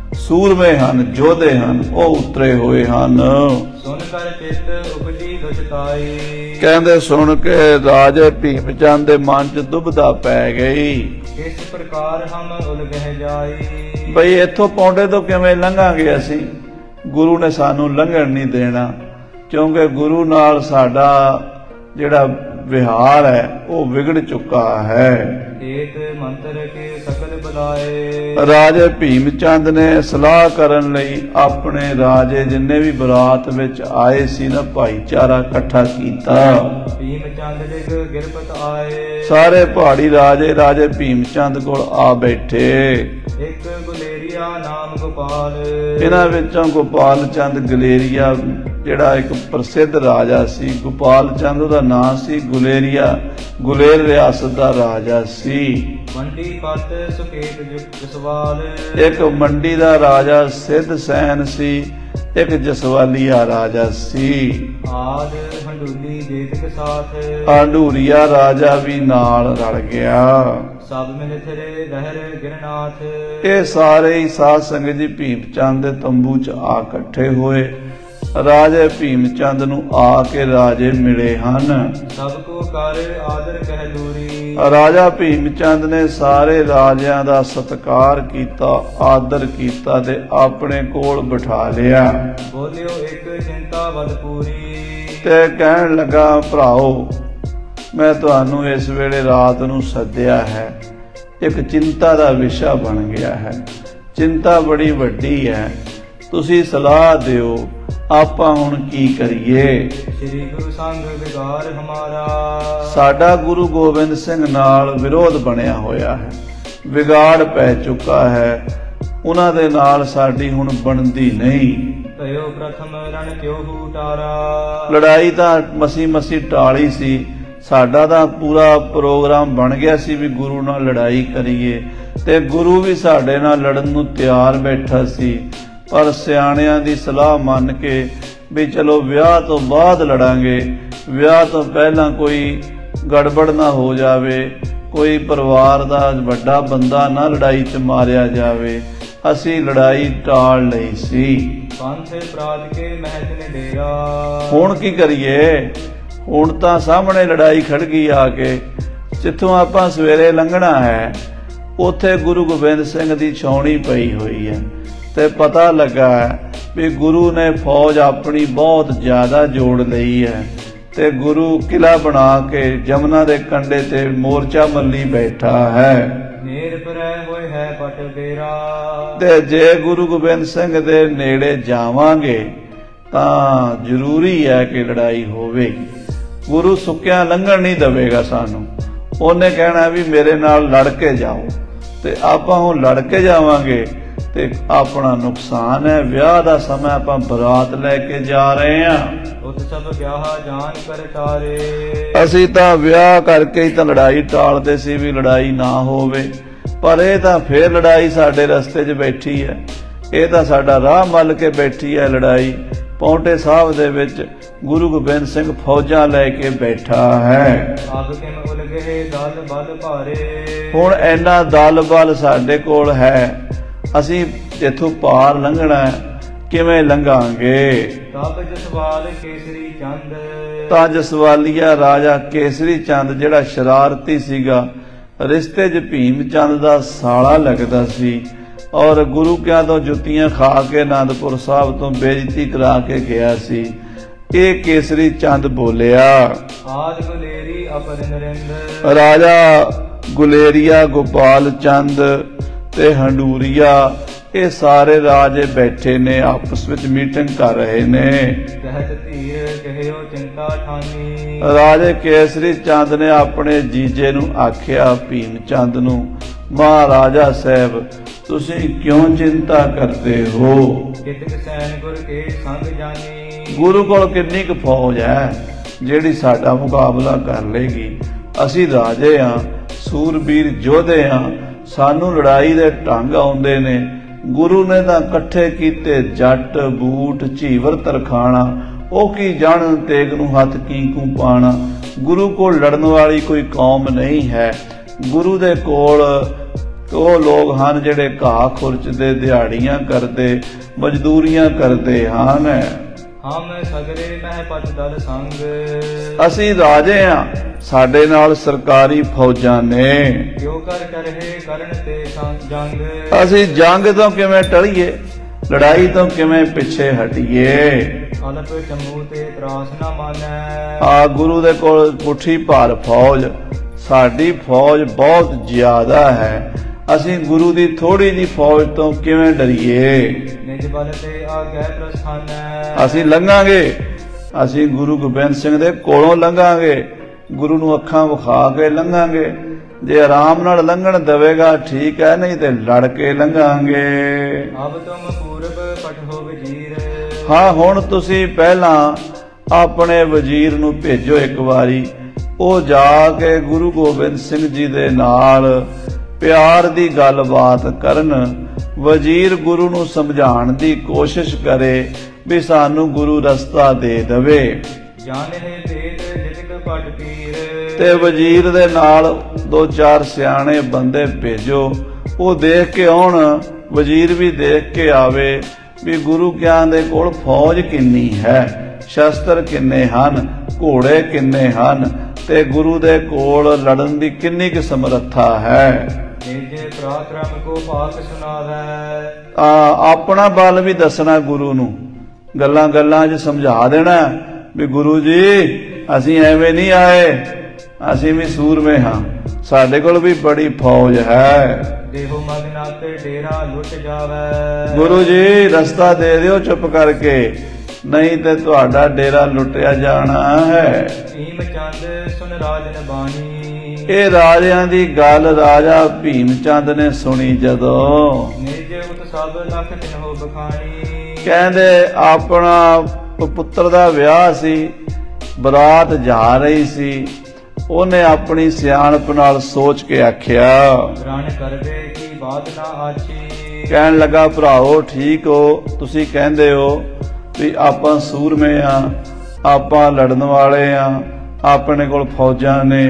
ਸੂਰਮੇ ਹਨ, ਯੋਧੇ ਹਨ, ਉਹ ਉਤਰੇ ਹੋਏ ਹਨ। ਸੁਣ ਕਰ ਚਿੱਤ ਉਪਜੀ ਦੁਚਤਾਈ। ਕਹਿੰਦੇ ਸੁਣ ਕੇ ਰਾਜੇ ਭੀਮ ਚੰਦ ਦੇ ਮਨ 'ਚ ਦੁਬਦਾ ਪੈ ਗਈ। ਇਸ ਪ੍ਰਕਾਰ ਹਮ ਉਲਗਹਿ ਜਾਈ। ਬਈ ਇੱਥੋਂ ਪੌਂਡੇ ਤੋਂ ਕਿਵੇਂ ਲੰਘਾਂਗੇ ਅਸੀਂ? ਗੁਰੂ ਨੇ ਸਾਨੂੰ ਲੰਘਣ ਨਹੀਂ ਦੇਣਾ, ਕਿਉਂਕਿ ਗੁਰੂ ਨਾਲ ਸਾਡਾ ਜਿਹੜਾ ਵਿਹਾਰ ਹੈ ਉਹ ਵਿਗੜ ਚੁੱਕਾ ਹੈ। ਏਕ ਮੰਤਰ ਕੇ ਸਕਲ ਬੁਲਾਏ। ਰਾਜੇ ਭੀਮ ਚੰਦ ਨੇ ਸਲਾਹ ਕਰਨ ਲਈ ਆਪਣੇ ਰਾਜੇ ਜਿੰਨੇ ਵੀ ਬਰਾਤ ਵਿੱਚ ਆਏ ਸੀ ਨਾ, ਭਾਈਚਾਰਾ ਇਕੱਠਾ ਕੀਤਾ। ਭੀਮ ਚੰਦ ਲਿਗ ਗਿਰਪਤ ਆਏ। ਸਾਰੇ ਪਹਾੜੀ ਰਾਜੇ ਭੀਮ ਚੰਦ ਕੋਲ ਆ ਬੈਠੇ। ਇੱਕ ਗੁਲੇਰੀਆ ਨਾਮ ਗੋਪਾਲ। ਇਹਨਾਂ ਵਿੱਚੋਂ ਗੋਪਾਲ ਚੰਦ ਗਲੇਰੀਆ ਜਿਹੜਾ ਇੱਕ ਪ੍ਰਸਿੱਧ ਰਾਜਾ ਸੀ, ਗੋਪਾਲ ਚੰਦ ਉਹਦਾ ਨਾਂ ਸੀ। ਗੁਲੇਰੀਆ ਗੁਲੇਰ ਰਿਆਸਤ ਦਾ ਰਾਜਾ ਸੀ। ਮੰਡੀ ਪਤ ਸੁਕੇਤ ਜਸਵਾਲ। ਇੱਕ ਮੰਡੀ ਦਾ ਰਾਜਾ ਸਿੱਧ ਸੈਨ ਸੀ। ਇੱਕ ਜਸਵਾਲੀਆ ਰਾਜਾ ਸੀ। ਆਦ ਹੰਡੂਲੀ ਦੇਤਕ ਸਾਥ, ਹੰਡੂਰੀਆ ਰਾਜਾ ਵੀ ਨਾਲ ਰਲ ਗਿਆ। ਸਭ ਮਿਲ ਥਰੇ ਲਹਿਰ ਗਿਰਨਾਥ, ਇਹ ਸਾਰੇ ਹੀ ਸਾਧ ਸੰਗਤ ਜੀ ਭੀਮ ਚੰਦ ਦੇ ਤੰਬੂ ਚ ਆ ਇਕੱਠੇ ਹੋਏ। ਰਾਜੇ ਭੀਮ ਚੰਦ ਨੂੰ ਆ ਕੇ ਰਾਜੇ ਮਿਲੇ ਹਨ। ਸਭ ਕੋ ਕਰ ਆਦਰ ਕਹਿ ਲੂਰੀ, ਰਾਜਾ ਭੀਮ ਚੰਦ ਨੇ ਸਾਰੇ ਰਾਜਿਆਂ ਦਾ ਸਤਿਕਾਰ ਕੀਤਾ, ਆਦਰ ਕੀਤਾ ਤੇ ਆਪਣੇ ਕੋਲ ਬਿਠਾ ਲਿਆ। ਬੋਲਿਓ ਇੱਕ ਚਿੰਤਾ ਵਦ ਪੂਰੀ, ਤੇ ਕਹਿਣ ਲੱਗਾ, ਭਰਾਓ ਮੈਂ ਤੁਹਾਨੂੰ ਇਸ ਵੇਲੇ ਰਾਤ ਨੂੰ ਸੱਦਿਆ ਹੈ, ਇੱਕ ਚਿੰਤਾ ਦਾ ਵਿਸ਼ਾ ਬਣ ਗਿਆ ਹੈ। ਚਿੰਤਾ ਬੜੀ ਵੱਡੀ ਹੈ, ਤੁਸੀਂ ਸਲਾਹ ਦਿਓ ਆਪਾਂ ਹੁਣ ਕੀ ਕਰੀਏ। ਸ੍ਰੀ ਗੁਰੂ ਸੰਗ ਵਿਗਾਰ ਹਮਾਰਾ, ਸਾਡਾ ਗੁਰੂ ਗੋਬਿੰਦ ਸਿੰਘ ਨਾਲ ਵਿਰੋਧ ਬਣਿਆ ਹੋਇਆ ਹੈ, ਵਿਗਾੜ ਪੈ ਚੁੱਕਾ ਹੈ, ਉਹਨਾਂ ਦੇ ਨਾਲ ਸਾਡੀ ਹੁਣ ਬਣਦੀ ਨਹੀਂ। ਭਇਓ ਪ੍ਰਥਮ ਰਣ ਕਿਉ ਹੂਟਾਰਾ, ਲੜਾਈ ਤਾਂ ਮਸੀ ਮਸੀ ਟਾਲੀ ਸੀ, ਸਾਡਾ ਤਾਂ ਪੂਰਾ ਪ੍ਰੋਗਰਾਮ ਬਣ ਗਿਆ ਸੀ ਵੀ ਗੁਰੂ ਨਾਲ ਲੜਾਈ ਕਰੀਏ, ਤੇ ਗੁਰੂ ਵੀ ਸਾਡੇ ਨਾਲ ਲੜਨ ਨੂੰ ਤਿਆਰ ਬੈਠਾ ਸੀ। ਪਰ ਸਿਆਣਿਆਂ ਦੀ ਸਲਾਹ ਮੰਨ ਕੇ ਵੀ ਚਲੋ ਵਿਆਹ ਤੋਂ ਬਾਅਦ ਲੜਾਂਗੇ, ਵਿਆਹ ਤੋਂ ਪਹਿਲਾਂ ਕੋਈ ਗੜਬੜ ਨਾ ਹੋ ਜਾਵੇ, ਕੋਈ ਪਰਿਵਾਰ ਦਾ ਵੱਡਾ ਬੰਦਾ ਨਾ ਲੜਾਈ 'ਚ ਮਾਰਿਆ ਜਾਵੇ, ਅਸੀਂ ਲੜਾਈ ਟਾਲ ਲਈ ਸੀ। ਪੰਥ ਪ੍ਰਾਦ ਕੇ ਮਹਿਤ ਨੇ ਡੇਰਾ, ਹੁਣ ਕੀ ਕਰੀਏ? ਹੁਣ ਤਾਂ ਸਾਹਮਣੇ ਲੜਾਈ ਖੜ ਗਈ ਆ ਕੇ, ਜਿੱਥੋਂ ਆਪਾਂ ਸਵੇਰੇ ਲੰਘਣਾ ਹੈ ਉੱਥੇ ਗੁਰੂ ਗੋਬਿੰਦ ਸਿੰਘ ਦੀ ਛਾਉਣੀ ਪਈ ਹੋਈ ਹੈ, ਤੇ ਪਤਾ ਲੱਗਾ ਵੀ ਗੁਰੂ ਨੇ ਫੌਜ ਆਪਣੀ ਬਹੁਤ ਜ਼ਿਆਦਾ ਜੋੜ ਲਈ ਹੈ, ਤੇ ਗੁਰੂ ਕਿਲਾ ਬਣਾ ਕੇ ਜਮਨਾ ਦੇ ਕੰਢੇ ਤੇ ਮੋਰਚਾ ਮੱਲੀ ਬੈਠਾ ਹੈ। ਨੇਰ ਪਰੈ ਹੋਏ ਹੈ ਪਟ ਡੇਰਾ, ਤੇ ਜੇ ਗੁਰੂ ਗੋਬਿੰਦ ਸਿੰਘ ਦੇ ਨੇੜੇ ਜਾਵਾਂਗੇ ਤਾਂ ਜ਼ਰੂਰੀ ਹੈ ਕਿ ਲੜਾਈ ਹੋਵੇਗੀ। ਗੁਰੂ ਸੁੱਕਿਆ ਲੰਘਣ ਨਹੀਂ ਦੇਵੇਗਾ ਸਾਨੂੰ, ਉਹਨੇ ਕਹਿਣਾ ਵੀ ਮੇਰੇ ਨਾਲ ਲੜ ਕੇ ਜਾਓ, ਤੇ ਆਪਾਂ ਹੁਣ ਲੜ ਕੇ ਜਾਵਾਂਗੇ ਤੇ ਆਪਣਾ ਨੁਕਸਾਨ ਹੈ। ਵਿਆਹ ਦਾ ਸਮਾਂ ਆਪਾਂ ਬਰਾਤ ਲੈ ਕੇ ਜਾ ਰਹੇ ਹਾਂ, ਉਤ ਸਭ ਵਿਆਹ ਜਾਨ ਕਰ ਤਾਰੇ, ਅਸੀਂ ਤਾਂ ਵਿਆਹ ਕਰਕੇ ਹੀ ਤਾਂ ਲੜਾਈ ਟਾਲਦੇ ਸੀ ਵੀ ਲੜਾਈ ਨਾ ਹੋਵੇ, ਪਰ ਇਹ ਤਾਂ ਫੇਰ ਲੜਾਈ ਸਾਡੇ ਰਸਤੇ 'ਚ ਬੈਠੀ ਹੈ, ਇਹ ਤਾਂ ਸਾਡਾ ਰਾਹ ਮੱਲ ਕੇ ਬੈਠੀ ਹੈ ਲੜਾਈ। ਪੌਂਟੇ ਸਾਹਿਬ ਦੇ ਵਿੱਚ ਗੁਰੂ ਗੋਬਿੰਦ ਸਿੰਘ ਫੌਜਾਂ ਲੈ ਕੇ ਬੈਠਾ ਹੈ। ਆਗ ਕਿਮ ਉਲਗੇ ਦਲ ਬਲ ਭਾਰੇ, ਹੁਣ ਇੰਨਾ ਦਲ ਬਲ ਸਾਡੇ ਕੋਲ ਹੈ, ਅਸੀਂ ਇੱਥੋਂ ਪਾਰ ਲੰਘਣਾ ਕਿਵੇਂ ਲੰਘਾਂਗੇ? ਤਬ ਜਸਵਾਲ ਕੇਸਰੀ ਚੰਦ, ਤਾਂ ਜਸਵਾਲੀਆ ਰਾਜਾ ਕੇਸਰੀ ਚੰਦ ਜਿਹੜਾ ਸ਼ਰਾਰਤੀ ਸੀਗਾ, ਰਿਸ਼ਤੇ 'ਚ ਭੀਮ ਚੰਦ ਦਾ ਸਾਲਾ ਲੱਗਦਾ ਸੀ, ਔਰ ਗੁਰੂ ਕਿਆਂ ਤੋਂ ਜੁੱਤੀਆਂ ਖਾ ਕੇ ਆਨੰਦਪੁਰ ਸਾਹਿਬ ਤੋਂ ਬੇਇੱਜ਼ਤੀ ਕਰਾ ਕੇ ਗਿਆ ਸੀ। ਇਹ ਕੇਸਰੀ ਚੰਦ ਬੋਲਿਆ, ਆਦ ਗੁਲੇਰੀ ਅਪਰ ਨਰਿੰਦ, ਰਾਜਾ ਗੁਲੇਰੀਆ ਗੋਪਾਲ ਚੰਦ ਤੇ ਹੰਡੂਰੀਆ ਇਹ ਸਾਰੇ ਰਾਜੇ ਬੈਠੇ ਨੇ, ਆਪਸ ਵਿੱਚ ਮੀਟਿੰਗ ਕਰ ਰਹੇ ਨੇ। ਕਹਿਤ ਧੀਰ ਕਹਿਓ ਚਿੰਤਾ ਠਾਨੀ, ਰਾਜੇ ਕੇਸਰੀ ਚੰਦ ਨੇ ਆਪਣੇ ਜੀਜੇ ਨੂੰ ਆਖਿਆ, ਭੀਮ ਚੰਦ ਨੂੰ, ਮਹਾਰਾਜਾ ਸਾਹਿਬ ਤੁਸੀਂ ਕਿਉਂ ਚਿੰਤਾ ਕਰਦੇ ਹੋ? ਕਿਤਕ ਸੈਨ ਗੁਰ ਕੇ ਸੰਗ ਜਾਨੀ, ਗੁਰੂ ਕੋਲ ਕਿੰਨੀ ਕੁ ਫੌਜ ਹੈ ਜਿਹੜੀ ਸਾਡਾ ਮੁਕਾਬਲਾ ਕਰ ਲੇਗੀ? ਅਸੀਂ ਰਾਜੇ ਹਾਂ, ਸੂਰਬੀਰ ਯੋਧੇ ਹਾਂ, ਸਾਨੂੰ ਲੜਾਈ ਦੇ ਢੰਗ ਆਉਂਦੇ ਨੇ। ਗੁਰੂ ਨੇ ਤਾਂ ਇਕੱਠੇ ਕੀਤੇ ਜੱਟ ਬੂਟ ਝੀਵਰ ਤਰਖਾਣਾ, ਉਹ ਕੀ ਜਾਣਨ ਤੇਗ ਨੂੰ ਹੱਥ ਕੀਕੂ ਪਾਣਾ। ਗੁਰੂ ਕੋਲ ਲੜਨ ਵਾਲੀ ਕੋਈ ਕੌਮ ਨਹੀਂ ਹੈ। ਗੁਰੂ ਦੇ ਕੋਲ ਉਹ ਲੋਕ ਹਨ ਜਿਹੜੇ ਘਾਹ ਖੁਰਚਦੇ, ਦਿਹਾੜੀਆਂ ਕਰਦੇ, ਮਜ਼ਦੂਰੀਆਂ ਕਰਦੇ ਹਨ। ਹਮ ਸਗਰੇ ਮਹਿ ਪਤ ਦਲ ਸੰਗ, ਅਸੀਂ ਰਾਜੇ ਹਾਂ, ਸਾਡੇ ਨਾਲ ਸਰਕਾਰੀ ਫੌਜਾਂ ਨੇ। ਕਿਉ ਕਰ ਕਰਹਿ ਕਰਨ ਤੇ ਜੰਗ, ਅਸੀਂ ਜੰਗ ਤੋਂ ਕਿਵੇਂ ਟਲੀਏ, ਲੜਾਈ ਤੋਂ ਕਿਵੇਂ ਪਿੱਛੇ ਹਟੀਏ? ਅਲਪ ਚੰਮੂ ਤੇ ਤਰਾਸ ਨਾ ਮਾਨੈ, ਆ ਗੁਰੂ ਦੇ ਕੋਲ ਮੁੱਠੀ ਭਰ ਫੌਜ, ਸਾਡੀ ਫੌਜ ਬਹੁਤ ਜ਼ਿਆਦਾ ਹੈ, ਅਸੀਂ ਗੁਰੂ ਦੀ ਥੋੜੀ ਜਿਹੀ ਫੌਜ ਤੋਂ ਕਿਵੇਂ ਡਰੀਏ? ਨਿਜ ਬਲ ਤੇ ਆਗੈ ਪ੍ਰਸਥਾਨੈ, ਅਸੀਂ ਲੰਘਾਂਗੇ, ਅਸੀਂ ਗੁਰੂ ਗੋਬਿੰਦ ਸਿੰਘ ਦੇ ਕੋਲੋਂ ਲੰਘਾਂਗੇ, ਗੁਰੂ ਨੂੰ ਅੱਖਾਂ ਵਿਖਾ ਕੇ ਲੰਘਾਂਗੇ। ਜੇ ਆਰਾਮ ਨਾਲ ਲੰਘਣ ਦੇਵੇਗਾ ਠੀਕ ਹੈ, ਨਹੀਂ ਤੇ ਲੜ ਕੇ ਲੰਘਾਂਗੇ। ਅਬ ਤੁਮ ਪੂਰਬ ਪਠੋ ਵਜ਼ੀਰ, ਹਾਂ ਹੁਣ ਤੁਸੀਂ ਪਹਿਲਾਂ ਆਪਣੇ ਵਜ਼ੀਰ ਨੂੰ ਭੇਜੋ ਇੱਕ ਵਾਰੀ, ਉਹ ਜਾ ਕੇ ਗੁਰੂ ਗੋਬਿੰਦ ਸਿੰਘ ਜੀ ਦੇ ਨਾਲ ਪਿਆਰ ਦੀ ਗੱਲਬਾਤ ਕਰਨ। ਵਜ਼ੀਰ ਗੁਰੂ ਨੂੰ ਸਮਝਾਉਣ ਦੀ ਕੋਸ਼ਿਸ਼ ਕਰੇ ਵੀ ਸਾਨੂੰ ਗੁਰੂ ਰਸਤਾ ਦੇ ਦੇਵੇ। ਜਾਣੇ ਭੇਦ ਜਿਤਕ ਪਟ ਪੀਰ। ਤੇ ਵਜ਼ੀਰ ਦੇ ਨਾਲ 2-4 ਸਿਆਣੇ ਬੰਦੇ ਭੇਜੋ, ਉਹ ਦੇਖ ਕੇ ਆਉਣ, ਵਜ਼ੀਰ ਵੀ ਦੇਖ ਕੇ ਆਵੇ ਵੀ ਗੁਰੂ ਗਿਆਨ ਦੇ ਕੋਲ ਫੌਜ ਕਿੰਨੀ ਹੈ, ਸ਼ਸਤਰ ਕਿੰਨੇ ਹਨ, ਘੋੜੇ ਕਿੰਨੇ ਹਨ, ਤੇ ਗੁਰੂ ਦੇ ਕੋਲ ਲੜਨ ਦੀ ਕਿੰਨੀ ਕੁ ਸਮਰੱਥਾ ਹੈ। ਜੇ ਪਰਾਕਰਮ ਕੋ ਪਾਕ ਸੁਣਾਵੇ। ਆਪਣਾ ਬਲ ਵੀ ਦੱਸਣਾ ਗੁਰੂ ਨੂੰ, ਗੱਲਾਂ ਗੱਲਾਂ 'ਚ ਸਮਝਾ ਦੇਣਾ ਵੀ ਗੁਰੂ ਜੀ ਅਸੀਂ ਐਵੇਂ ਨਹੀਂ ਆਏ, ਅਸੀਂ ਵੀ ਸੂਰਮੇ ਹਾਂ, ਸਾਡੇ ਕੋਲ ਵੀ ਬੜੀ ਫੌਜ ਹੈ। ਦੇਹੋ ਮਗਨਾ ਤੇ ਡੇਰਾ ਲੁੱਟ ਜਾਵੇ। ਗੁਰੂ ਜੀ ਰਸਤਾ ਦੇ ਦਿਓ ਚੁੱਪ ਕਰਕੇ, ਨਹੀਂ ਤੇ ਤੁਹਾਡਾ ਡੇਰਾ ਲੁੱਟਿਆ ਜਾਣਾ ਹੈ। ਭੀਮ ਚੰਦ ਸੁਨ ਰਾਜਨ ਬਾਣੀ। ਇਹ ਰਾਜਿਆਂ ਦੀ ਗੱਲ ਰਾਜਾ ਭੀਮ ਚੰਦ ਨੇ ਸੁਣੀ ਜਦੋਂ। ਨਿਜ ਉਤ ਸਭ ਲਖ ਤਿਨਹੁ ਬਖਾਣੀ। ਕਹਿੰਦੇ ਆਪਣਾ ਪੁੱਤਰ ਦਾ ਵਿਆਹ ਸੀ, ਬਰਾਤ ਜਾ ਰਹੀ ਸੀ, ਉਹਨੇ ਆਪਣੀ ਸਿਆਣਪ ਨਾਲ ਸੋਚ ਕੇ ਆਖਿਆ ਰਣ ਕਰਵੇ ਕੀ ਬਾਤ ਨਾ ਆਛੀ। ਕਹਿਣ ਲੱਗਾ ਭਰਾਓ ਠੀਕ ਹੋ, ਤੁਸੀਂ ਕਹਿੰਦੇ ਹੋ ਵੀ ਆਪਾਂ ਸੂਰਮੇ ਆ, ਆਪਾਂ ਲੜਨ ਵਾਲੇ ਆ, ਆਪਣੇ ਕੋਲ ਫੌਜਾਂ ਨੇ,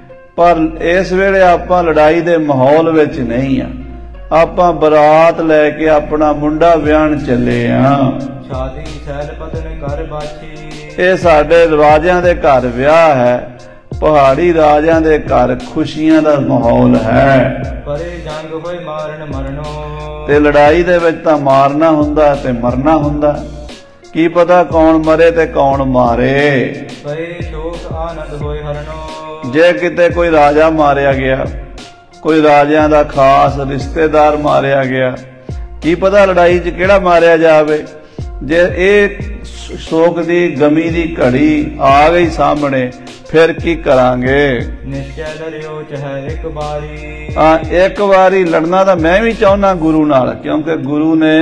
ਪਰ ਇਸ ਵੇਲੇ ਆਪਾਂ ਲੜਾਈ ਦੇ ਮਾਹੌਲ ਵਿੱਚ ਨਹੀਂ ਆ, ਆਪਾਂ ਬਰਾਤ ਲੈ ਕੇ ਆਪਣਾ ਮੁੰਡਾ ਵਿਆਹਣ ਚੱਲੇ ਆ। ਸ਼ਾਦੀ ਸੈਲ ਪਤਨ ਘਰ ਬਾਛੀ। ਇਹ ਸਾਡੇ ਰਾਜਿਆਂ ਦੇ ਘਰ ਵਿਆਹ ਹੈ, ਪਹਾੜੀ ਰਾਜਿਆਂ ਦੇ ਘਰ ਖੁਸ਼ੀਆਂ ਦਾ ਮਾਹੌਲ ਹੈ। ਪਰੇ ਜੰਗ ਹੋਏ ਮਾਰਨ ਮਰਨੋ। ਤੇ ਲੜਾਈ ਦੇ ਵਿੱਚ ਤਾਂ ਮਾਰਨਾ ਹੁੰਦਾ ਤੇ ਮਰਨਾ ਹੁੰਦਾ, ਕੀ ਪਤਾ ਕੌਣ ਮਰੇ ਤੇ ਕੌਣ ਮਾਰੇ। ਪਰੇ ਸ਼ੋਕ ਆਨੰਦ ਹੋਏ ਹਰਨੋ। ਜੇ ਕਿਤੇ ਕੋਈ ਰਾਜਾ ਮਾਰਿਆ ਗਿਆ, ਕੋਈ ਰਾਜਿਆਂ ਦਾ ਖਾਸ ਰਿਸ਼ਤੇਦਾਰ ਮਾਰਿਆ ਗਿਆ, ਕੀ ਪਤਾ ਲੜਾਈ 'ਚ ਕਿਹੜਾ ਮਾਰਿਆ ਜਾਵੇ। ਜੇ ਇਹ ਸ਼ੋਕ ਦੀ ਗਮੀ ਦੀ ਘੜੀ ਆ ਗਈ ਸਾਹਮਣੇ, ਫਿਰ ਕੀ ਕਰਾਂਗੇ। ਨਿਸ਼ਚੈ ਲੜਿਓ ਚਾਹੇ ਇੱਕ ਵਾਰੀ। ਇੱਕ ਵਾਰੀ ਲੜਨਾ ਤਾਂ ਮੈਂ ਵੀ ਚਾਹੁੰਦਾ ਗੁਰੂ ਨਾਲ, ਕਿਉਂਕਿ ਗੁਰੂ ਨੇ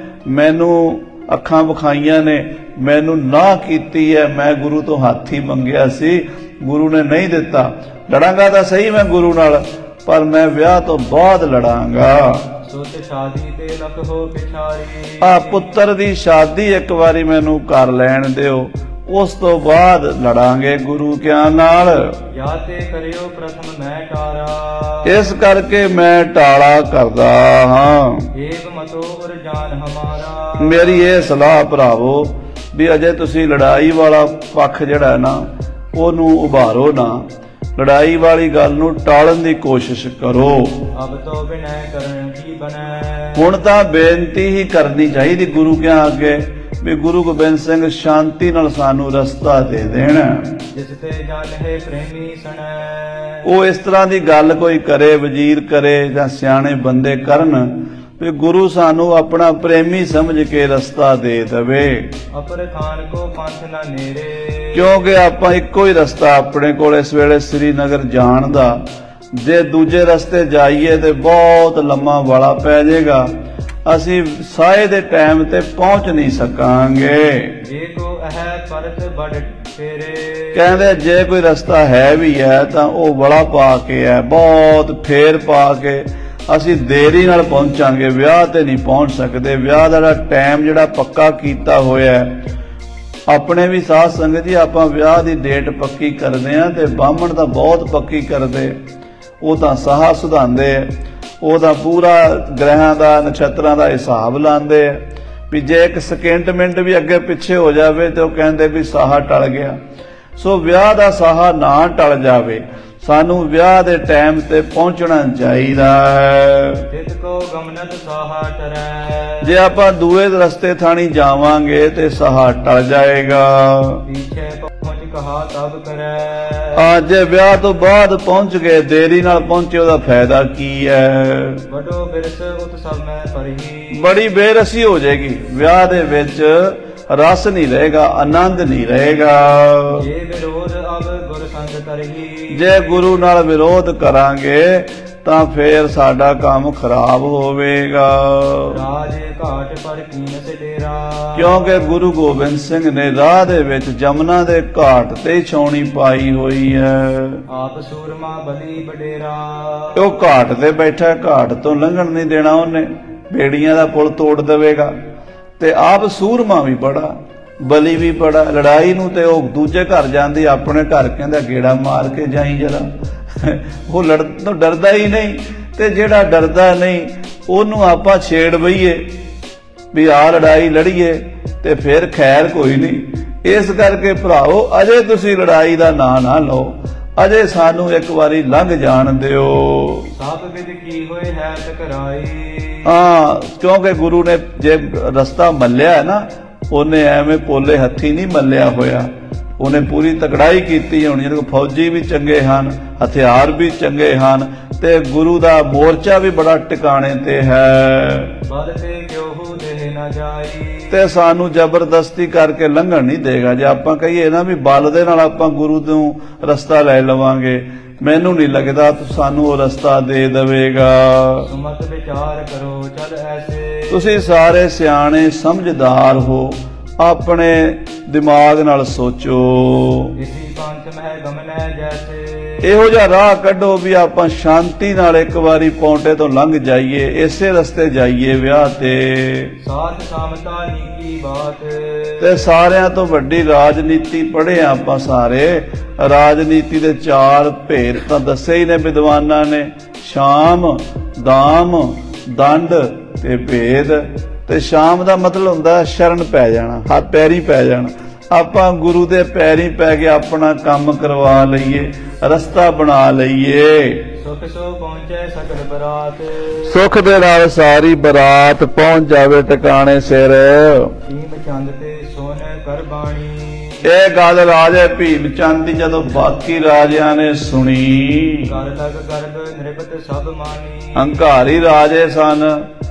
ਮੈਨੂੰ ਅੱਖਾਂ ਵਿਖਾਈਆਂ ਨੇ, ਮੈਨੂੰ ਨਾ ਕੀਤੀ ਹੈ, ਮੈਂ ਗੁਰੂ ਤੋਂ ਹੱਥ ਹੀ ਮੰਗਿਆ ਸੀ, ਗੁਰੂ ਨੇ ਨਹੀਂ ਦਿੱਤਾ। ਲੜਾਂਗਾ ਤਾਂ ਸਹੀ ਮੈਂ ਗੁਰੂ ਨਾਲ, ਪਰ ਮੈਂ ਵਿਆਹ ਤੋਂ ਬਾਅਦ ਲੜਾਂਗਾ। ਸੁਤ ਸ਼ਾਦੀ ਤੇ ਲਖ ਹੋ ਪਿਛਾਰੀ। ਪੁੱਤਰ ਦੀ ਸ਼ਾਦੀ ਇੱਕ ਵਾਰੀ ਮੈਨੂੰ ਕਰ ਲੈਣ ਦਿਓ, ਉਸ ਤੋਂ ਬਾਅਦ ਲੜਾਂਗੇ ਗੁਰੂ ਗਿਆਨ ਨਾਲ। ਜਾਂ ਤੇ ਕਰਿਓ ਪ੍ਰਥਮ ਮੈਂ ਟਾਰਾ। ਇਸ ਕਰਕੇ ਮੈਂ ਟਾਲਾ ਕਰਦਾ ਹਾਂ। ਏਕ ਮਤੋ ਉਰ ਜਾਨ ਹਮਾਰਾ। ਮੇਰੀ ਇਹ ਸਲਾਹ ਭਰਾਵੋ ਵੀ ਅਜੇ ਤੁਸੀਂ ਲੜਾਈ ਵਾਲਾ ਪੱਖ ਜਿਹੜਾ ਨਾ ਉਹਨੂੰ ਉਭਾਰੋ ਨਾ, ਲੜਾਈ ਵਾਲੀ ਗੱਲ ਨੂੰ ਟਾਲਣ ਦੀ ਕੋਸ਼ਿਸ਼ ਕਰੋ। ਅਬ ਤੋ ਬਿਨੈ ਕਰਨ ਕੀ ਬਨੈ। ਹੁਣ ਤਾਂ ਬੇਨਤੀ ਹੀ ਕਰਨੀ ਚਾਹੀਦੀ ਗੁਰੂ ਕੇ ਅੱਗੇ ਵੀ ਗੁਰੂ ਗੋਬਿੰਦ ਸਿੰਘ ਸ਼ਾਂਤੀ ਨਾਲ ਸਾਨੂੰ ਰਸਤਾ ਦੇ ਦੇਣ। ਜਿਸ ਤੇ ਜਨ ਹੈ ਪ੍ਰੇਮੀ ਸਣੈ। ਉਹ ਇਸ ਤਰ੍ਹਾਂ ਦੀ ਗੱਲ ਕੋਈ ਕਰੇ, ਵਜ਼ੀਰ ਕਰੇ ਜਾਂ ਸਿਆਣੇ ਬੰਦੇ ਕਰਨ ਵੀ ਗੁਰੂ ਸਾਨੂੰ ਆਪਣਾ ਪ੍ਰੇਮੀ ਸਮਝ ਕੇ ਰਸਤਾ ਦੇ ਦੇਵੇ। ਅਪਰ ਖਾਨ ਕੋ ਪੰਥ ਨਾ ਨੇੜੇ। ਕਿਉਂਕਿ ਆਪਾਂ ਇੱਕੋ ਹੀ ਰਸਤਾ ਆਪਣੇ ਕੋਲ ਇਸ ਵੇਲੇ ਸ੍ਰੀਨਗਰ ਜਾਣ ਦਾ, ਜੇ ਦੂਜੇ ਰਸਤੇ ਜਾਈਏ ਤੇ ਬਹੁਤ ਲੰਮਾ ਵਾਲਾ ਪੈ ਜਾਏਗਾ, ਅਸੀਂ ਸਾਏ ਦੇ ਟਾਈਮ ਤੇ ਪਹੁੰਚ ਨਹੀਂ ਸਕਾਂਗੇ। ਜੇ ਕੋ ਹੈ ਪਰਤ ਬੜ ਫੇਰੇ। ਕਹਿੰਦੇ ਜੇ ਕੋਈ ਰਸਤਾ ਹੈ ਵੀ ਹੈ ਤਾਂ ਉਹ ਵੜਾ ਪਾ ਕੇ ਹੈ, ਬਹੁਤ ਫੇਰ ਪਾ ਕੇ ਅਸੀਂ ਦੇਰੀ ਨਾਲ ਪਹੁੰਚਾਂਗੇ, ਵਿਆਹ ਤੇ ਨਹੀਂ ਪਹੁੰਚ ਸਕਦੇ। ਵਿਆਹ ਦਾ ਟਾਈਮ ਜਿਹੜਾ ਪੱਕਾ ਕੀਤਾ ਹੋਇਆ, ਆਪਣੇ ਵੀ ਸਾਧ ਸੰਗਤ ਜੀ ਆਪਾਂ ਵਿਆਹ ਦੀ ਡੇਟ ਪੱਕੀ ਕਰਦੇ ਆ ਤੇ ਬਾਹਮਣ ਤਾਂ ਬਹੁਤ ਪੱਕੀ ਕਰਦੇ, ਉਹ ਤਾਂ ਸਾਹਾ ਸੁਧਾਉਂਦੇ ਆ, ਉਹ ਤਾਂ ਪੂਰਾ ਗ੍ਰਹਿਾਂ ਦਾ ਨਛੱਤਰਾਂ ਦਾ ਹਿਸਾਬ ਲਾਉਂਦੇ ਆ ਵੀ ਜੇ ਇੱਕ ਸਕਿੰਟ ਮਿੰਟ ਵੀ ਅੱਗੇ ਪਿੱਛੇ ਹੋ ਜਾਵੇ ਤੇ ਉਹ ਕਹਿੰਦੇ ਵੀ ਸਾਹਾ ਟਲ ਗਿਆ। ਸੋ ਵਿਆਹ ਦਾ ਸਾਹਾ ਨਾ ਟਲ ਜਾਵੇ, ਸਾਨੂੰ ਵਿਆਹ ਦੇ ਟਾਈਮ ਤੇ ਪਹੁੰਚਣਾ ਚਾਹੀਦਾ ਹੈ। ਤਿਤ ਕੋ ਗਮਨਤ ਸਾਹਾ ਟਰੈ। ਜੇ ਆਪਾਂ ਦੂਏ ਰਸਤੇ ਥਾਣੀ ਜਾਵਾਂਗੇ ਤੇ ਸਾਹਾ ਟਲ ਜਾਏਗਾ। ਪਿੱਛੇ ਪਹੁੰਚ ਕਹਾ ਤਬ ਕਰੈ। ਅੱਜ ਵਿਆਹ ਤੋਂ ਬਾਅਦ ਪਹੁੰਚ ਗਏ, ਦੇਰੀ ਨਾਲ ਪਹੁੰਚੇ, ਉਹਦਾ ਫਾਇਦਾ ਕੀ ਹੈ। ਵੱਡੋ ਬਿਰਸ ਉਤ ਸਭ ਮੈਂ ਪਰਹੀ। ਬੜੀ ਬੇਰਸੀ ਹੋ ਜਾਏਗੀ, ਵਿਆਹ ਦੇ ਵਿੱਚ ਰਸ ਨਹੀਂ ਰਹੇਗਾ, ਆਨੰਦ ਨਹੀਂ ਰਹੇਗਾ। ਜੇ ਵਿਰੋਧ ਅਬ ਗੁਰ ਸੰਗ ਕਰਹੀ। ਜੇ ਗੁਰੂ ਨਾਲ ਵਿਰੋਧ ਕਰਾਂਗੇ ਤਾਂ ਫੇਰ ਸਾਡਾ ਕੰਮ ਖਰਾਬ ਹੋਵੇਗਾ। ਰਾਜ ਘਾਟ ਪਰ ਕੀਨਤ ਡੇਰਾ। ਕਿਉਂਕਿ ਗੁਰੂ ਗੋਬਿੰਦ ਸਿੰਘ ਨੇ ਰਾਹ ਦੇ ਵਿੱਚ ਜਮਨਾ ਦੇ ਘਾਟ ਤੇ ਛਾਉਣੀ ਪਾਈ ਹੋਈ ਹੈ। ਆਪ ਸੂਰਮਾ ਬਲੀ ਬਡੇਰਾ। ਉਹ ਘਾਟ ਤੇ ਬੈਠਾ, ਘਾਟ ਤੋਂ ਲੰਘਣ ਨਹੀਂ ਦੇਣਾ ਉਹਨੇ, ਬੇੜੀਆਂ ਦਾ ਪੁਲ ਤੋੜ ਦੇਵੇਗਾ। ਤੇ ਆਪ ਸੂਰਮਾ ਵੀ ਬੜਾ, ਬਲੀ ਵੀ ਬੜਾ। ਲੜਾਈ ਨੂੰ ਤੇ ਉਹ ਦੂਜੇ ਘਰ ਜਾਂਦੀ, ਆਪਣੇ ਘਰ ਕਹਿੰਦਾ ਗੇੜਾ ਮਾਰ ਕੇ ਜਾਈ ਜਰਾ। ਉਹ ਲੜਨ ਤੋਂ ਡਰਦਾ ਹੀ ਨਹੀਂ, ਤੇ ਜਿਹੜਾ ਡਰਦਾ ਨਹੀਂ ਉਹਨੂੰ ਆਪਾਂ ਛੇੜ ਬਈਏ ਵੀ ਆ ਲੜਾਈ ਲੜੀਏ ਤੇ ਫਿਰ ਖੈਰ ਕੋਈ ਨਹੀਂ। ਇਸ ਕਰਕੇ ਭਰਾਓ ਅਜੇ ਤੁਸੀਂ ਲੜਾਈ ਦਾ ਨਾਂ ਨਾ ਲਓ, ਅਜੇ ਸਾਨੂੰ ਇੱਕ ਵਾਰੀ ਲੰਘ ਜਾਣ ਦਿਓ। ਸਭ ਵਿਦ ਕੀ ਹੋਏ ਹੈ ਟਕਰਾਈ। ਹਾਂ, ਕਿਉਂਕਿ ਗੁਰੂ ਨੇ ਜੇ ਰਸਤਾ ਮੱਲਿਆ ਹੈ ਨਾ, ਉਹਨੇ ਐਵੇਂ ਪੋਲੇ ਹੱਥੀ ਨਹੀਂ ਮੱਲਿਆ ਹੋਇਆ, ਉਹਨੇ ਪੂਰੀ ਤਕੜਾਈ ਕੀਤੀ ਹੋਣੀ। ਜਿਹਦੇ ਕੋਲ ਫੌਜੀ ਵੀ ਚੰਗੇ ਹਨ, ਹਥਿਆਰ ਵੀ ਚੰਗੇ ਹਨ, ਤੇ ਗੁਰੂ ਦਾ ਮੋਰਚਾ ਵੀ ਬੜਾ ਟਿਕਾਣੇ ਤੇ ਹੈ। ਬਲ ਤੇ ਕਿਉ ਦੇਹ ਨਾ ਜਾਈ। ਤੇ ਸਾਨੂੰ ਜ਼ਬਰਦਸਤੀ ਕਰਕੇ ਲੰਘਣ ਨਹੀਂ ਦੇਗਾ। ਜੇ ਆਪਾਂ ਕਹੀਏ ਨਾ ਵੀ ਬਲ ਦੇ ਨਾਲ ਆਪਾਂ ਗੁਰੂ ਨੂੰ ਰਸਤਾ ਲੈ ਲਵਾਂਗੇ, ਮੈਨੂੰ ਨਹੀਂ ਲੱਗਦਾ ਸਾਨੂੰ ਉਹ ਰਸਤਾ ਦੇ ਦੇਵੇਗਾ। ਸੁਮਤ ਵਿਚਾਰ ਕਰੋ ਚਲ ਐਸੇ। ਤੁਸੀਂ ਸਾਰੇ ਸਿਆਣੇ ਸਮਝਦਾਰ ਹੋ, ਆਪਣੇ ਦਿਮਾਗ ਨਾਲ ਸੋਚੋ। ਇਸੀ ਪੰਥ ਮਹਿ ਗਮਨੈ ਜੈਸੇ। ਇਹੋ ਜਿਹਾ ਰਾਹ ਕੱਢੋ ਵੀ ਆਪਾਂ ਸ਼ਾਂਤੀ ਨਾਲ ਇੱਕ ਵਾਰੀ ਪੌਂਟੇ ਤੋਂ ਲੰਘ ਜਾਈਏ, ਇਸੇ ਰਸਤੇ ਜਾਈਏ ਵਿਆਹ ਤੇ। ਸਾਥ ਸਾਮਤਾ ਨੀਕੀ ਬਾਤ। ਤੇ ਸਾਰਿਆਂ ਤੋਂ ਵੱਡੀ ਰਾਜਨੀਤੀ ਪੜ੍ਹੇ ਆਪਾਂ ਸਾਰੇ। ਰਾਜਨੀਤੀ ਦੇ 4 ਭੇਦ ਤਾਂ ਦੱਸੇ ਹੀ ਨੇ ਵਿਦਵਾਨਾਂ ਨੇ, ਸ਼ਾਮ, ਦਾਮ, ਦੰਡ ਤੇ ਭੇਦ। ਤੇ ਸ਼ਾਮ ਦਾ ਮਤਲਬ ਹੁੰਦਾ ਸ਼ਰਨ ਪੈ ਜਾਣਾ, ਹੱਥ ਪੈਰੀ ਪੈ ਜਾਣਾ। ਆਪਾਂ ਗੁਰੂ ਦੇ ਪੈਰੀ ਪੈ ਕੇ ਆਪਣਾ ਕੰਮ ਕਰਵਾ ਲਈਏ, ਰਸਤਾ ਬਣਾ ਲਈਏ। ਸੁਖ ਸੋ ਪਹੁੰਚੇ ਸਕਲ ਬਰਾਤ। ਸੁਖ ਦੇ ਨਾਲ ਸਾਰੀ ਬਰਾਤ ਪਹੁੰਚ ਜਾਵੇ ਟਿਕਾਣੇ ਸਿਰ। ਭੀਮ ਚੰਦ ਤੇ ਸੋਨ ਕਰ ਬਾਣੀ। ਇਹ ਗੱਲ ਰਾਜੇ ਭੀਮ ਚੰਦ ਦੀ ਜਦੋਂ ਬਾਕੀ ਰਾਜਿਆਂ ਨੇ ਸੁਣੀ, ਕਰ ਲਗ ਗਰਭ ਨਿਰਭਤ ਸਭ ਮਾਨੀ। ਹੰਕਾਰੀ ਰਾਜੇ ਸਨ,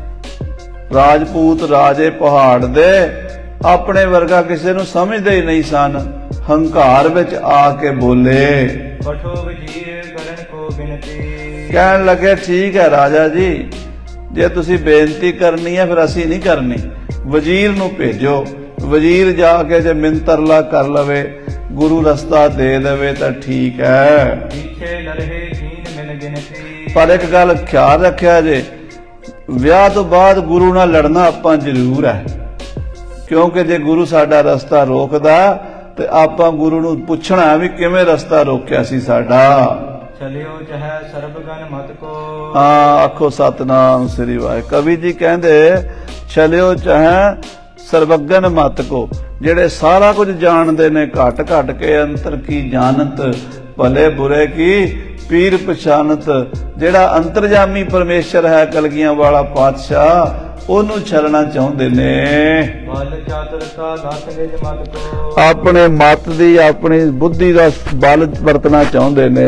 ਰਾਜਪੂਤ ਰਾਜੇ ਪਹਾੜ ਦੇ, ਆਪਣੇ ਵਰਗਾ ਕਿਸੇ ਨੂੰ ਸਮਝਦੇ ਹੀ ਨਹੀਂ ਸਨ। ਹੰਕਾਰ ਵਿੱਚ ਆ ਕੇ ਬੋਲੇ, ਪਠੋ ਵਜੀਰ ਕਰਨ ਕੋ ਬਿਨਤੀ। ਕਹਿਣ ਲੱਗੇ ਠੀਕ ਹੈ ਰਾਜਾ ਜੀ, ਜੇ ਤੁਸੀਂ ਬੇਨਤੀ ਕਰਨੀ ਹੈ ਫਿਰ ਅਸੀਂ ਨਹੀਂ ਕਰਨੀ, ਵਜ਼ੀਰ ਨੂੰ ਭੇਜੋ। ਵਜ਼ੀਰ ਜਾ ਕੇ ਜੇ ਮਿੰਤਰਲਾ ਕਰ ਲਵੇ, ਗੁਰੂ ਰਸਤਾ ਦੇ ਦੇਵੇ ਤਾਂ ਠੀਕ ਹੈ। ਪਿੱਛੇ ਲਰਹੇ ਦੀਨ ਮਿਲ ਗਿਣਤੀ। ਪਰ ਇੱਕ ਗੱਲ ਖਿਆਲ ਰੱਖਿਆ ਜੇ, ਵਿਆਹ ਤੋਂ ਬਾਅਦ ਗੁਰੂ ਨਾਲ ਲੜਨਾ ਆਪਾਂ ਜ਼ਰੂਰ ਹੈ, ਕਿਉਂਕਿ ਜੇ ਗੁਰੂ ਸਾਡਾ ਰਸਤਾ ਰੋਕਦਾ ਤੇ ਆਪਾਂ ਗੁਰੂ ਨੂੰ ਪੁੱਛਣਾ ਵੀ ਕਿਵੇਂ ਰਸਤਾ ਰੋਕਿਆ ਸੀ ਸਾਡਾ। ਚਲਿਓ ਚਾਹੇ ਸਰਬਗਨ ਮਤ ਕੋ। ਹਾਂ, ਆਖੋ ਸਤਨਾਮ ਸ੍ਰੀ ਵਾਹਿਗੁਰੂ। ਕਵੀ ਜੀ ਕਹਿੰਦੇ ਚਲਿਓ ਚਾਹੇ ਸਰਬਗਨ ਮਤ ਕੋ, ਜਿਹੜੇ ਸਾਰਾ ਕੁਝ ਜਾਣਦੇ ਨੇ, ਘਟ ਘਟ ਕੇ ਅੰਤਰ ਕੀ ਜਾਣਤ, ਭਲੇ ਬੁਰੇ ਕੀ ਪੀਰ ਪਛਾਨਤ। ਜਿਹੜਾ ਅੰਤਰਜਾਮੀ ਪਰਮੇਸ਼ਰ ਹੈ, ਕਲਗੀਆਂ ਵਾਲਾ ਪਾਤਸ਼ਾਹ, ਉਹਨੂੰ ਛੱਡਣਾ ਚਾਹੁੰਦੇ ਨੇ। ਬਲ ਚਾਤੁਰਤਾ ਦਸ ਨਿਜ ਮਤ ਕੋ। ਆਪਣੇ ਮਤ ਦੀ, ਆਪਣੀ ਬੁੱਧੀ ਦਾ ਬਲ ਵਰਤਣਾ ਚਾਹੁੰਦੇ ਨੇ।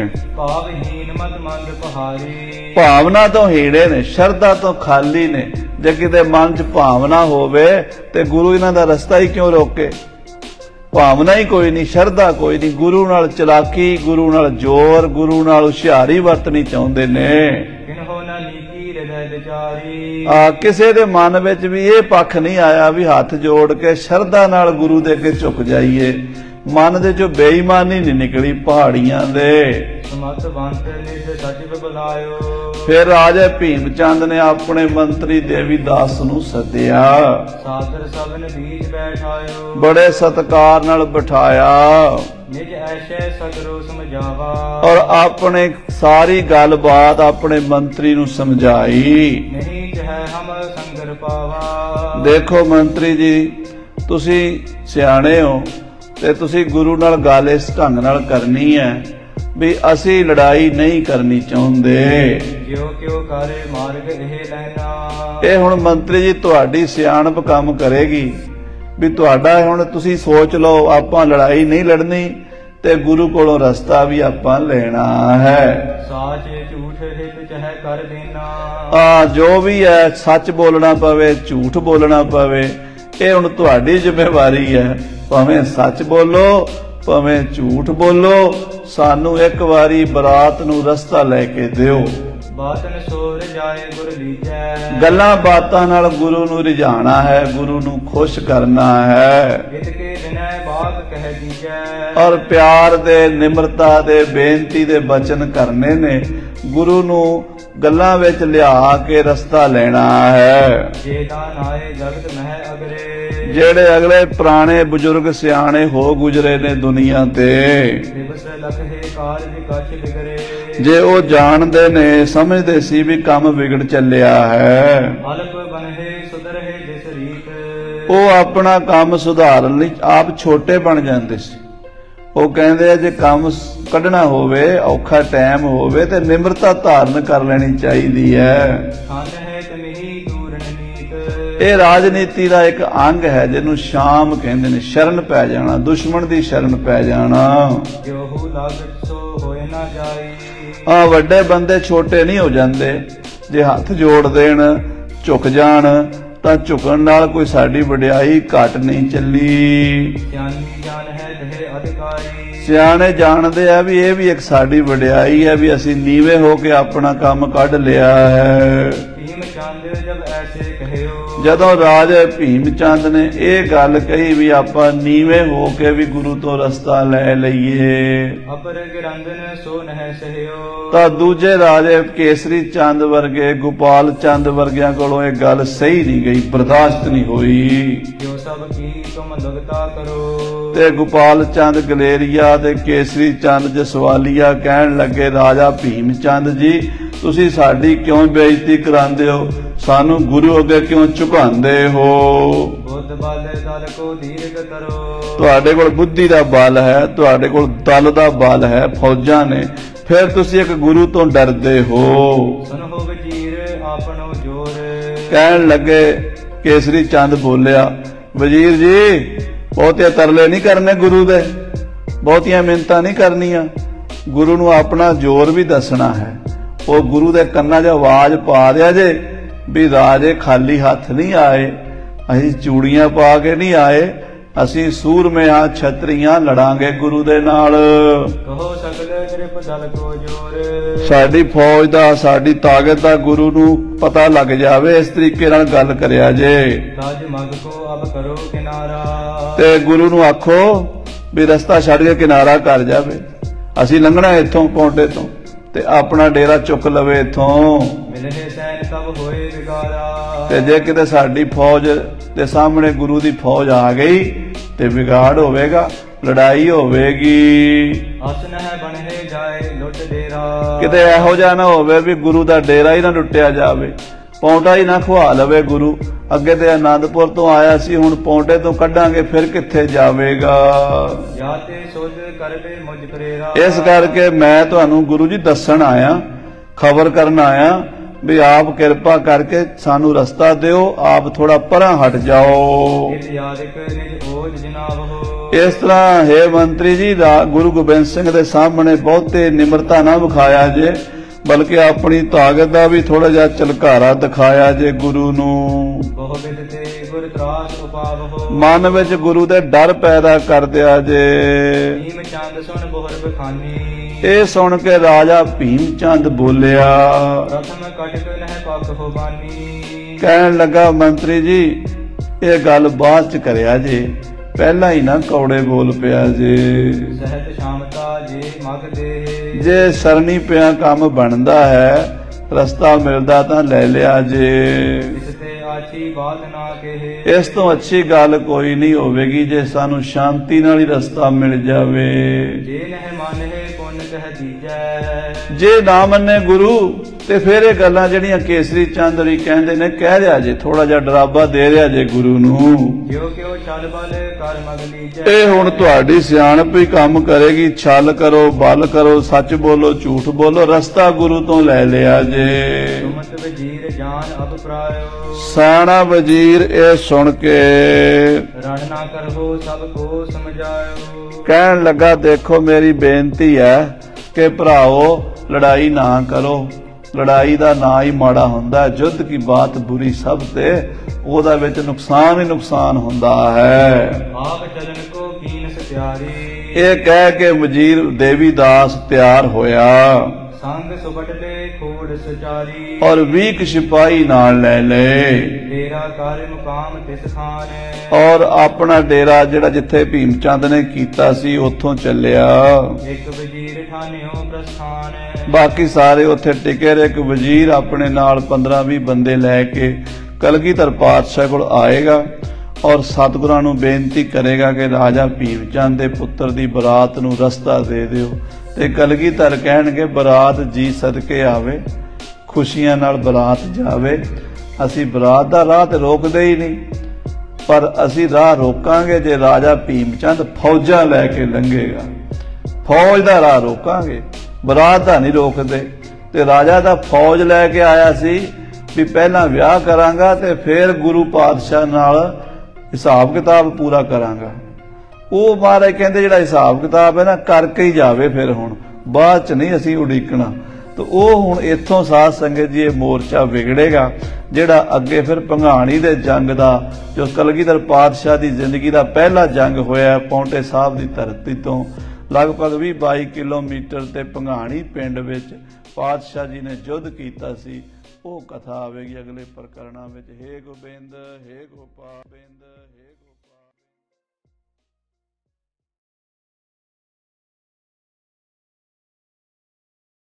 ਭਾਵਹੀਨ ਮਤ ਮੰਦ ਪਹਾਰੀ। ਭਾਵਨਾ ਤੋਂ ਹੀੜੇ ਨੇ, ਸ਼ਰਧਾ ਤੋਂ ਖਾਲੀ ਨੇ। ਜੇ ਕਿਤੇ ਮਨ 'ਚ ਭਾਵਨਾ ਹੋਵੇ ਤੇ ਗੁਰੂ ਇਹਨਾਂ ਦਾ ਰਸਤਾ ਹੀ ਕਿਉਂ ਰੋਕੇ। ਭਾਵਨਾ ਹੀ ਕੋਈ ਨਹੀਂ, ਸ਼ਰਧਾ ਕੋਈ ਨਹੀਂ। ਗੁਰੂ ਨਾਲ ਚਲਾਕੀ, ਗੁਰੂ ਨਾਲ ਜ਼ੋਰ, ਗੁਰੂ ਨਾਲ ਹੁਸ਼ਿਆਰੀ ਵਰਤਣੀ ਚਾਹੁੰਦੇ ਨੇ। ਕਿਨਹੋ ਨਾ ਨੀਕੀ ਹਿਰਦੈ ਵਿਚਾਰੀ। ਕਿਸੇ ਦੇ ਮਨ ਵਿੱਚ ਵੀ ਇਹ ਪੱਖ ਨਹੀਂ ਆਇਆ ਵੀ ਹੱਥ ਜੋੜ ਕੇ ਸ਼ਰਧਾ ਨਾਲ ਗੁਰੂ ਦੇ ਅੱਗੇ ਝੁਕ ਜਾਈਏ। ਮਨ ਦੇ ਚੋਂ ਬੇਈਮਾਨੀ ਨਹੀਂ ਨਿਕਲੀ ਪਹਾੜੀਆਂ ਦੇ। ਸਮਤ ਬੰਤ ਨਿਜ ਸਚਿਵ ਬੁਲਾਇਓ। ਫਿਰ ਰਾਜਾ ਭੀਮ ਚੰਦ ਨੇ ਆਪਣੇ ਮੰਤਰੀ ਦੇਵੀ ਦਾਸ ਨੂੰ ਸੱਦਿਆ, ਸਾਦਰ ਸਭਨ ਬੀਚ ਬੈਠਾਇਓ। ਬੜੇ ਸਤਿਕਾਰ ਨਾਲ ਬਿਠਾਇਆ, ਨਿਜ ਐਸ਼ੈ ਸਗਰੋ ਸਮਝਾਵਾ। ਔਰ ਆਪਣੇ ਸਾਰੀ ਗੱਲਬਾਤ ਆਪਣੇ ਮੰਤਰੀ ਨੂੰ ਸਮਝਾਈ। ਨਹੀਂ ਚਾਹੇ ਹਮ ਸੰਗਰ ਪਾਵਾ। ਦੇਖੋ ਮੰਤਰੀ ਜੀ, ਤੁਸੀਂ ਸਿਆਣੇ ਹੋ ਤੇ ਤੁਸੀਂ ਗੁਰੂ ਨਾਲ ਗੱਲ ਇਸ ਢੰਗ ਨਾਲ ਕਰਨੀ ਹੈ ਵੀ ਅਸੀਂ ਲੜਾਈ ਨਹੀਂ ਕਰਨੀ ਚਾਹੁੰਦੇ। ਜਿਉ ਕਿਉ ਕਰੇ ਮਾਰਗ ਇਹ ਲੈਣਾ। ਇਹ ਹੁਣ ਮੰਤਰੀ ਜੀ ਤੁਹਾਡੀ ਸਿਆਣਪ ਕੰਮ ਕਰੇਗੀ ਵੀ ਤੁਹਾਡਾ ਹੁਣ ਤੁਸੀਂ ਸੋਚ ਲਓ, ਆਪਾਂ ਲੜਾਈ ਨਹੀਂ ਲੜਨੀ ਤੇ ਗੁਰੂ ਕੋਲੋਂ ਰਸਤਾ ਵੀ ਆਪਾਂ ਲੈਣਾ ਹੈ। ਸਾਚ ਝੂਠ ਹਿਤ ਚਾਹੇ ਕਰ ਦੇਣਾ। ਜੋ ਵੀ ਹੈ, ਸੱਚ ਬੋਲਣਾ ਪਵੇ, ਝੂਠ ਬੋਲਣਾ ਪਵੇ, ਇਹ ਹੁਣ ਤੁਹਾਡੀ ਜ਼ਿੰਮੇਵਾਰੀ ਹੈ। ਭਾਵੇਂ ਸੱਚ ਬੋਲੋ, ਭਾਵੇਂ ਝੂਠ ਬੋਲੋ, ਸਾਨੂੰ ਇੱਕ ਵਾਰੀ ਬਰਾਤ ਨੂੰ ਰਸਤਾ ਲੈ ਕੇ ਦਿਓ। ਬਾਤਨ ਸੋਰ ਜਾਏ ਗੁਰ ਲੀਜੈ। ਗੱਲਾਂ ਬਾਤਾਂ ਨਾਲ ਗੁਰੂ ਨੂੰ ਰਿਝਾਣਾ ਹੈ, ਗੁਰੂ ਨੂੰ ਖੁਸ਼ ਕਰਨਾ ਹੈ। ਇਤ ਕੇ ਬਿਨੈ ਬਾਤ ਕਹਿ ਦੀਜੈ। ਔਰ ਪਿਆਰ ਦੇ, ਨਿਮਰਤਾ ਦੇ, ਬੇਨਤੀ ਦੇ ਬਚਨ ਕਰਨੇ ਨੇ। ਗੁਰੂ ਨੂੰ ਗੱਲਾਂ ਵਿੱਚ ਲਿਆ ਕੇ ਰਸਤਾ ਲੈਣਾ ਹੈ। ਜੇ ਦਾਨ ਆਏ ਜਗਤ ਮਹਿ ਅਗਰੇ। ਜਿਹੜੇ ਅਗਲੇ ਪੁਰਾਣੇ ਬਜ਼ੁਰਗ ਸਿਆਣੇ ਹੋ ਗੁਜਰੇ ਨੇ ਦੁਨੀਆ ਤੇ, ਦਿਵਸ ਲਖੇ ਕਾਰਜ ਕਛ ਬਿਗਰੇ। ਜੇ ਉਹ ਜਾਣਦੇ ਨੇ ਸਮਝਦੇ ਸੀ ਵੀ ਕੰਮ ਵਿਗੜ ਚੱਲਿਆ ਹੈ, ਅਲਪ ਬਨਹਿ ਸੁਧਰਹਿ ਜਿਸ ਰੀਤ। ਉਹ ਆਪਣਾ ਕੰਮ ਸੁਧਾਰਨ ਲਈ ਆਪ ਛੋਟੇ ਬਣ ਜਾਂਦੇ ਸੀ। ਉਹ ਕਹਿੰਦੇ ਆ ਜੇ ਕੰਮ ਕੱਢਣਾ ਹੋਵੇ, ਔਖਾ ਟਾਈਮ ਹੋਵੇ ਤੇ ਨਿਮਰਤਾ ਧਾਰਨ ਕਰ ਲੈਣੀ ਚਾਹੀਦੀ ਹੈ। ਖਾਨ ਹੈ ਤਮਹੀ ਦੂਰਨ ਨੀਤ। ਇਹ ਰਾਜਨੀਤੀ ਦਾ ਇੱਕ ਅੰਗ ਹੈ ਜਿਹਨੂੰ ਸ਼ਾਮ ਕਹਿੰਦੇ ਨੇ, ਸ਼ਰਨ ਪੈ ਜਾਣਾ, ਦੁਸ਼ਮਣ ਦੀ ਸ਼ਰਨ ਪੈ ਜਾਣਾ। ਜਿਉ ਲਾਗਤ ਸੋ ਹੋਏ ਨਾ ਜਾਈ। ਆ ਵੱਡੇ ਬੰਦੇ ਛੋਟੇ ਨਹੀਂ ਹੋ ਜਾਂਦੇ, ਜੇ ਹੱਥ ਜੋੜ ਦੇਣ, ਝੁਕ ਜਾਣ ਤਾਂ ਝੁਕਣ ਨਾਲ ਕੋਈ ਸਾਡੀ ਵਡਿਆਈ ਘਟ ਨਹੀਂ ਚੱਲੀ। ਸਿਆਣੀ ਜਾਨ ਹੈ ਤਹਿ ਅਧਿਕਾਰੀ। ਸਿਆਣੇ ਜਾਣਦੇ ਆ ਵੀ ਇਹ ਵੀ ਇੱਕ ਸਾਡੀ ਵਡਿਆਈ ਹੈ ਵੀ ਅਸੀਂ ਨੀਵੇਂ ਹੋ ਕੇ ਆਪਣਾ ਕੰਮ ਕੱਢ ਲਿਆ ਹੈ। ਭੀਮ ਚੰਦ ਜਬ ਐਸੇ ਕਹਿਓ। ਜਦੋਂ ਰਾਜੇ ਭੀਮ ਚੰਦ ਨੇ ਇਹ ਗੱਲ ਕਹੀ ਵੀ ਆਪਾਂ ਨੀਵੇਂ ਹੋ ਕੇ ਵੀ ਗੁਰੂ ਤੋਂ ਰਸਤਾ ਲੈ ਲਈਏ, ਅਪਰ ਗਿਰੰਦਨ ਸੋ ਨਹਿ ਸਹਿਓ। ਤਾਂ ਦੂਜੇ ਰਾਜੇ ਕੇਸਰੀ ਚੰਦ ਵਰਗੇ, ਗੋਪਾਲ ਚੰਦ ਵਰਗਿਆਂ ਕੋਲੋਂ ਇਹ ਗੱਲ ਸਹੀ ਨਹੀਂ ਗਈ, ਬਰਦਾਸ਼ਤ ਨਹੀਂ ਹੋਈ। ਜੋ ਸਭ ਕੀ ਤੁਮ ਲਗਤਾ ਕਰੋ। ਤੇ ਗੋਪਾਲ ਚੰਦ ਗਲੇਰੀਆ ਤੇ ਕੇਸਰੀ ਚੰਦ ਜਸਵਾਲੀਆ ਕਹਿਣ ਲੱਗੇ, ਰਾਜਾ ਭੀਮ ਚੰਦ ਜੀ ਤੁਸੀਂ ਸਾਡੀ ਕਿਉਂ ਬੇਇੱਜ਼ਤੀ ਕਰਾਉਂਦੇ ਹੋ, ਸਾਨੂੰ ਗੁਰੂ ਅੱਗੇ ਕਿਉਂ ਝੁਕਾਉਂਦੇ ਹੋ। ਬੁੱਧ ਬਲ ਦਲ ਕੋ ਦੀਰਘ ਕਰੋ। ਤੁਹਾਡੇ ਕੋਲ ਬੁੱਧੀ ਦਾ ਬਲ ਹੈ, ਤੁਹਾਡੇ ਕੋਲ ਦਲ ਦਾ ਬਲ ਹੈ, ਫੌਜਾਂ ਨੇ, ਫਿਰ ਤੁਸੀਂ ਇੱਕ ਗੁਰੂ ਤੋਂ ਡਰਦੇ ਹੋ। ਸੁਨੋ ਵਜ਼ੀਰ ਆਪਣੋ ਜੋਰ। ਕਹਿਣ ਲੱਗੇ, ਕੇਸਰੀ ਚੰਦ ਬੋਲਿਆ, ਵਜ਼ੀਰ ਜੀ ਬਹੁਤੇ ਤਰਲੇ ਨਹੀਂ ਕਰਨੇ ਗੁਰੂ ਦੇ, ਬਹੁਤੀਆਂ ਮਿੰਨਤਾਂ ਨਹੀਂ ਕਰਨੀਆਂ, ਗੁਰੂ ਨੂੰ ਆਪਣਾ ਜ਼ੋਰ ਵੀ ਦੱਸਣਾ ਹੈ। ਉਹ ਗੁਰੂ ਦੇ ਕੰਨਾਂ 'ਚ ਆਵਾਜ਼ ਪਾ ਦਿਆ ਜੇ ਵੀ ਰਾਜੇ ਖਾਲੀ ਹੱਥ ਨਹੀਂ ਆਏ, ਅਸੀਂ ਚੂੜੀਆਂ ਪਾ ਕੇ ਨਹੀਂ ਆਏ, ਅਸੀਂ ਸੂਰਮੇ ਹਾਂ, ਛਤਰੀਆਂ, ਲੜਾਂਗੇ ਗੁਰੂ ਦੇ ਨਾਲ। ਕਹੋ ਸਗਲ ਕਿਰਪ ਦਲ ਕੋ ਜੋਰ। ਸਾਡੀ ਫੌਜ ਦਾ, ਸਾਡੀ ਤਾਕਤ ਦਾ ਗੁਰੂ ਨੂੰ ਪਤਾ ਲੱਗ ਜਾਵੇ, ਇਸ ਤਰੀਕੇ ਨਾਲ ਗੱਲ ਕਰਿਆ ਜੇ। ਰਾਜ ਮਗ ਕੋ ਅਬ ਕਰੋ ਕਿਨਾਰਾ। ਤੇ ਗੁਰੂ ਨੂੰ ਆਖੋ ਵੀ ਰਸਤਾ ਛੱਡ ਕੇ ਕਿਨਾਰਾ ਕਰ ਜਾਵੇ, ਅਸੀਂ ਲੰਘਣਾ ਇੱਥੋਂ ਪੌਂਟੇ ਤੋਂ, ਤੇ ਆਪਣਾ ਡੇਰਾ ਚੁੱਕ ਲਵੇ ਇੱਥੋਂ। ਮਿਲਹਿ ਸੈਨ ਤਬ ਹੋਏ ਵਿਗਾਰਾ। ਤੇ ਜੇ ਕਿਤੇ ਸਾਡੀ ਫੌਜ ਦੇ ਸਾਹਮਣੇ ਗੁਰੂ ਦੀ ਫੌਜ ਆ ਗਈ ਤੇ ਵਿਗਾੜ ਹੋਵੇਗਾ, ਲੜਾਈ ਹੋਵੇਗੀ। ਅਸਨ ਹੈ ਬਣਹਿ ਜਾਏ ਲੁੱਟ ਡੇਰਾ। ਕਿਤੇ ਇਹੋ ਜਿਹਾ ਨਾ ਹੋਵੇ ਵੀ ਗੁਰੂ ਦਾ ਡੇਰਾ ਹੀ ਨਾ ਲੁੱਟਿਆ ਜਾਵੇ, ਪੌਂਟਾ ਹੀ ਨਾ ਖਵਾ ਲਵੇ ਗੁਰੂ। ਅੱਗੇ ਤੇ ਆਨੰਦਪੁਰ ਤੋਂ ਆਇਆ ਸੀ, ਹੁਣ ਪੌਂਟੇ ਤੋਂ ਕੱਢਾਂਗੇ ਫਿਰ ਕਿੱਥੇ ਜਾਵੇਗਾ। ਜਾਂ ਤੇ ਸੋਧ ਕਰਵੇ ਮੁਝ ਪ੍ਰੇਰਾ। ਇਸ ਕਰਕੇ ਮੈਂ ਤੁਹਾਨੂੰ ਗੁਰੂ ਜੀ ਦੱਸਣ ਆਇਆ, ਖਬਰ ਕਰਨ ਆਇਆ ਵੀ ਆਪ ਕਿਰਪਾ ਕਰਕੇ ਸਾਨੂੰ ਰਸਤਾ ਦਿਓ, ਆਪ ਥੋੜਾ ਪਰਾਂ ਹਟ ਜਾਓ। ਇਸ ਯਾਦਿਕ ਨਿਜ ਓਜ ਜਨਾਬ ਹੋ। ਇਸ ਤਰ੍ਹਾਂ ਹੈ ਮੰਤਰੀ ਜੀ, ਗੁਰੂ ਗੋਬਿੰਦ ਸਿੰਘ ਦੇ ਸਾਹਮਣੇ ਬਹੁਤੇ ਨਿਮਰਤਾ ਨਾ ਵਿਖਾਇਆ ਜੇ, ਬਲਕਿ ਆਪਣੀ ਤਾਕਤ ਦਾ ਵੀ ਥੋੜਾ ਜਿਹਾ ਝਲਕਾਰਾ ਦਿਖਾਇਆ ਜੇ ਗੁਰੂ ਨੂੰ। ਬਹੁ ਬਿਦ ਤੇ ਗੁਰ ਤਰਾਸ ਉਪਾਵ ਹੋ। ਮਨ ਵਿੱਚ ਗੁਰੂ ਦੇ ਡਰ ਪੈਦਾ ਕਰ ਦਿਆ ਜੇ। ਭੀਮ ਚੰਦ ਸੁਣ ਬਹੁਰ ਬਖਾਨੀ। ਇਹ ਸੁਣ ਕੇ ਰਾਜਾ ਭੀਮ ਚੰਦ ਬੋਲਿਆ, ਪ੍ਰਥਮ ਕਟਕ ਨਹਿ ਪੱਖ ਹੋ ਬਾਨੀ। ਕਹਿਣ ਲੱਗਾ, ਮੰਤਰੀ ਜੀ ਇਹ ਗੱਲ ਬਾਅਦ ਚ ਕਰਿਆ ਜੇ, ਪਹਿਲਾਂ ਹੀ ਨਾ ਕੌੜੇ ਬੋਲ ਪਿਆ ਜੇ। ਸਹਿਤ ਸ਼ਾਮਤਾ ਜੇ ਮਗ ਦੇ। ਜੇ ਸਰਨੀ ਪਿਆ ਕੰਮ ਬਣਦਾ ਹੈ, ਰਸਤਾ ਮਿਲਦਾ ਤਾਂ ਲੈ ਲਿਆ ਜੇ। ਇਸ ਤੇ ਆਛੀ ਬਾਤ ਨਾ ਕਹੇ। ਇਸ ਤੋਂ ਅੱਛੀ ਗੱਲ ਕੋਈ ਨਹੀਂ ਹੋਵੇਗੀ ਜੇ ਸਾਨੂੰ ਸ਼ਾਂਤੀ ਨਾਲ ਹੀ ਰਸਤਾ ਮਿਲ ਜਾਵੇ। ਜੇ ਨਹਿ ਮਾਨਹਿ ਪੁੰਨ ਕਹਿ ਦੀਜੈ। ਜੇ ਨਾ ਮੰਨੇ ਗੁਰੂ ਤੇ ਫਿਰ ਇਹ ਗੱਲਾਂ ਜਿਹੜੀਆਂ ਕੇਸਰੀ ਚੰਦ ਜੀ ਕਹਿੰਦੇ ਨੇ, ਕਹਿ ਰਿਹਾ ਜੇ, ਥੋੜਾ ਜਿਹਾ ਡਰਾਵਾ ਦੇ ਰਿਹਾ ਜੇ ਗੁਰੂ ਨੂੰ। ਜਿਉ ਕਿਉ ਛਲ ਬਲ ਕਰ ਮਗ ਲੀਜੈ। ਇਹ ਹੁਣ ਤੁਹਾਡੀ ਸਿਆਣਪ ਹੀ ਕੰਮ ਕਰੇਗੀ, ਛਲ ਕਰੋ, ਬਲ ਕਰੋ, ਸੱਚ ਬੋਲੋ, ਝੂਠ ਬੋਲੋ, ਰਸਤਾ ਗੁਰੂ ਤੋਂ ਲੈ ਲਿਆ ਜੇ। ਸੁਮਤ ਵਜ਼ੀਰ ਜਾਨ ਅਬ ਪ੍ਰਾਇਓ। ਸਿਆਣਾ ਵਜ਼ੀਰ ਇਹ ਸੁਣ ਕੇ ਰਣ ਨਾ ਕਰੋ ਸਭ ਕੋ ਸਮਝਾਇਓ। ਕਹਿਣ ਲੱਗਾ, ਦੇਖੋ ਮੇਰੀ ਬੇਨਤੀ ਹੈ ਕਿ ਭਰਾਓ ਲੜਾਈ ਨਾ ਕਰੋ, ਲੜਾਈ ਦਾ ਨਾ ਹੀ ਮਾੜਾ ਹੁੰਦਾ, ਯੁੱਧ ਕੀ ਬਾਤ ਬੁਰੀ ਸਭ ਤੇ, ਉਹਦਾ ਵਿੱਚ ਨੁਕਸਾਨ ਹੀ ਨੁਕਸਾਨ ਹੁੰਦਾ ਹੈ। ਆਪ ਚਲਨ ਕੋ ਕੀਨ ਸਤਿਆਰੀ। ਇਹ ਕਹਿ ਕੇ ਵਜ਼ੀਰ ਦੇਵੀਦਾਸ ਤਿਆਰ ਹੋਇਆ ਸੰਗ ਸੁਬਟ ਤੇ ਖੋੜ ਸਚਾਰੀ। ਔਰ 20 ਸਿਪਾਹੀ ਨਾਲ ਲੈ ਲਏ ਤੇਰਾ ਕਰ ਮੁਕਾਮ ਤਿਸ ਖਾਨ। ਔਰ ਆਪਣਾ ਡੇਰਾ ਜਿਹੜਾ ਜਿੱਥੇ ਭੀਮ ਚੰਦ ਨੇ ਕੀਤਾ ਸੀ ਉੱਥੋਂ ਚੱਲਿਆ। ਇੱਕ ਵਜ਼ੀਰ ਠਾਨਿਓ ਪ੍ਰਸਥਾਨ। ਬਾਕੀ ਸਾਰੇ ਉੱਥੇ ਟਿਕੇ ਰਹੇ। ਇੱਕ ਵਜ਼ੀਰ ਆਪਣੇ ਨਾਲ 15-20 ਬੰਦੇ ਲੈ ਕੇ ਕਲਗੀਧਰ ਪਾਤਸ਼ਾਹ ਕੋਲ ਆਏਗਾ ਔਰ ਸਤਿਗੁਰਾਂ ਨੂੰ ਬੇਨਤੀ ਕਰੇਗਾ ਕਿ ਰਾਜਾ ਭੀਮ ਚੰਦ ਦੇ ਪੁੱਤਰ ਦੀ ਬਰਾਤ ਨੂੰ ਰਸਤਾ ਦੇ ਦਿਓ। ਤੇ ਕਲਗੀਧਰ ਕਹਿਣਗੇ ਬਰਾਤ ਜੀ ਸਦਕੇ ਆਵੇ, ਖੁਸ਼ੀਆਂ ਨਾਲ ਬਰਾਤ ਜਾਵੇ। ਅਸੀਂ ਬਰਾਤ ਦਾ ਰਾਹ ਤੇ ਰੋਕਦੇ ਹੀ ਨਹੀਂ, ਪਰ ਅਸੀਂ ਰਾਹ ਰੋਕਾਂਗੇ ਜੇ ਰਾਜਾ ਭੀਮ ਚੰਦ ਫੌਜਾਂ ਲੈ ਕੇ ਲੰਘੇਗਾ। ਫੌਜ ਦਾ ਰਾਹ ਰੋਕਾਂਗੇ, ਬਰਾਤ ਦਾ ਨਹੀਂ ਰੋਕਦੇ। ਤੇ ਰਾਜਾ ਦਾ ਫੌਜ ਲੈ ਕੇ ਆਇਆ ਸੀ ਵੀ ਪਹਿਲਾਂ ਵਿਆਹ ਕਰਾਂਗਾ ਤੇ ਫਿਰ ਗੁਰੂ ਪਾਤਸ਼ਾਹ ਨਾਲ ਹਿਸਾਬ ਕਿਤਾਬ ਪੂਰਾ ਕਰਾਂਗਾ। ਉਹ ਮਹਾਰਾਜ ਕਹਿੰਦੇ ਜਿਹੜਾ ਹਿਸਾਬ ਕਿਤਾਬ ਹੈ ਨਾ ਕਰਕੇ ਹੀ ਜਾਵੇ, ਫਿਰ ਹੁਣ ਬਾਅਦ ਚ ਨਹੀਂ ਅਸੀਂ ਉਡੀਕਣਾ। ਤੇ ਉਹ ਹੁਣ ਇੱਥੋਂ ਸਾਧ ਸੰਗਤ ਜੀ ਇਹ ਮੋਰਚਾ ਵਿਗੜੇਗਾ ਜਿਹੜਾ ਅੱਗੇ ਫਿਰ ਭੰਗਾਣੀ ਦੇ ਜੰਗ ਦਾ, ਜੋ ਕਲਗੀਧਰ ਪਾਤਸ਼ਾਹ ਦੀ ਜ਼ਿੰਦਗੀ ਦਾ ਪਹਿਲਾ ਜੰਗ ਹੋਇਆ ਪੌਂਟੇ ਸਾਹਿਬ ਦੀ ਧਰਤੀ ਤੋਂ ਲਗਭਗ 20-22 ਕਿਲੋਮੀਟਰ ਤੇ ਭੰਗਾਣੀ ਪਿੰਡ ਵਿੱਚ ਪਾਤਸ਼ਾਹ ਜੀ ਨੇ ਯੁੱਧ ਕੀਤਾ ਸੀ। ਉਹ ਕਥਾ ਆਵੇਗੀ ਅਗਲੇ ਪ੍ਰਕਰਣਾਂ ਵਿੱਚ। ਹੇ ਗੋਬਿੰਦ, ਹੇ ਗੋਪਾਲ,